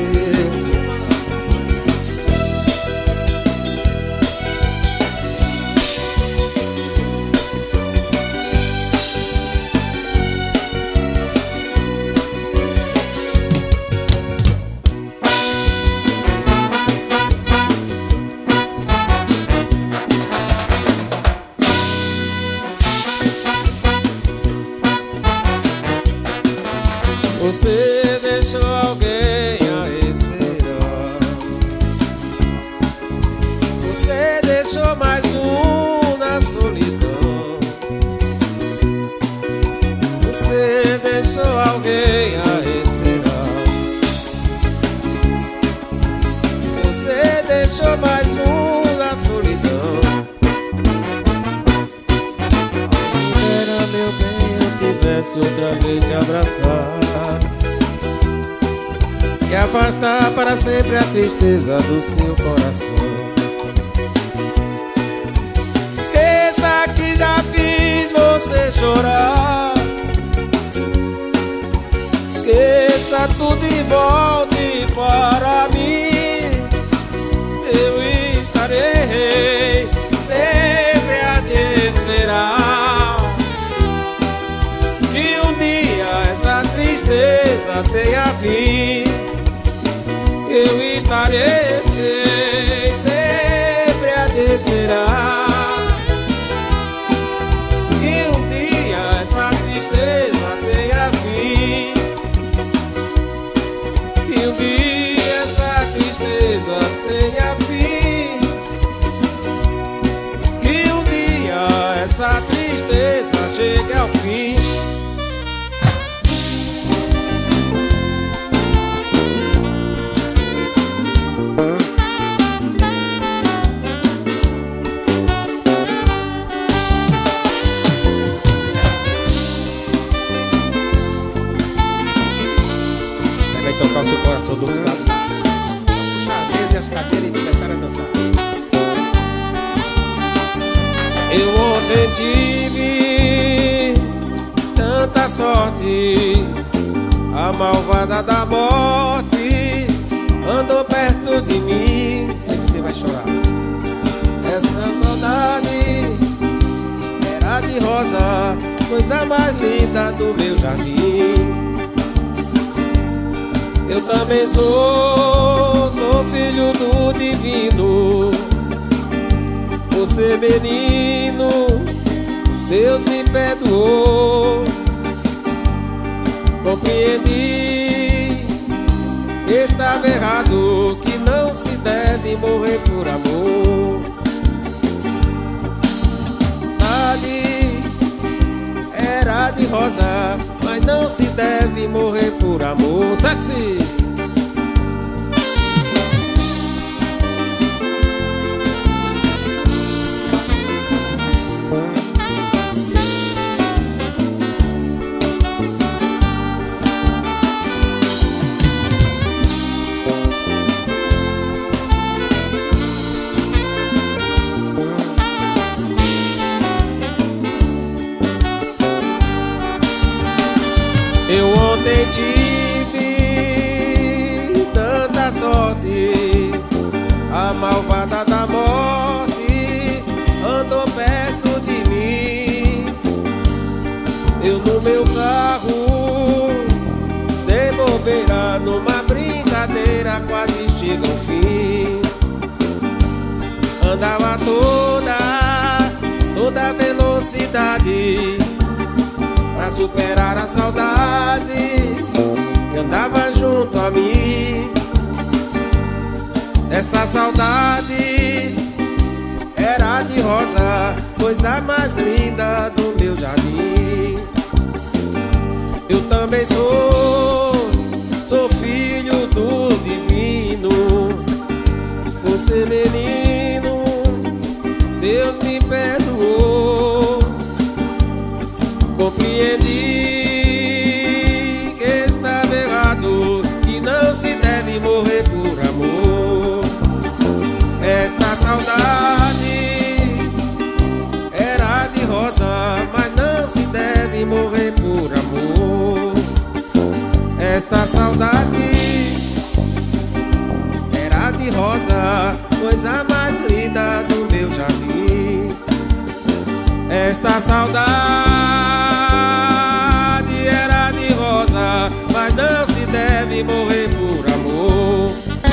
você deixou alguém a esperar. Você deixou mais um na solidão. Você deixou alguém a esperar. Você deixou mais um na solidão. Era meu bem, eu tivesse outra vez te abraçar e afastar para sempre a tristeza do seu coração. Esqueça que já fiz você chorar. Esqueça tudo e volte para mim. Eu estarei sempre a te esperar. Que um dia essa tristeza tenha fim. Eu estarei sempre a te esperar. Que um dia essa tristeza tenha fim. Que um dia essa tristeza tenha fim. Que um dia essa tristeza chegue ao fim. Tocar o seu coração do outro lado. Puxa a mesa e as cadeiras e começar a dançar. Eu ontem tive tanta sorte. A malvada da morte andou perto de mim. Sei que você vai chorar. Essa saudade era de rosa, coisa mais linda do meu jardim. Eu também sou filho do divino. Você menino, Deus me perdoou. Compreendi que estava errado, que não se deve morrer por amor. Era de rosa, mas não se deve morrer por amor. Sexy! Eu ontem tive tanta sorte. A malvada da morte andou perto de mim. Eu no meu carro dei bobeira numa brincadeira, quase chega ao fim. Andava toda velocidade pra superar a saudade que andava junto a mim. Essa saudade era de rosa, coisa mais linda do meu jardim. Eu também sou filho do divino. Por ser menino, Deus me perdoou. Compreendi que estava errado, que não se deve morrer por amor. Esta saudade era de rosa, mas não se deve morrer por amor. Esta saudade era de rosa, coisa mais linda do meu jardim. Esta saudade era de rosa, mas não se deve morrer por amor.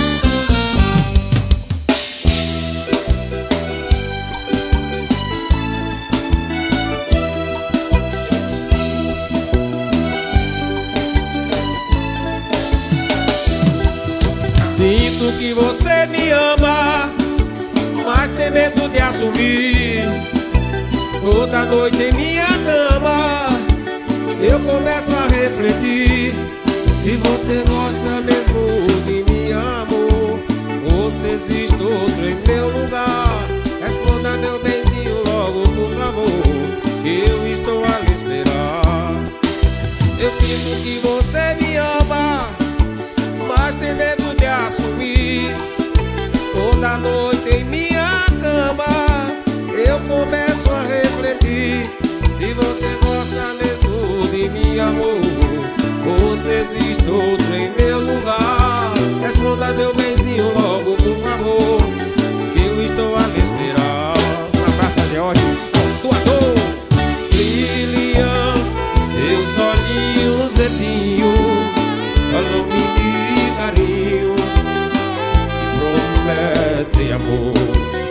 Sinto que você me ama, mas tem medo de assumir. Toda noite em minha cama eu começo a refletir. Se você gosta mesmo de mim, amor, ou se existe outro em meu lugar, responda, meu benzinho, logo por favor, que eu estou a lhe esperar. Eu sinto que você me ama, mas tem medo de assumir. Toda noite em minha cama eu começo a refletir. Se você gosta mesmo de mim, amor, ou se existe outro em meu lugar, responda, meu benzinho, logo por favor, que eu estou a lhe esperar. Um abraço a George, doador. Lilian, teus olhinhos verdinhos falam-me de carinho e prometem amor.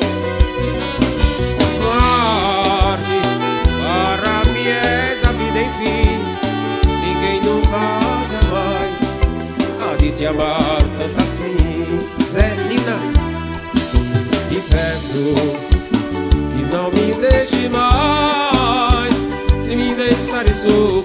Marte, para mim és a vida, enfim. Ninguém nunca jamais há de te amar tanto assim. Zé Nina, te peço que não me deixe mais. Se me deixares sou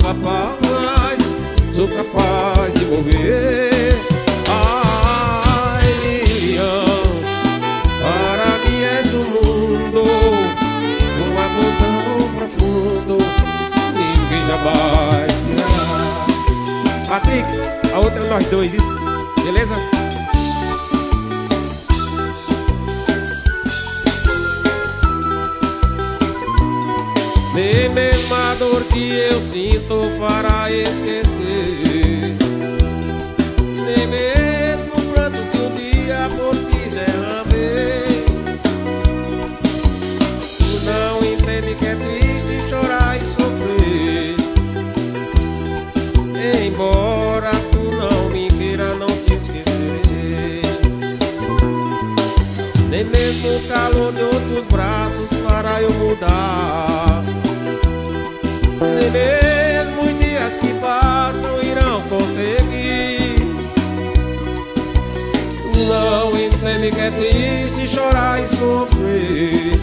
capaz de morrer. Ai, Lilian, para mim és o mundo, um amor tão profundo, ninguém jamais te amará. Patrick, a outra é nós dois, isso? Beleza? Nem mesmo a dor que eu sinto fará esquecer, nem mesmo o pranto que um dia por ti derramei. Tu não entende que é triste chorar e sofrer. Embora tu não me queira, não te esquecerei. Nem mesmo o calor de outros braços fará eu mudar. Nem mesmo os dias que passam irão conseguir. Não entende que é triste chorar e sofrer.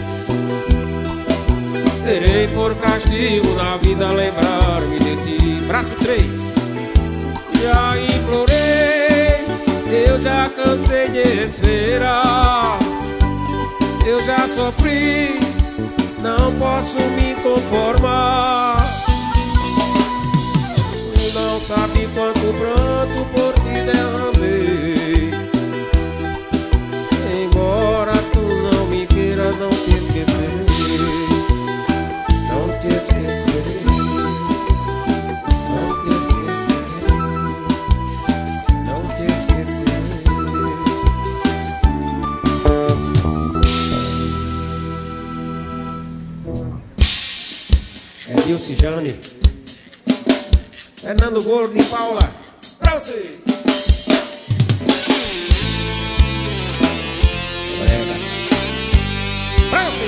Terei por castigo na vida lembrar-me de ti. Braço 3. Já implorei, eu já cansei de esperar. Eu já sofri, não posso me conformar. Tu não sabe quanto pranto por ti derramei. Embora tu não me queira, não te esquecerei. Não te esquecerei. Não te esquecerei. Não te esquecerei. É Dilce Jane, Fernando Gordo e Paula, pra você. Pra você.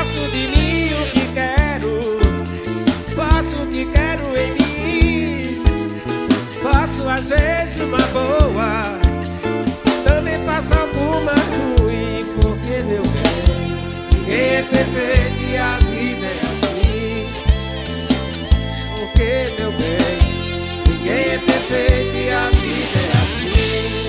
Faço de mim o que quero, faço o que quero em mim. Faço às vezes uma boa, também faço alguma ruim. Porque, meu bem, ninguém é perfeito e a vida é assim. Porque, meu bem, ninguém é perfeito e a vida é assim.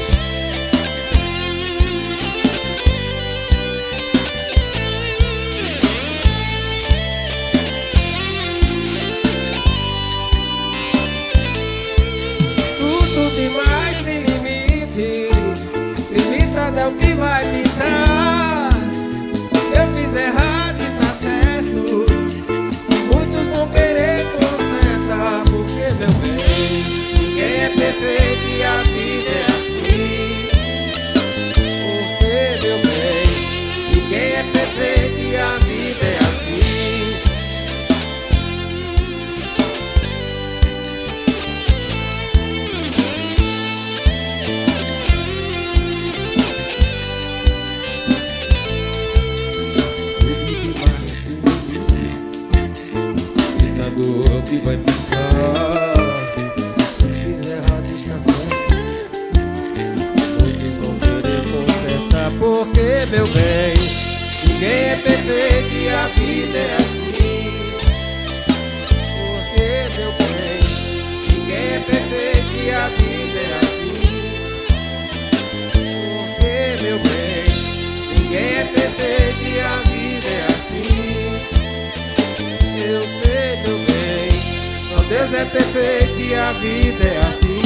Tudo demais tem limite, limitado é o que vai pintar. Eu fiz errado, está certo, muitos vão querer consertar. Porque, meu bem, ninguém é perfeito e a vida é assim. Porque, meu bem, ninguém é perfeito e a vida é assim. O que vai pintar? Eu fiz errado, está certo, muitos vão querer consertar. Porque, meu bem, ninguém é perfeito e a vida é assim. Porque, meu bem, ninguém é perfeito e a vida é assim. Porque, meu bem, ninguém é perfeito e a vida é assim. Eu sei, meu bem, só Deus é perfeito e a vida é assim.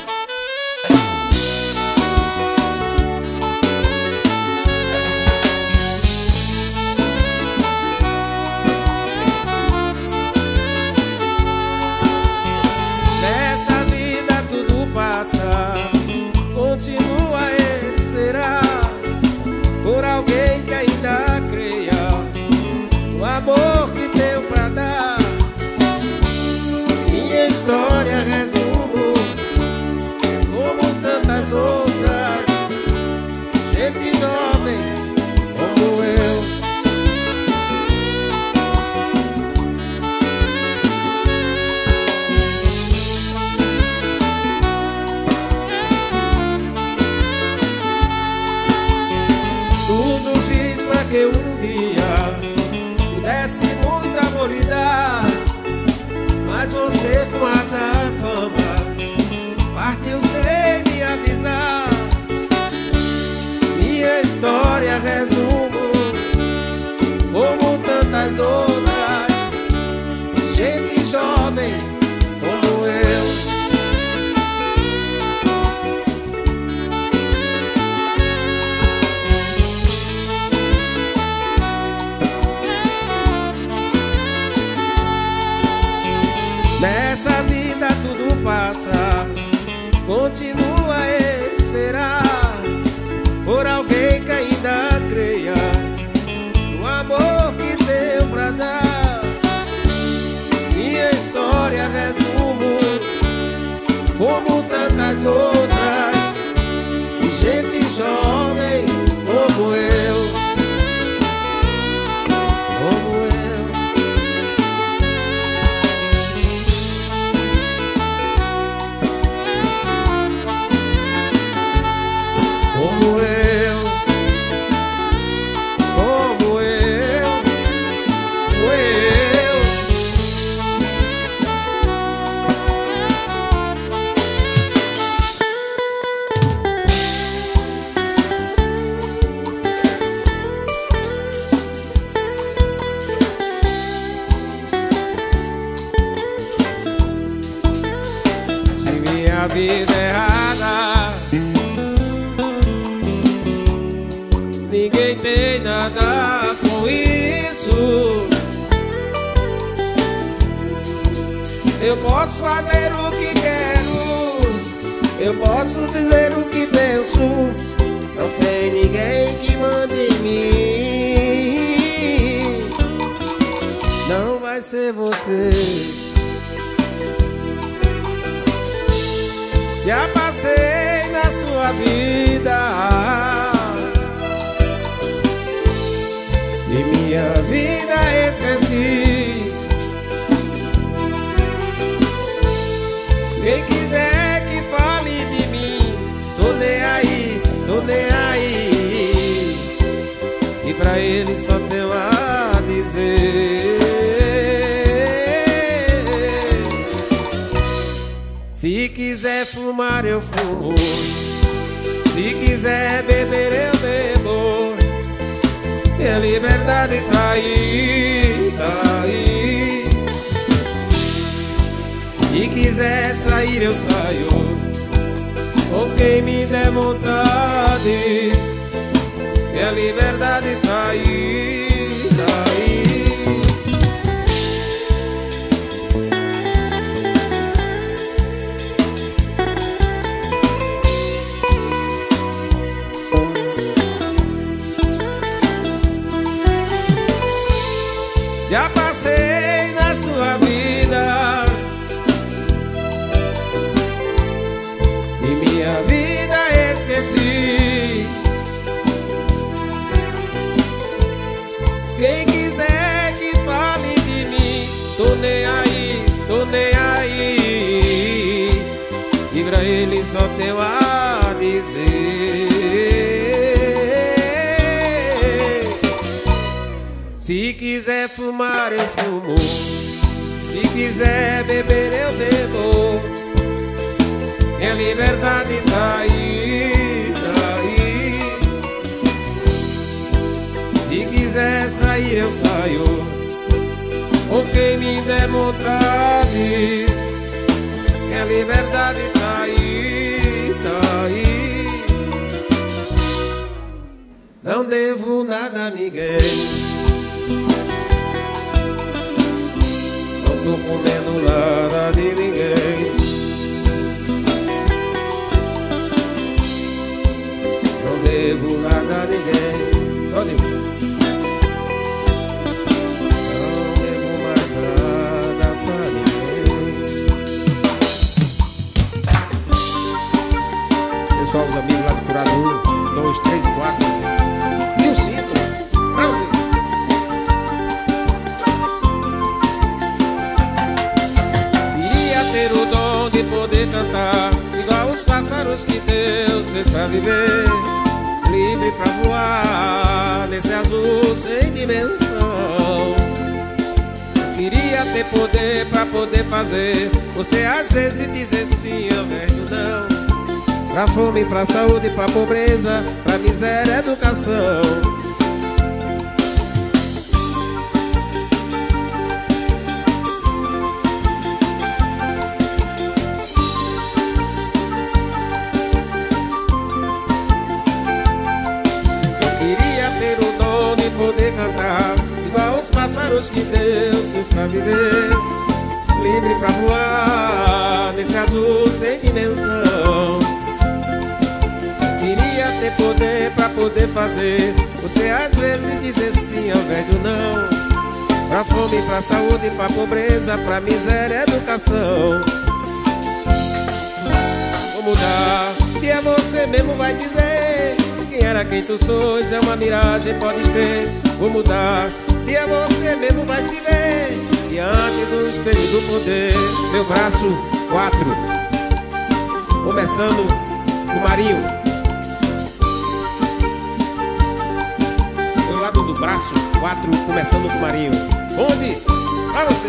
Nessa vida tudo passa, continua a esperar por alguém que ainda creia no amor que tenho pra dar. Minha história resumo como tantas outras, gente jovem como eu. Tudo fiz pra que um dia pudesse muito amor lhe dar, mas você com asa fama partiu sem me avisar. Minha história resumo como tantas outras, gente jovem como eu. Nessa vida tudo passa, continua a esperar por alguém que ainda creia no amor que tenho pra dar. Minha história resumo como tantas outras, gente jovem como eu. Como eu. Como eu, como eu, se minha vida é errada, ninguém tem nada com isso. Eu posso fazer o que quero, eu posso dizer o que penso, não tem ninguém que mande em mim. Não vai ser você. Já passei na sua vida e me minha vida esqueci. Quem quiser que fale de mim, tô nem aí, tô nem aí. E pra ele só tenho a dizer: se quiser fumar eu fumo, se quiser beber eu bebo. Minha liberdade tá aí, tá aí. Se quiser sair eu saio, com quem me der vontade. Minha liberdade tá aí, tá aí. Já passei na sua vida e minha vida esqueci. Quem quiser que fale de mim, tô nem aí, tô nem aí. E pra ele só tenho a dizer: se quiser fumar eu fumo, se quiser beber eu bebo. Minha liberdade tá aí, tá aí. Se quiser sair eu saio, com quem me der vontade. Minha liberdade tá aí, tá aí. Não devo nada a ninguém, não tô comendo nada de ninguém. Não devo nada a ninguém, só Deus. Não devo mais nada pra ninguém. Pessoal, os amigos lá do Curado 1, 2, 3 e 4. E o cinto, pra você. Ter o dom de poder cantar igual os pássaros que Deus fez pra viver, livre pra voar nesse azul sem dimensão. Queria ter poder pra poder fazer você às vezes dizer sim ao invés de não. Pra fome, pra saúde, pra pobreza, pra miséria, educação. Poder cantar igual os pássaros que Deus fez pra viver, livre pra voar nesse azul sem dimensão. Queria ter poder pra poder fazer você às vezes dizer sim ao invés do não. Pra fome, pra saúde, pra pobreza, pra miséria, educação. Vou mudar, que é você mesmo vai dizer. Quem era quem tu sois é uma miragem, pode crer. Vou mudar, e é você mesmo vai se ver diante do espelho do poder. Meu braço 4, começando com o Marinho. Do lado do braço 4, começando com o Marinho. Onde? Pra você.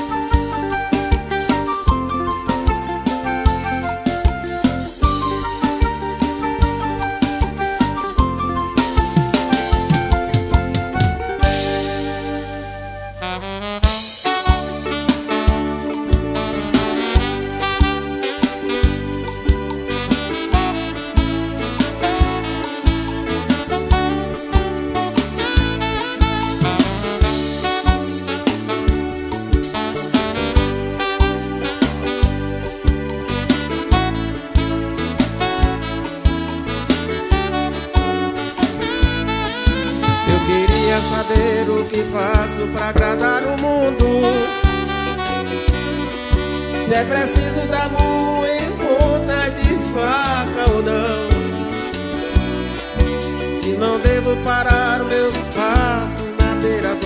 Saber o que faço pra agradar o mundo, se é preciso dar murro em ponta de faca ou não, se não devo parar meus passos na beira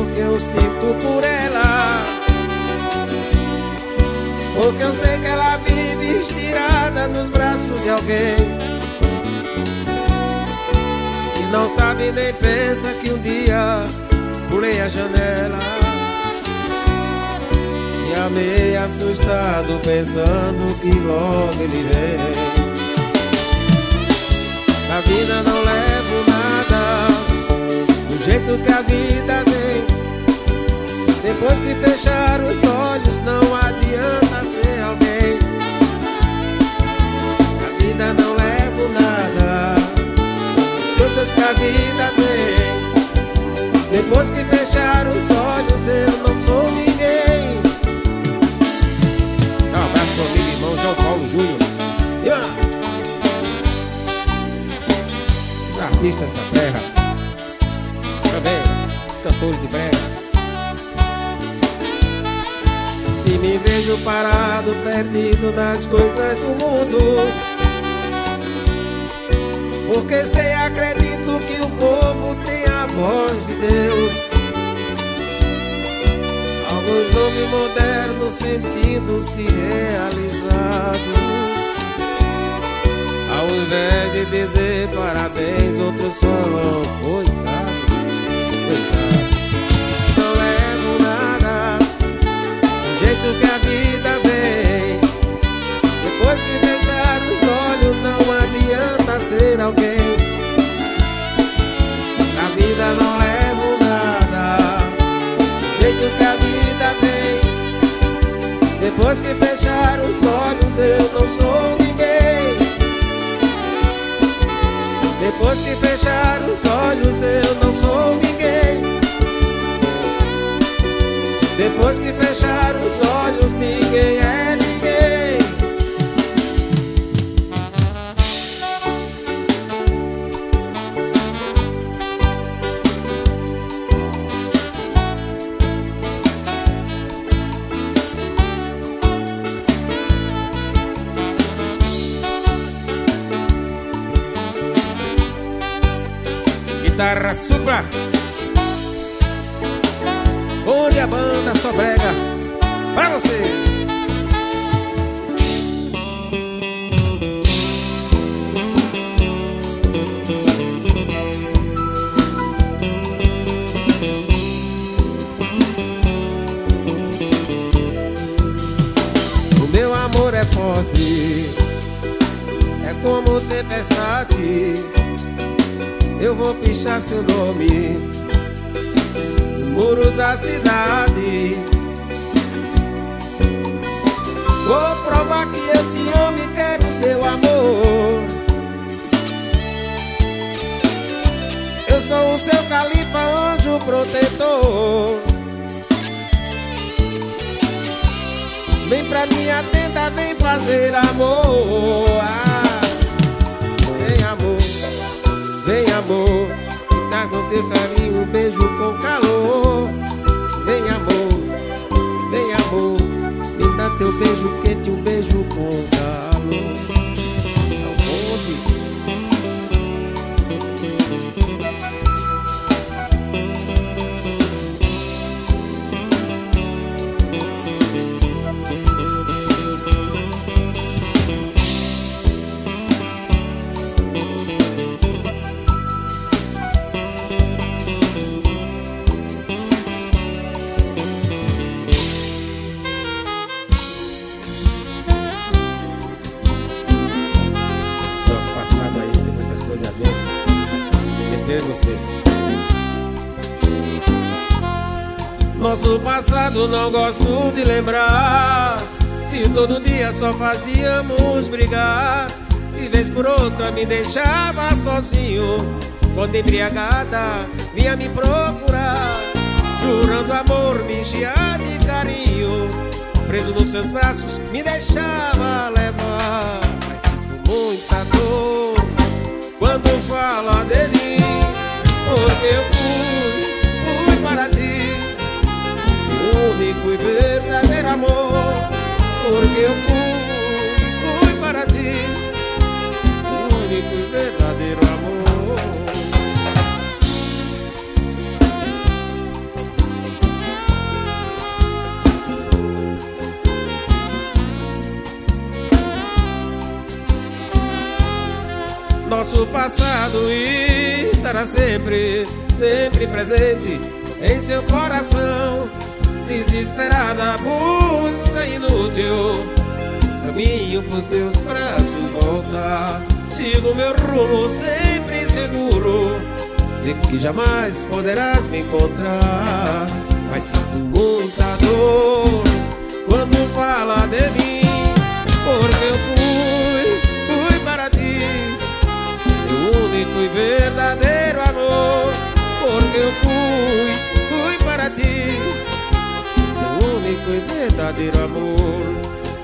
que eu sinto por ela, porque eu sei que ela vive estirada nos braços de alguém que não sabe nem pensa que um dia pulei a janela e amei assustado pensando que logo ele vem. Na vida não levo nada do jeito que a vida tem. Depois que fechar os olhos não adianta ser alguém. Na vida não levo nada coisas que a vida tem. Depois que fechar os olhos eu não sou ninguém. Um abraço pro amigo irmão João Paulo Júnior. Os artistas da terra, também os cantores de brega. Se me vejo parado, perdido nas coisas do mundo, porque sei, acredito que o povo tem a voz de Deus. Alguns homens modernos sentindo-se realizados, ao invés de dizer parabéns, outros falam coitado, coitado. Não levo nada do jeito que a vida vem. Depois que fechar os olhos não adianta ser alguém. Na vida não levo nada do jeito que a vida vem. Depois que fechar os olhos eu não sou ninguém. Depois que fechar os olhos eu não sou ninguém. Depois que fechar os olhos ninguém é ninguém. Guitarra supra, onde a banda só brega pra você. O meu amor é forte, é como tempestade. Eu vou pichar seu nome no muro da cidade. Vou provar que eu te amo e quero teu amor. Eu sou o seu califa, anjo protetor. Vem pra minha tenda, vem fazer amor. Vem amor, vem amor, tá com teu carinho, um beijo com calor. Vem amor, me dá teu beijo quente, um beijo com calor. É um monte. Você. Nosso passado não gosto de lembrar. Se todo dia só fazíamos brigar, de vez por outra me deixava sozinho. Quando embriagada vinha me procurar, jurando amor, me enchia de carinho. Preso nos seus braços me deixava levar. Mas sinto muita dor quando fala de mim, porque eu fui para ti o único e verdadeiro amor. Porque eu fui para ti o único e verdadeiro amor. nosso passado estará sempre, sempre presente em seu coração. Desesperada busca inútil, caminho pros teus braços voltar. Sigo meu rumo sempre seguro de que jamais poderás me encontrar. Mas sinto muita dor quando fala de mim, porque eu fui para ti, meu único e verdadeiro amor. Porque eu fui para ti, meu único e verdadeiro amor.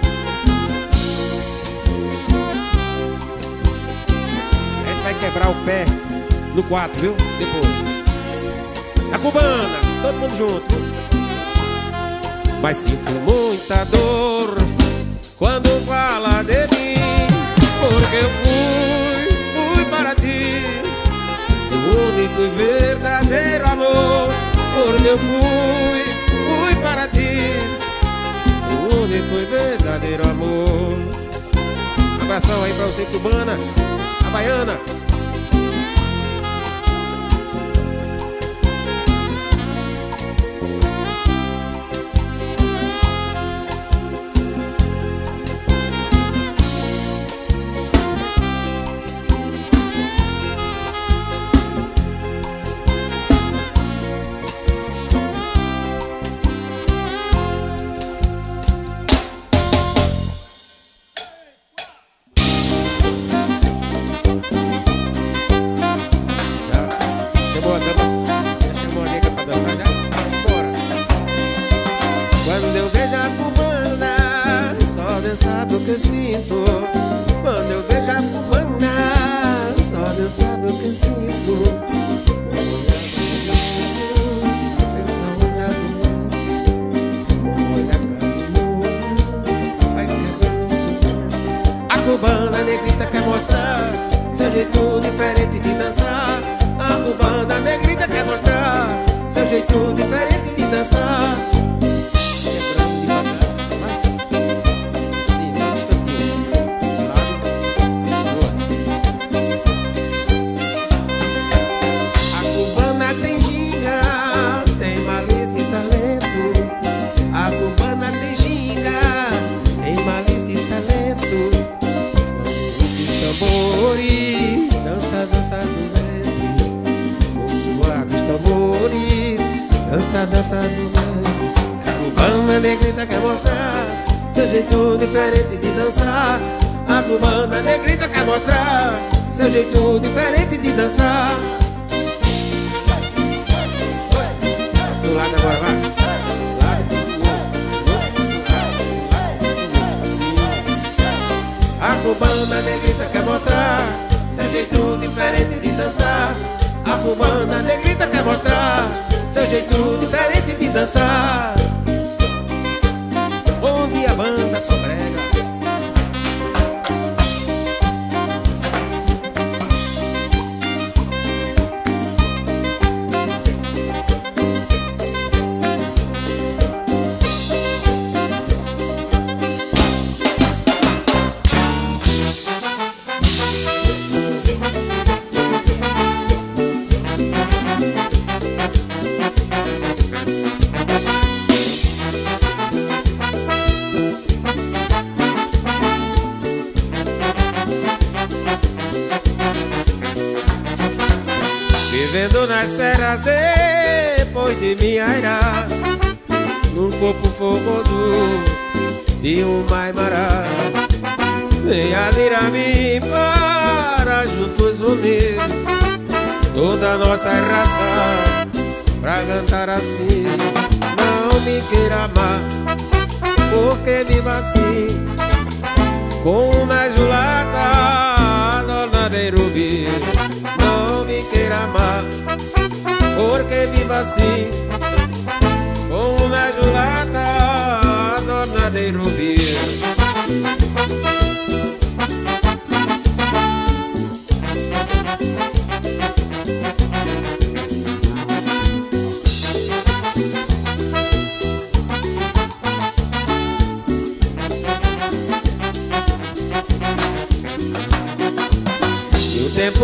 A gente vai quebrar o pé no 4, viu? Depois a cubana, todo mundo junto, viu? Mas sinto muita dor quando fala de mim, porque eu fui para ti, meu único e verdadeiro amor. Porque eu fui para ti, meu único e verdadeiro amor. Abração aí pra você, cubana, a baiana. Quando eu vejo a cubana, só Deus sabe o que eu sinto. Quando eu vejo a cubana, só Deus sabe o que eu sinto. A cubana negrita quer mostrar seu jeito diferente de dançar. A cubana negrita quer mostrar seu jeito diferente de dançar. Dança do vento. A cubana negrita quer mostrar seu jeito diferente de dançar. A cubana negrita quer mostrar seu jeito diferente de dançar. Do lado agora, vai. A cubana negrita quer mostrar seu jeito diferente de dançar. A cubana negrita quer mostrar seu jeito diferente de dançar. Onde a banda sobrega. Vivendo nas terras depois de me airar, num corpo fogoso de um maimará. Venha admirar-me para juntos unir toda a nossa raça pra cantar assim. Não me queira amar, porque viva assim, com uma julata, dona de Rubi. Não me queira amar, porque viva assim, com uma julata, dona de Rubi.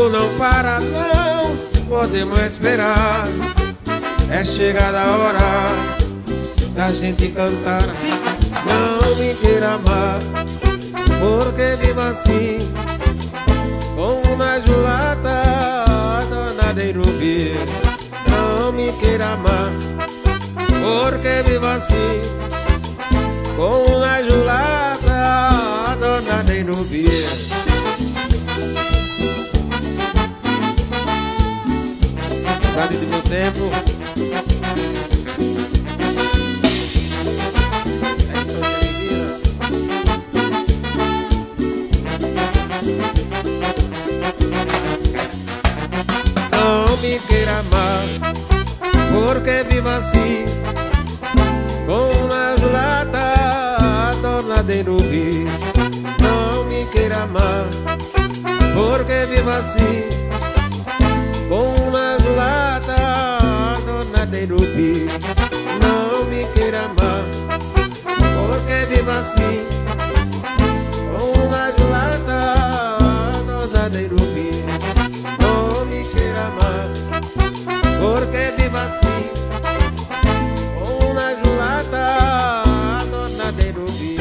tempo não para, não podemos esperar. É chegada a hora da gente cantar assim. Não me queira amar, porque vivo assim, com uma julata, dona de Irubi. Não me queira amar, porque vivo assim, com uma julata, dona de Irubi. Saudade do meu tempo. Não me queira amar, porque vivo assim, com uma julata, dona de Irubi. Não me queira amar, porque vivo assim, com uma julata, dona de Irubi. Não me queira amar, porque vivo assim, com uma julata, dona de Irubi. Não me queira amar, porque vivo assim, com uma julata, dona de Irubi.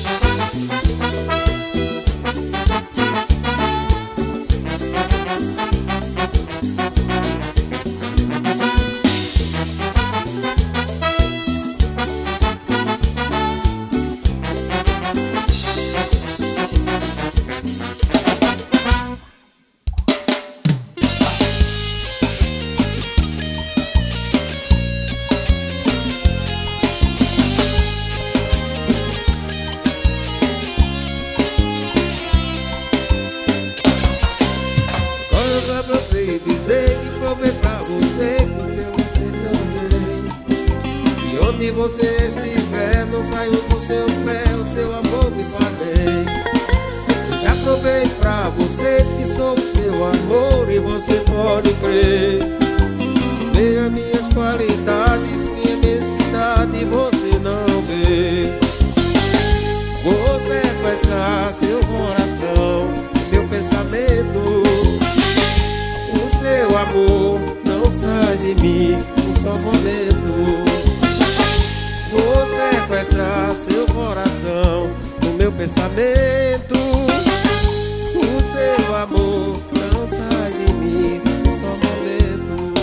Dizer que provei pra você que você não vem. E onde você estiver, não saiu do seu pé, o seu amor me faz bem. Já provei pra você que sou o seu amor e você pode crer. Veja minhas qualidades, minha imensidade, você não vê. Vou sequestrar seu coração, meu pensamento. O seu amor não sai de mim um só momento. Vou sequestrar seu coração no meu pensamento. O seu amor não sai de mim um só momento.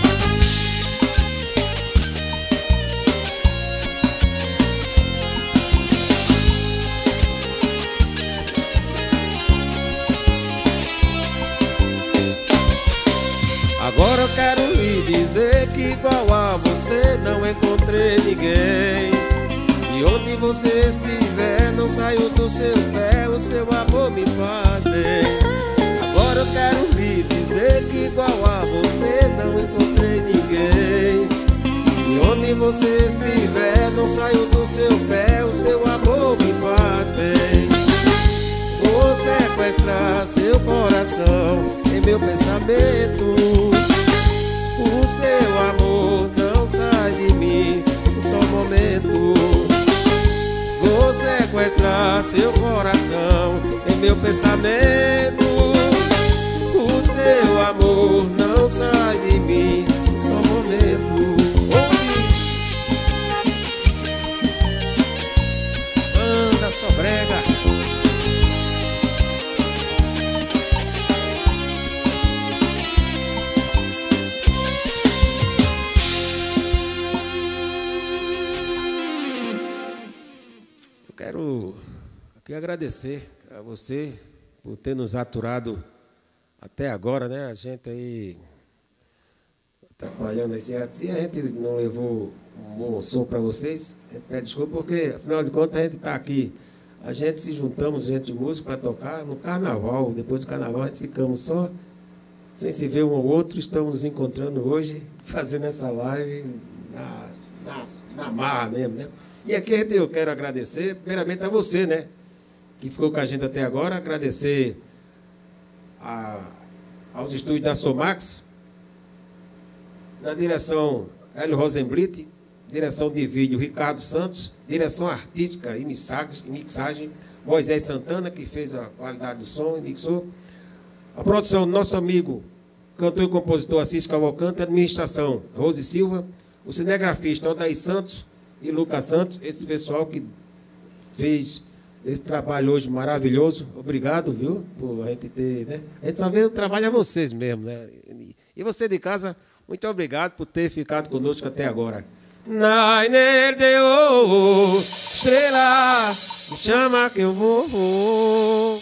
Agora eu quero lhe dizer que igual a você não encontrei ninguém. E onde você estiver, não saiu do seu pé, o seu amor me faz bem. Agora eu quero lhe dizer que igual a você não encontrei ninguém. E onde você estiver, não saiu do seu pé, o seu amor me faz bem. Vou sequestrar seu coração em meu pensamento. O seu amor não sai de mim um só momento. Vou sequestrar seu coração em meu pensamento. O seu amor não sai de mim um só momento. Anda só brega. Quero aqui agradecer a você por ter nos aturado até agora, né? A gente aí trabalhando assim, se a gente não levou um bom som para vocês, a gente pede desculpa, porque afinal de contas a gente está aqui, a gente se juntamos, gente de música, para tocar no carnaval. Depois do carnaval a gente ficamos só, sem se ver um ou outro. Estamos nos encontrando hoje, fazendo essa live na marra mesmo, né? E aqui eu quero agradecer, primeiramente, a você, né, que ficou com a gente até agora. Agradecer aos estúdios da Somax, na direção Hélio Rosenblit, direção de vídeo Ricardo Santos, direção artística e mixagem Moisés Santana, que fez a qualidade do som e mixou. A produção do nosso amigo, cantor e compositor Assis Cavalcante, administração Rose Silva, o cinegrafista Odair Santos e Lucas Santos, esse pessoal que fez esse trabalho hoje maravilhoso. Obrigado, viu, por a gente ter, né? A gente só vê o trabalho a vocês mesmo, né? E você de casa, muito obrigado por ter ficado conosco até agora. Nainer Deo, estrela, me chama que eu vou.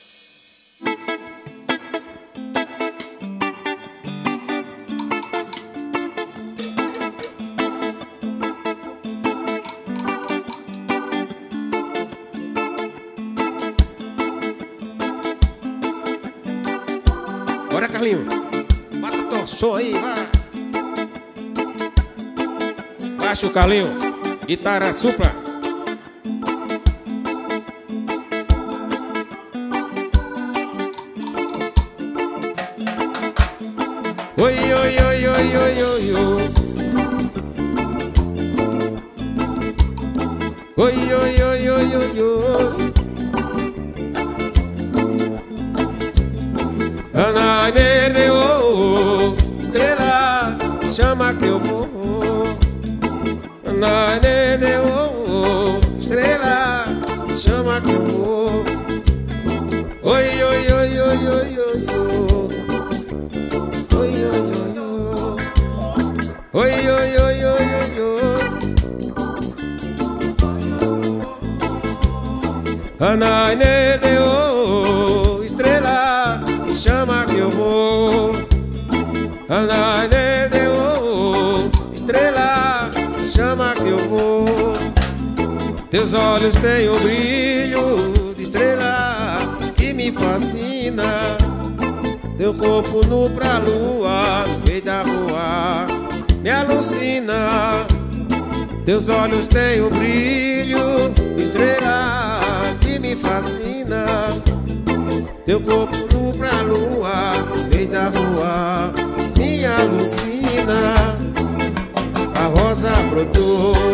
Bora, Carlinho. Bata o show aí, vai. Baixa o Carlinho. Guitarra supla. Oi, oi, oi, oi, oi, oi, oi. Oi, oi, oi, oi, oi, oi. Ana Nereu, estrela, chama que eu vou. Ana Nereu, estrela, chama que eu vou. Oi, oi, oi, oi, oi, oi, oi. Oi, oi, oi, oi. Oi, oi, oi, oi, oi, oi. Ana Nereu, estrela, chama que eu vou. Ana Nereu, estrela, chama que eu vou. Teus olhos têm um brilho de estrela que me fascina. Teu corpo nu pra lua, no meio da rua, me alucina. Teus olhos têm um brilho de estrela que me fascina. Teu corpo nu pra lua, no meio da rua, me alucina. A rosa brotou